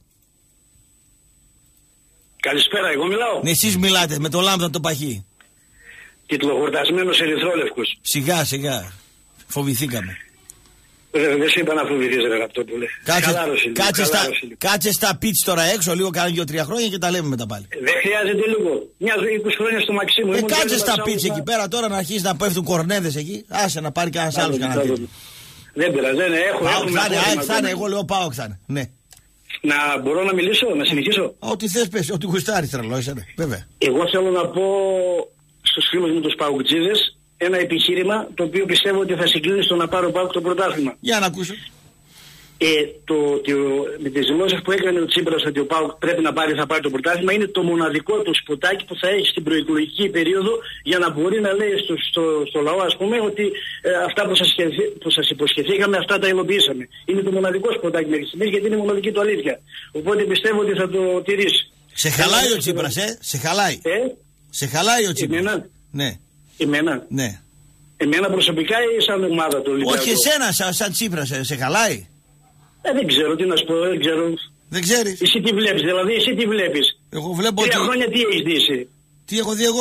Καλησπέρα, εγώ μιλάω. Ναι, εσείς μιλάτε με το λάμδα το παχύ. Τιτλοχορτασμένος ερυθρόλευκος. Σιγά, σιγά. Φοβηθήκαμε. Δεν δεν σε είπα να φοβηθείς ρε Ραπτόπουλε. Κάτσε, Χαλάρωση λίγο, κάτσε, στα, χαλάρωση λίγο. κάτσε στα πίτς τώρα έξω, λίγο κάνα δύο-τρία χρόνια και τα λέμε μετά πάλι. Δεν χρειάζεται λίγο. Μια ζωή είκοσι χρόνια στο Μαξίμου. Ε, Ήμουν κάτσε και στα ένας πίτς άλλος εκεί πέρα τώρα να αρχίσει να πέφτουν κορνέδες εκεί. Άσε να πάρει κανένας να- άλλος να- κανένα να- τέτοιο. Δεν πειράζει, δεν έχω. Πάω έχουμε ξάνε, απόγευμα ΑΕΚ θα είναι, ακόμα. εγώ λέω πάω ξάνε. Ναι. Να μπορώ να μιλήσω, να συνεχίσω. Ό,τι θες πες, ό,τι γουστάρεις τρελό είσαι, ναι. Βέβαια. Εγώ θέλω να πω στους φίλους μου τους Παουκτζίδες ένα επιχείρημα το οποίο πιστεύω ότι θα συγκλίνει στο να πάρω Πάουκ το πρωτάθλημα. Για να ακούσω. Ε, το, το, με τις δηλώσεις που έκανε ο Τσίπρας ότι ο ΠΑΟΚ πρέπει να πάρει, θα πάρει το πρωτάθλημα είναι το μοναδικό του σποτάκι που θα έχει στην προεκλογική περίοδο για να μπορεί να λέει στο, στο, στο λαό ας πούμε ότι ε, αυτά που σας, που σας υποσχεθήκαμε αυτά τα υλοποιήσαμε. Είναι το μοναδικό σποτάκι μέχρι στιγμής γιατί είναι η μοναδική του αλήθεια. Οπότε πιστεύω ότι θα το τηρήσει. Σε χαλάει ο Τσίπρας, ε, σε χαλάει. Ε? Σε χαλάει ο Τσίπρας. Εμένα. Ναι. Εμένα. Ναι. Εμένα προσωπικά ή σαν ομάδα του Ολυμπιακού. Όχι εσένα, σαν, σαν Τσίπρα, σε, σε χαλάει. Ε, δεν ξέρω τι να σου πω, δεν ξέρω. Δεν ξέρεις. Εσύ τι βλέπεις, δηλαδή εσύ τι βλέπεις. Εγώ βλέπω Τρία ότι... χρόνια τι έχεις δει εσύ. Τι έχω δει εγώ.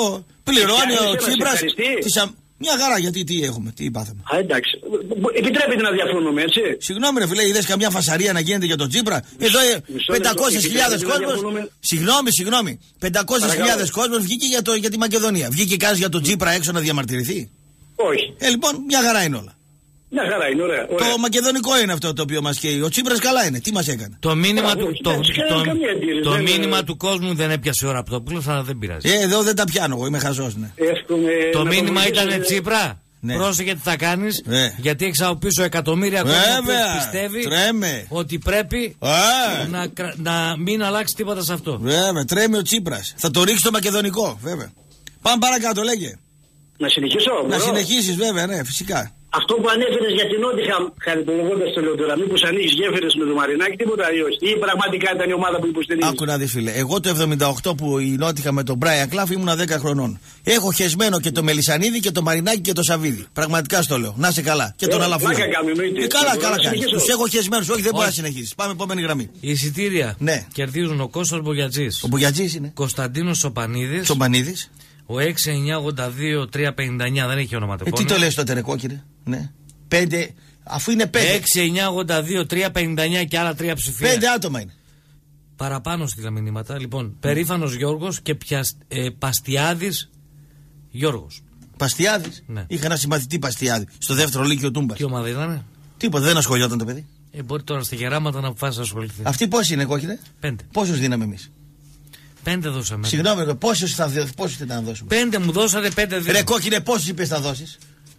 Πληρώνει Ποια ο είναι, Τσίπρας. μας ευχαριστεί? Τις α- Μια χαρά, γιατί τι έχουμε, τι πάθαμε. Α, εντάξει. Επιτρέπεται να διαφωνούμε, έτσι. Συγγνώμη, ρε φίλε, είδες καμιά φασαρία να γίνεται για τον Τσίπρα. Εδώ πεντακόσιες χιλιάδες κόσμος. Συγγνώμη, συγγνώμη. πεντακόσιες χιλιάδες κόσμος βγήκε για, το, για τη Μακεδονία. Βγήκε κανείς για τον Τσίπρα έξω να διαμαρτυρηθεί? Όχι. Ε, λοιπόν, μια χαρά είναι όλα. Μια χαρά είναι, ωραία. ωραία. Το μακεδονικό είναι αυτό το οποίο μας καίει. Ο Τσίπρας καλά είναι. Τι μας έκανε? Το μήνυμα, του, το, εντάξει, το, καμία αντίρρηση, το δεν- μήνυμα του κόσμου δεν έπιασε ο Ραπτόπουλος, αλλά δεν πειράζει. Ε, εδώ δεν τα πιάνω εγώ, είμαι χαζός, ναι. Εύχομαι Το να μήνυμα βοηθήσω, ήταν ε, Τσίπρα. Ναι. Πρόσεχε τι θα κάνεις, Ναι. γιατί έχεις από πίσω εκατομμύρια κόσμο που Βέβαια, πιστεύει τρέμε. ότι πρέπει Α. να, κρα- να μην αλλάξει τίποτα σε αυτό. Βέβαια, τρέμει ο Τσίπρας. Θα το ρίξει το μακεδονικό, βέβαια. Πάμε παρακάτω, λέγε. Να συνεχίσω, Να μπορώ? συνεχίσεις, βέβαια, ναι, φυσικά. Αυτό που ανέφερες για την Νότιχαμ, χαριτολογώντας το λέω τώρα, μήπως ανοίγεις γέφυρες με το Μαρινάκι, τίποτα ή όχι? Ή πραγματικά ήταν η ομάδα που υποστηρίζει? Άκου να δεις, φίλε. Εγώ το εβδομήντα οκτώ που η Νότιχα με τον Μπράιαν Κλάφ ήμουνα δέκα χρονών. Έχω χεσμένο και το Μελισανίδη και το Μαρινάκι και το Σαβίδι. Πραγματικά στο λέω. Να είσαι καλά. Και Ε, τον Αλαφούζο. πλάκα κάνουμε, εννοείται. Ε, καλά, Μπορώ καλά να κάνεις. συνεχίσω? Τους έχω χεσμένους. Όχι, δεν μπορεί να Όχι. συνεχίσεις. Πάμε επόμενη γραμμή. Οι εισιτήρια Ναι. κερδίζουν ο Κώστας Μπογιατζής, Ο Μπουγιατζής είναι. Κωνσταντίνος Σοπανίδης, Τσομπανίδης. ο έξι εννιά ογδόντα δύο τρία πενήντα εννιά, δεν έχει Ε, ονοματεπώνυμο. τι το λες τότε, ρε κόκκινε. Ναι. Πέντε. Αφού είναι πέντε. έξι εννιά ογδόντα δύο τρία πενήντα εννιά και άλλα τρία ψηφία. Πέντε άτομα είναι. Παραπάνω στείλα μηνύματα. Λοιπόν, Περήφανος Γιώργος και πιασ, ε, Παστιάδης Γιώργος. Παστιάδης. Ναι. Είχα ένα συμμαθητή Παστιάδη. Στο δεύτερο λύκειο Τούμπας. Τι ομάδα ήταν? Τίποτα, δεν ασχολιόταν το παιδί. Ε, μπορεί τώρα στα γεράματα να αποφάσει να ασχοληθεί. Αυτή πόσοι είναι, κόκκινε? Πέντε. Πόσους δίναμε εμείς? Πέντε δώσαμε. Συγγνώμη, πόσους θα, πόσους ήταν να δώσουμε? Πέντε μου δώσατε, πέντε δίνω. Ρε κόκκινε, πόσους είπες θα δώσεις?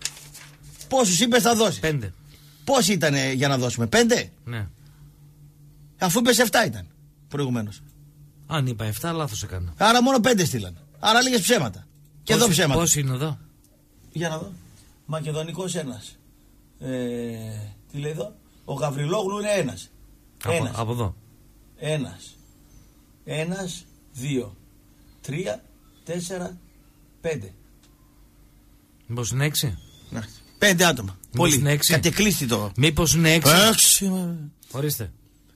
Πόσους είπες θα δώσεις? Πέντε. Πόσοι ήταν για να δώσουμε? Πέντε? Ναι. Αφού είπες εφτά ήταν προηγουμένως. Αν είπα εφτά, λάθος έκανα. Άρα μόνο πέντε στείλαν. Άρα λίγες ψέματα. Και εδώ ψέματα. Πόσοι είναι εδώ? Για να δω. Μακεδονικός ένας. Ε, τι λέει εδώ? Ο Γαβριλόγλου είναι ένας. Από, Ένας. από εδώ. Ένας. Ένας, δύο, τρία, τέσσερα, πέντε. Μήπως είναι έξι? Πέντε άτομα. Μήπως Πολύ. είναι έξι? Κατεκλείστη το. Μήπως είναι έξι? Έξι. μα. Ορίστε.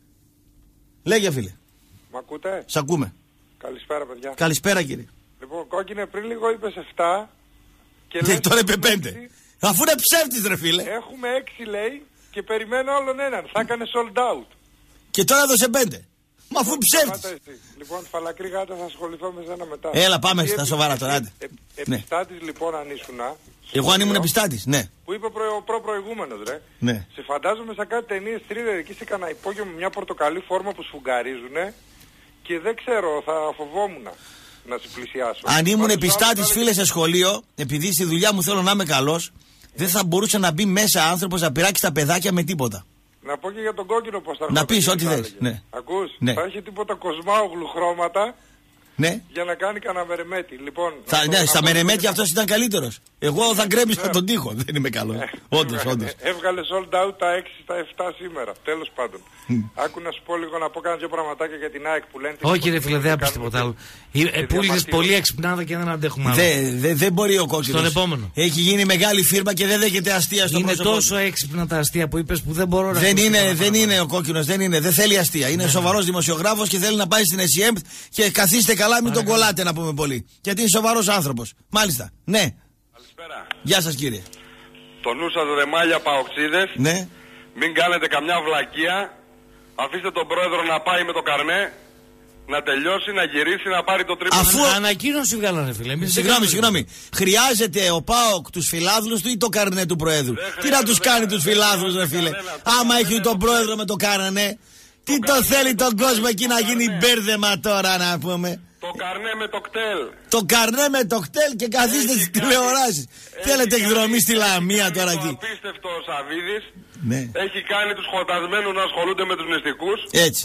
Λέγε φίλε. Μ' ακούτε? Σ' ακούμε. Καλησπέρα, παιδιά. Καλησπέρα κύριε. Λοιπόν, κόκκινε, πριν λίγο είπες εφτά. Και Ναι, λες τώρα είπε έχουμε πέντε. έξι. Αφού είναι ψεύτης ρε φίλε. Έχουμε έξι, λέει, και περιμένω άλλον έναν. Θα έκανε sold out. Και τώρα έδωσε πέντε. Μα αφού ψεύτης. Σταμάτα εσύ. Λοιπόν, φαλακρή γάτα, θα ασχοληθώ με σένα μετά. Έλα, πάμε Τι στα επι- σοβαρά τώρα, άντε. ε- ε- Ναι. Επιστάτης λοιπόν αν ήσουνα. Εγώ αν ήμουν επιστάτης, ναι. Που είπε προ, προ-προηγούμενος, ρε. Ναι. Σε φαντάζομαι σαν κάτι ταινίες θρίλερ εκεί σε κανένα υπόγειο με μια πορτοκαλί φόρμα που σφουγγαρίζουνε και δεν ξέρω, θα φοβόμουν να σε πλησιάσω. Αν ήμουν Πάντως, επιστάτης άλλος φίλε σε σχολείο, επειδή στη δουλειά μου θέλω να είμαι καλός, δεν θα μπορούσε να μπει μέσα άνθρωπος να πειράξει τα παιδάκια με τίποτα. Να πω και για τον κόκκινο πως θα Να έρχονται πεις και ό,τι θα θες, έλεγε. ναι. Ακούς, Ναι. θα έχει τίποτα κοσμάογλου χρώματα Ναι. για να κάνει κανένα μερεμέτη. Λοιπόν, Θα, να- ναι, να στα πω- μερεμέτια αυτός ήταν καλύτερος. Εγώ θα γκρέμισα τον τοίχο. Δεν είμαι καλός. Όντως, όντως. Έβγαλε sold out τα έξι στα εφτά σήμερα. Τέλος πάντων. Άκου να σου πω λίγο να πω κάνα δύο πραγματάκια για την ΑΕΚ που λένε. Όχι ρε φίλε, δεν άπεις τίποτα άλλο. Ε, Πούλησες πολύ εξυπνάδα και δεν αντέχουμε άλλο. Δεν δε, δεν μπορεί ο κόκκινος. Στον επόμενο. Έχει γίνει μεγάλη φίρμα και δεν δέχεται αστεία στο Είναι πρόσωπό του. τόσο έξυπνα τα αστεία που είπες που δεν μπορώ να Δεν ακούσω είναι, τίποτα δεν παραπάνω. είναι ο κόκκινος, δεν είναι. Δεν θέλει αστεία. Είναι σοβαρός δημοσιογράφος και θέλει να πάει στην ΕΣΥΕΜ και καθίστε καλά, μην τον κολλάτε να πούμε πολύ. Γιατί είναι σοβαρός άνθρωπος. Μάλιστα. Ναι. Καλησπέρα. Γεια σας κύριε. Το νου σας ρε μάλια παοξίδες. Ναι. Μην κάνετε καμιά βλακεία. Αφήστε τον πρόεδρο να πάει με το καρνέ. Να τελειώσει, να γυρίσει, να πάρει το τρίπον. Αφού- Ανακοίνωση βγάλανε φίλε. Εμείς δεν Συγγνώμη, κάνουμε συγγνώμη. Χρειάζεται ο ΠΑΟΚ τους φιλάθλους του ή το καρνέ του Προέδρου? Τι να τους κάνει τους φιλάθλους, ρε φίλε? Άμα έχει τον Πρόεδρο με το καρνέ, τι το θέλει τον κόσμο εκεί να γίνει μπέρδεμα τώρα, να πούμε? Το καρνέ με το κτέλ. Το καρνέ με το κτέλ και καθίστε στις τηλεοράσεις. Θέλετε εκδρομή στη Λαμία τώρα Το εκεί? απίστευτο ο Σαβίδης Ναι. έχει κάνει τους χορτασμένους να ασχολούνται με τους νηστικούς. Έτσι.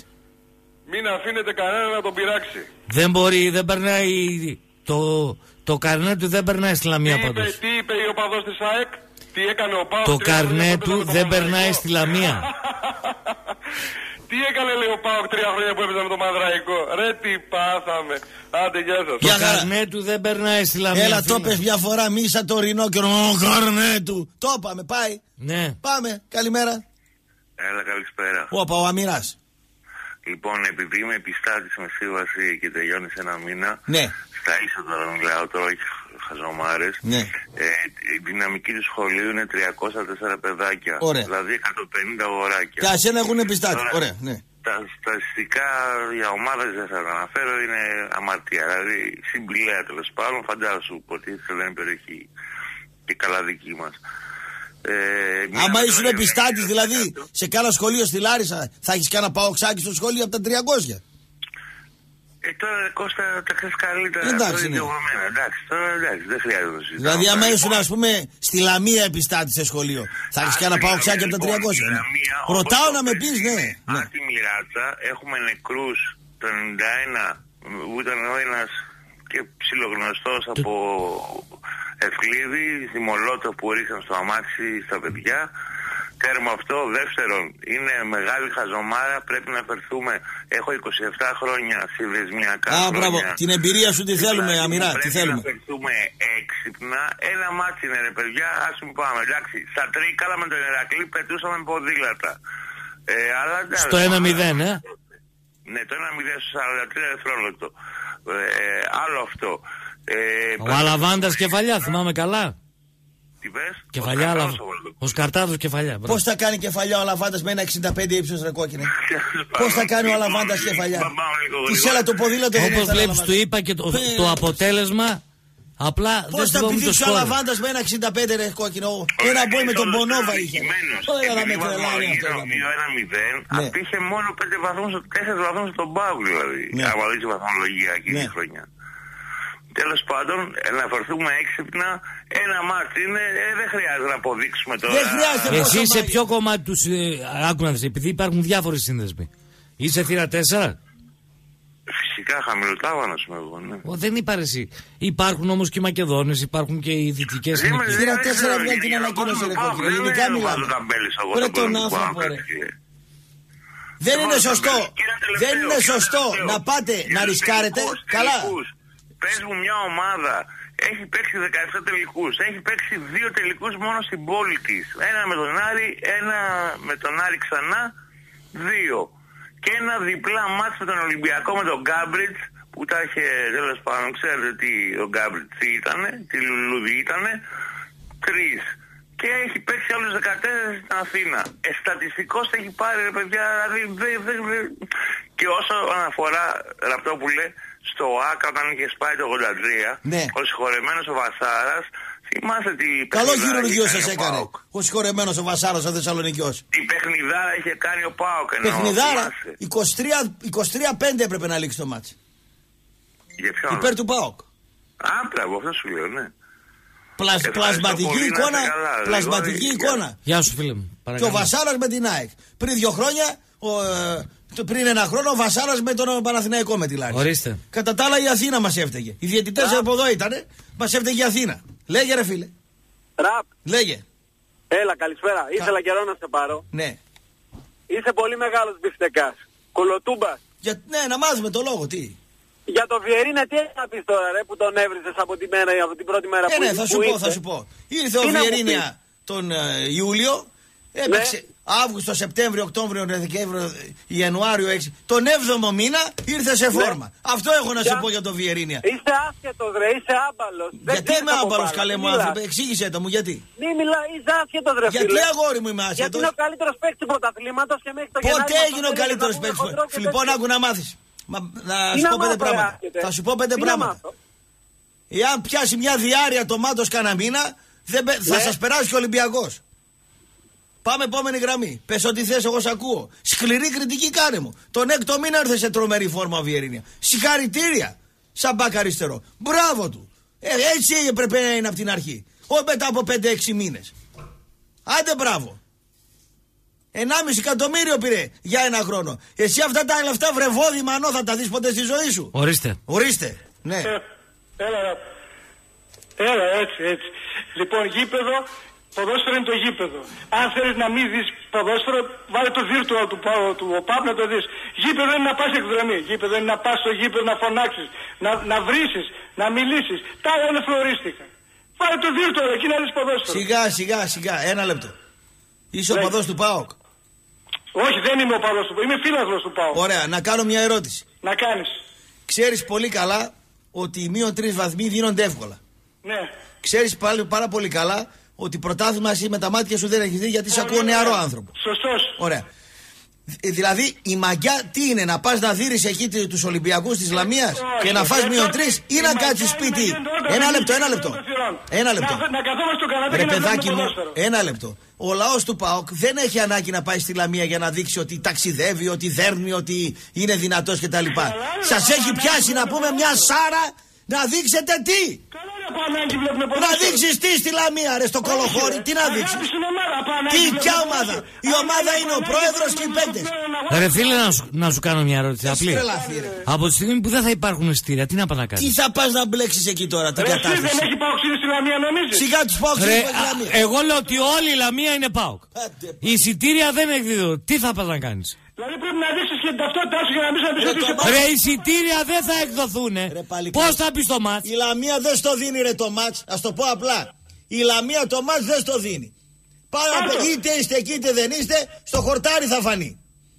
Μην αφήνετε κανένα να τον πειράξει. Δεν μπορεί, δεν περνάει. Το, το καρνέ του δεν περνάει στη Λαμία Τι είπε, πάντως. τι είπε η οπαδός της ΑΕΚ, τι έκανε ο Πάος. Το τρία χρόνια καρνέ που έπαιζε του με το δεν Παναθηναϊκό. περνάει στη Λαμία. Τι έκανε λέει ο Πάοκ τρία χρόνια που έπαιζε με το Μαδραϊκό. Ρε τι πάθαμε. Άντε γεια σας. Το καρνέ του δεν περνάει στη Λαμία. Έλα, φίλε. το πες μια φορά, μίσα το ρινό και ο καρνέ του. Το πάμε, πάει. Ναι. Πάμε, καλημέρα. Έλα, καλησπέρα. Όπα, ο Αμυράς. Λοιπόν, επειδή είμαι επιστάτης με σύμβαση και τελειώνει σε ένα μήνα, ναι. Στα ίσα τώρα μιλάω, τώρα όχι χαζομάρες, ναι. ε, η δυναμική του σχολείου είναι τριακόσια τέσσερα παιδάκια, ωραία. Δηλαδή εκατόν πενήντα αγοράκια. Και ασένα έχουν επιστάτη, τώρα, ωραία, ναι. Τα στατιστικά για ομάδες δεν θα τα αναφέρω, είναι αμαρτία, δηλαδή συμπηλαία τέλος πάντων, φαντάσου ότι δεν είναι περιοχή και καλά δική μας. Ε, άμα ήσουν επιστάτης, δηλαδή σε κάνα σχολείο στη Λάρισα, θα έχεις κάνα παοξάκι στο σχολείο από τα τριακόσια. Ε, τώρα Κώστα τα ξέρεις καλύτερα. Εντάξει, ναι. εντάξει, τώρα εντάξει, δεν χρειάζεται να το συζητάω. Δηλαδή, άμα ήσουν, ας πούμε, στη Λαμία επιστάτη σε σχολείο, θα έχεις κάνα παοξάκι από τα τριακόσια. Ναι. Ρωτάω να με πεις, ναι. Αν στη Μοιράτσα έχουμε νεκρούς το ενενήντα ένα, που ήταν ο ένας και ψιλογνωστός από Ευκλήδη, στη Μολότο που ρίξαν στο αμάξι στα παιδιά. Τέρμα αυτό. Δεύτερον, είναι μεγάλη χαζομάρα, πρέπει να φερθούμε. Έχω είκοσι επτά χρόνια συνδεσμιακά. Α, μπράβο. Την εμπειρία σου τη θέλουμε, Αμυρά. Τι θέλουμε. Πρέπει να φερθούμε έξυπνα. Ένα μάτσι είναι, ρε παιδιά, ας μου πάμε. Εντάξει, στα Τρίκαλα με τον Ηρακλή πετούσαμε ποδήλατα. Ε, αλλά, στο ένα μηδέν, ε. Ναι, το ένα μηδέν στο σαράντα τρία δευτερόλεπτο. Ε, άλλο αυτό. Ε, ο Αλαβάντας Κεφαλιά, θυμάμαι καλά. Τι πες? Κεφαλιά, αλλά... ο Σκαρτάδος Κεφαλιά. Πώς θα κάνει Κεφαλιά ο Αλαβάντας με ένα εξήντα πέντε ύψος, ρε κόκκινε? Πώς θα κάνει ο Αλαβάντας Κεφαλιά? Τη σέλα το ποδήλατο. Όπως βλέπεις, του είπα και το, το αποτέλεσμα. Απλά πώς θα πηδήξει ο Αλαβάντας με ένα εξήντα πέντε, ρε κόκκινο? Ένα μπόι με τον Μπονόβα είχε. Ωραία, να με τρελάει αυτό. ένα μηδέν, απήχε μόνο πέντε βαθμούς, τέσσερις βαθμούς στον Παύλο, δηλαδή. Αν δεις βαθμολογία εκείνη τη χρονιά. Τέλος πάντων, να φερθούμε έξυπνα, ένα μάτι είναι, ε, δεν χρειάζεται να αποδείξουμε τώρα. Δεν χρειάζεται. Εσύ σε ποιο κομμάτι τους, ε, άκου να δεις, επειδή υπάρχουν διάφοροι σύνδεσμοι. Είσαι θύρα τέσσερα. Φυσικά χαμηλοτάβανος είμαι εγώ, ναι. Ο, δεν είπα εσύ. Υπάρχουν όμως και οι Μακεδόνες, υπάρχουν και οι δυτικές συνοικίες. Θύρα τέσσερα βγάλει την ανακοίνωση, ρε κόκκινο. Ελληνικά μιλάμε. Ρε τον άνθρωπο, ρε. Δεν είναι σωστό. Δεν είναι σωστό να πάτε να ρισκάρετε. Καλά. Πες μου μια ομάδα, έχει παίξει δεκαεπτά τελικούς, έχει παίξει δύο τελικούς μόνο στην πόλη της. Ένα με τον Άρη, ένα με τον Άρη ξανά, δύο. Και ένα διπλά μάτς με τον Ολυμπιακό με τον Γκάμπριτς, που τα είχε, τέλος πάντων, ξέρετε τι ο Γκάμπριτς ήτανε, τι λουλούδι ήτανε, τρεις. Και έχει παίξει άλλους δεκατέσσερα στην Αθήνα. Εστατιστικός έχει πάρει, ρε παιδιά, δηλαδή, δε, δε, δε. Και όσο αναφορά, Ραπτόπουλε, στο ΆΚΑ όταν είχε σπάει το ογδόντα τρία, ναι. Ο συγχωρεμένος ο Βασάρας, θυμάστε τι... Καλό χειρουργείο σας έκανε ο συγχωρεμένος ο Βασάρας ο Θεσσαλονικιός. Τι παιχνιδάρα είχε κάνει ο ΠΑΟΚ. Παιχνιδάρα, είκοσι τρία πέντε έπρεπε να λήξει το μάτσι. Για ποιον? Υπέρ του ΠΑΟΚ. Α, πλάβο, αυτό σου λέω, ναι. Πλασ, πλασματική εικόνα, καλά, πλασματική λίγο, εικόνα. Γεια σου φίλε μου. Και ο Βασάρας με την ΑΕΚ. Πριν δύο χρόνια, ο, ε, πριν ένα χρόνο, ο Βασάρας με τον Παναθηναϊκό με τη Λάρισα. Ορίστε. Κατά τα άλλα η Αθήνα μας έφταιγε. Οι διαιτητές από εδώ ήτανε, μας έφταιγε η Αθήνα. Λέγε ρε φίλε. Ραπ. Λέγε. Έλα, καλησπέρα. Κα... Ήθελα καιρό να σε πάρω. Ναι. Είσαι πολύ μεγάλος μπιφτεκάς. Κολοτούμπας. Για... Ναι, να μάθουμε το λόγο, τι. Για το Βιερίνα τι έχει να πεις τώρα, ρε, που τον έβριζες από την, μέρα, από την πρώτη μέρα ε, που, ναι, θα σου που πω, ήρθε. θα σου πω. Ήρθε ο Βιερίνια τον ε, Ιούλιο, έπαιξε ναι. Αύγουστο, Σεπτέμβριο, Οκτώβριο, Δεκέμβριο, Ιανουάριο, έξι. Τον έβδομο μήνα ήρθε σε φόρμα. Ναι. Αυτό έχω να για... σου πω για τον Βιερίνια. Είσαι άσχετος ρε, είσαι άμπαλος. Γιατί είμαι άμπαλος, καλέ μου άνθρωπε, εξήγησέ το μου γιατί. Μη μιλά, είσαι άσχετος ρε φίλε. Γιατί αγόρι μου είμαι άσχετος. Γιατί είναι ο καλύτερος παίκτης του πρωταθλήματος και μέχρι το Γενάρη. Πότε έγινε ο καλύτερος παίκτης? Λοιπόν, άκου να μάθεις. Μα, να σου πω πέντε πράγματα. Θα σου πω πέντε πράγματα. Εάν πιάσει μια διάρκεια το μάτος κανένα μήνα, δεν, ναι. θα σας περάσει και ο Ολυμπιακός. Πάμε επόμενη γραμμή. Πες ό,τι θες, εγώ σ' ακούω. Σκληρή κριτική κάνε μου. Τον έκτο μήνα ήρθε σε τρομερή φόρμα ο Βιερίνια. Συγχαρητήρια. Σαν μπακ αριστερό. Μπράβο του. Ε, έτσι έπρεπε να είναι από την αρχή. Όχι μετά από πέντε έξι μήνες. Άντε μπράβο. Ενάμιση εκατομμύριο πήρε για ένα χρόνο. Εσύ αυτά τα λεφτά βρεβόδι μανώ θα τα δεις ποτέ στη ζωή σου? Ορίστε. Ορίστε. Ναι. Ε, έλα, έλα, έτσι, έτσι. Λοιπόν, γήπεδο, ποδόσφαιρο είναι το γήπεδο. Αν θέλεις να μην δεις ποδόσφαιρο, βάλε το virtual του, του ΟΠΑΠ να το δεις. Γήπεδο είναι να πας εκδρομή. Γήπεδο είναι να πας στο γήπεδο να φωνάξεις, να, να βρήσεις, να μιλήσεις. Τα άλλα είναι φλωρίστικα. Βάλε το virtual εκεί να δεις ποδόσφαιρο. Σιγά, σιγά, σιγά. Ένα λεπτό. Είσαι ο παδός του ΠΑΟΚ? Όχι, δεν είμαι οπαδός του ΠΑΟΚ. Είμαι φίλαθλος του ΠΑΟΚ. Ωραία, να κάνω μια ερώτηση. Να κάνεις. Ξέρεις πολύ καλά ότι οι μείον τρεις βαθμοί δίνονται εύκολα. Ναι. Ξέρεις πάλι πάρα πολύ καλά ότι πρωτάθλημα εσύ με τα μάτια σου δεν έχεις δει γιατί σε ακούω νεαρό άνθρωπο. Σωστός. Ωραία. Δηλαδή η μαγιά τι είναι, να πας να δείρεις εκεί τους Ολυμπιακούς της Λαμίας και να φας μείον τρεις ή να κάτσεις σπίτι. Ένα λεπτό, ένα λεπτό. Ένα λεπτό. Να καθόμαστε στο καναπέ Ρε και να παιδάκι μου, ποδόσφαιρο. ένα λεπτό. Ο λαός του ΠΑΟΚ δεν έχει ανάγκη να πάει στη Λαμία για να δείξει ότι ταξιδεύει, ότι δέρνει, ότι είναι δυνατός κτλ. Σας έχει πιάσει να πούμε μια σάρα να δείξετε τι. Να δείξεις τι στη Λαμία, ρε, στο Κολοχώρι, τι να δείξεις. Τι, ποια ομάδα. Η ομάδα είναι ο πρόεδρος και οι παίκτες. Ρε φίλε, να σου, να σου κάνω μια ερώτηση απλή. Από τη στιγμή που δεν θα υπάρχουν εισιτήρια, τι να πας να κάνεις. Τι θα πας να μπλέξεις εκεί τώρα, την κατάσταση. Εσύ δεν έχει παοξίδι στη Λαμία, νομίζεις. Σιγά τους παοξίδι στη Λαμία. Εγώ λέω ότι όλη η Λαμία είναι ΠΑΟΚ. Η εισιτήρια δεν εκδίδονται. Τι θα πας να κάνεις. Δηλαδή πρέπει να δείξεις και την ταυτότητά σου για να μην σε ότι είσαι ΠΑΟΚ. Ρε, εισιτήρια δεν θα εκδοθούνε. Πώς θα πεις το μάτς. Η Λαμία δεν στο δίνει, ρε, το μάτς. Ας το πω απλά. Η Λαμία το μάτς δεν στο δίνει. Πάρα είτε είστε εκεί είτε δεν είστε, στο χορτάρι θα φανεί.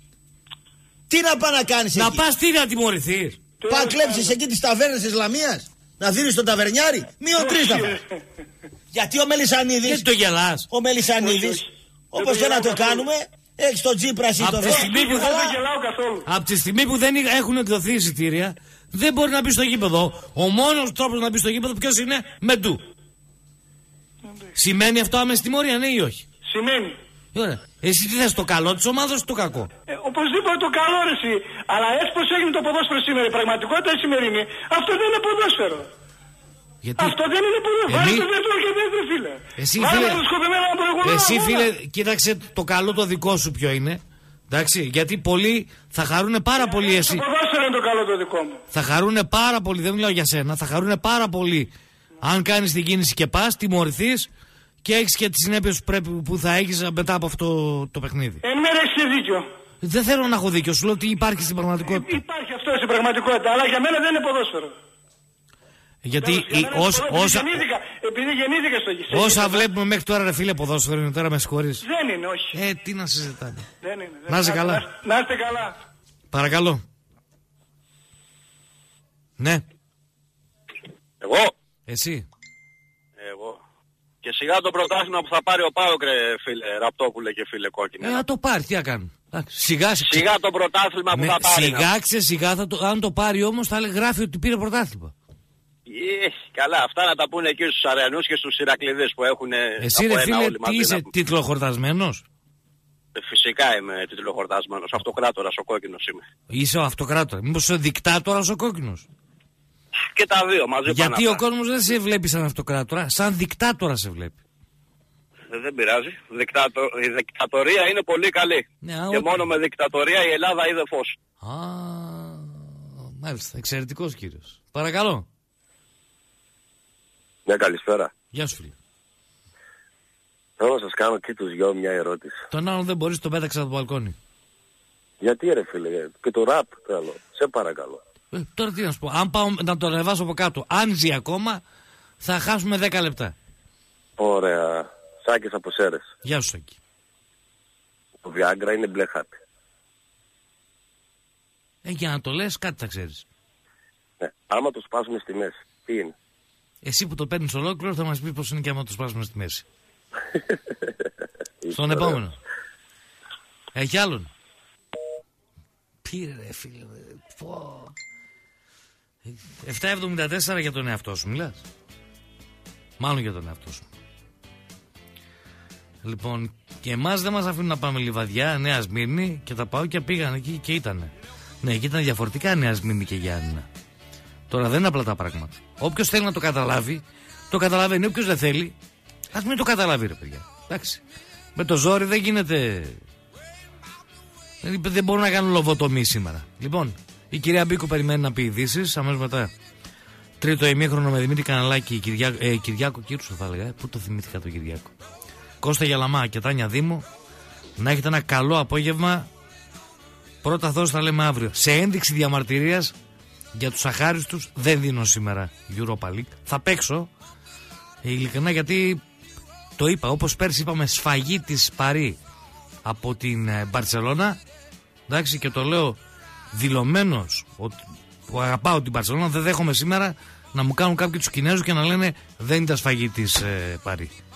Τι να πάει να κάνεις να εκεί. Να πας τι να τιμωρηθείς. Πά κλέψεις εκεί τις ταβέρνες της Λαμίας. Να δίνεις τον ταβερνιάρι. Μείον τρεις θα φας. Γιατί ο Μελισσανίδης. Γιατί το γελάς. Ο Μελισσανίδης. Όπως και να το κάνουμε. Έχεις τον Τσίπρα εσύ το βρίσκει. Από τη στιγμή που δεν έχουν εκδοθεί εισιτήρια, δεν μπορεί να μπει στο γήπεδο. Ο μόνος τρόπος να μπει στο γήπεδο ποιος είναι? Με ντου. Σημαίνει αυτό άμεση τιμωρία, ναι ή όχι? Σημαίνει. Ωραία. Εσύ τι θες, το καλό της ομάδας ή το κακό? Ε, οπωσδήποτε το καλό, ρε εσύ. Αλλά έτσι πως έγινε το ποδόσφαιρο σήμερα, η πραγματικότητα η σημερινή, αυτό δεν είναι ποδόσφαιρο. Γιατί... Αυτό δεν είναι ποδόσφαιρο. Εμεί... Βάλε το δεύτερο και δεύτερο, φίλε. Εσύ, Βάλε φίλε... το σκοπεμένο προηγούμενο. Εσύ, φίλε, κοίταξε το καλό το δικό σου ποιο είναι. Εντάξει, γιατί πολλοί θα χαρούν πάρα ε, πολύ εσύ. Το ποδόσφαιρο είναι το καλό το δικό μου. Θα χαρούν πάρα πολύ, δεν μιλάω για σένα, θα χαρούν πάρα πολύ αν κάνεις την κίνηση και πας, τιμωρηθείς και έχεις και τις συνέπειες που, πρέπει, που θα έχεις μετά από αυτό το παιχνίδι. Εν μέρα έχεις δίκιο. Δεν θέλω να έχω δίκιο, σου λέω ότι υπάρχει στην πραγματικότητα. Ε, υπάρχει αυτό στην πραγματικότητα, αλλά για μένα δεν είναι ποδόσφαιρο. Γιατί Τέλος, η, ως, επειδή, όσα, γεννήθηκα, επειδή γεννήθηκα στο γησί. Όσα βλέπουμε μέχρι τώρα, ρε φίλε, ποδόσφαιρο είναι τώρα, με συγχωρείς. Δεν είναι, όχι. Ε, τι να συζητάμε. Δεν είναι. Δεν να είστε καλά. Να, να είστε καλά. Παρακαλώ. Ναι. Εγώ. Εσύ. Εγώ. Και σιγά το πρωτάθλημα που θα πάρει ο ΠΑΟΚ, ρε φίλε Ραπτόπουλε και φίλε Κόκκινε. Ε, να το πάρει, τι να κάνουμε. Σιγά, σιγά το πρωτάθλημα που με, θα πάρει. Σιγά, ξεσιγά, θα το, αν το πάρει όμως θα γράφει ότι πήρε πρωτάθλημα. Ε, καλά, αυτά να τα πούνε εκεί στους Αρεανούς και στους Ηρακλειδείς που έχουν. Εσύ ρε φίλε, τι είσαι, να... τίτλοχορτασμένος? Ε, φυσικά είμαι τίτλοχορτασμένος, αυτοκράτορας ο Κόκκινος είμαι. Είσαι ο αυτοκράτορας, μήπως είσαι δικτάτορας ο Κόκκινος? Και τα δύο μαζί. Γιατί ο κόσμος δεν σε βλέπει σαν αυτοκράτορα, σαν δικτάτορα σε βλέπει. Ε, δεν πειράζει. Δικτατο... Η δικτατορία είναι πολύ καλή. Ναι, και ό, μόνο με δικτατορία η Ελλάδα είδε φως. Α, μάλιστα, εξαιρετικός κύριος. Παρακαλώ. Ναι, καλησπέρα. Γεια σου φίλε. Θέλω να σας κάνω και τους δυο μια ερώτηση. Τον άλλον δεν μπορείς, τον πέταξα από το μπαλκόνι. Γιατί ρε φίλε, και το ραπ θέλω, σε παρακαλώ. Ε, τώρα τι να σου πω, αν πάω να το ανεβάσω από κάτω, αν ζει ακόμα, θα χάσουμε δέκα λεπτά. Ωραία. Σάκης από Σέρες. Γεια σου Σάκη. Το Viagra είναι μπλε χάπι. Ε, για να το λες κάτι θα ξέρεις. Ναι, άμα το σπάσουμε στη μέση, τι είναι? Εσύ που το παίρνεις ολόκληρο θα μας πεις πως είναι και άμα το σπάσουμε στη μέση. Στον επόμενο. Έχει άλλον? Πήρε ρε φίλε. Πω. επτά εβδομήντα τέσσερα για τον εαυτό σου μιλάς? Μάλλον για τον εαυτό σου. Λοιπόν, και εμάς δεν μας αφήνουν να πάμε Λιβαδιά, Νέα Σμύρνη, και τα πάω και πήγαν εκεί και ήτανε. Ναι, εκεί ήταν διαφορετικά Νέα Σμύρνη και Γιάννηνα. Τώρα δεν είναι απλά τα πράγματα. Όποιος θέλει να το καταλάβει, το καταλαβαίνει. Όποιος δεν θέλει, ας μην το καταλάβει ρε παιδιά. Εντάξει. Με το ζόρι δεν γίνεται. Δεν μπορούν να κάνουν λοβοτομή σήμερα. Λοιπόν, η κυρία Μπίκο περιμένει να πει ειδήσεις. Αμέσως μετά τρίτο ημίχρονο με Δημήτρη Καναλάκη, Κυριά... ε, Κυριάκο Κύρουσο θα έλεγα. Πού το θυμήθηκα τον Κυριάκο? Κώστα Γιαλαμά και Τάνια Δήμο. Να έχετε ένα καλό απόγευμα. Πρώτα δόση θα λέμε αύριο. Σε ένδειξη διαμαρτυρίας για τους αχάριστους δεν δίνω σήμερα Europa League. Θα παίξω ειλικρινά, γιατί το είπα, όπως πέρσι είπαμε, σφαγή της Παρί από την Μπαρσελόνα. Εντάξει, και το λέω δηλωμένος που αγαπάω την Μπαρσελόνα. Δεν δέχομαι σήμερα να μου κάνουν κάποιοι τους Κινέζους και να λένε δεν ήταν σφαγή της ε, Παρί.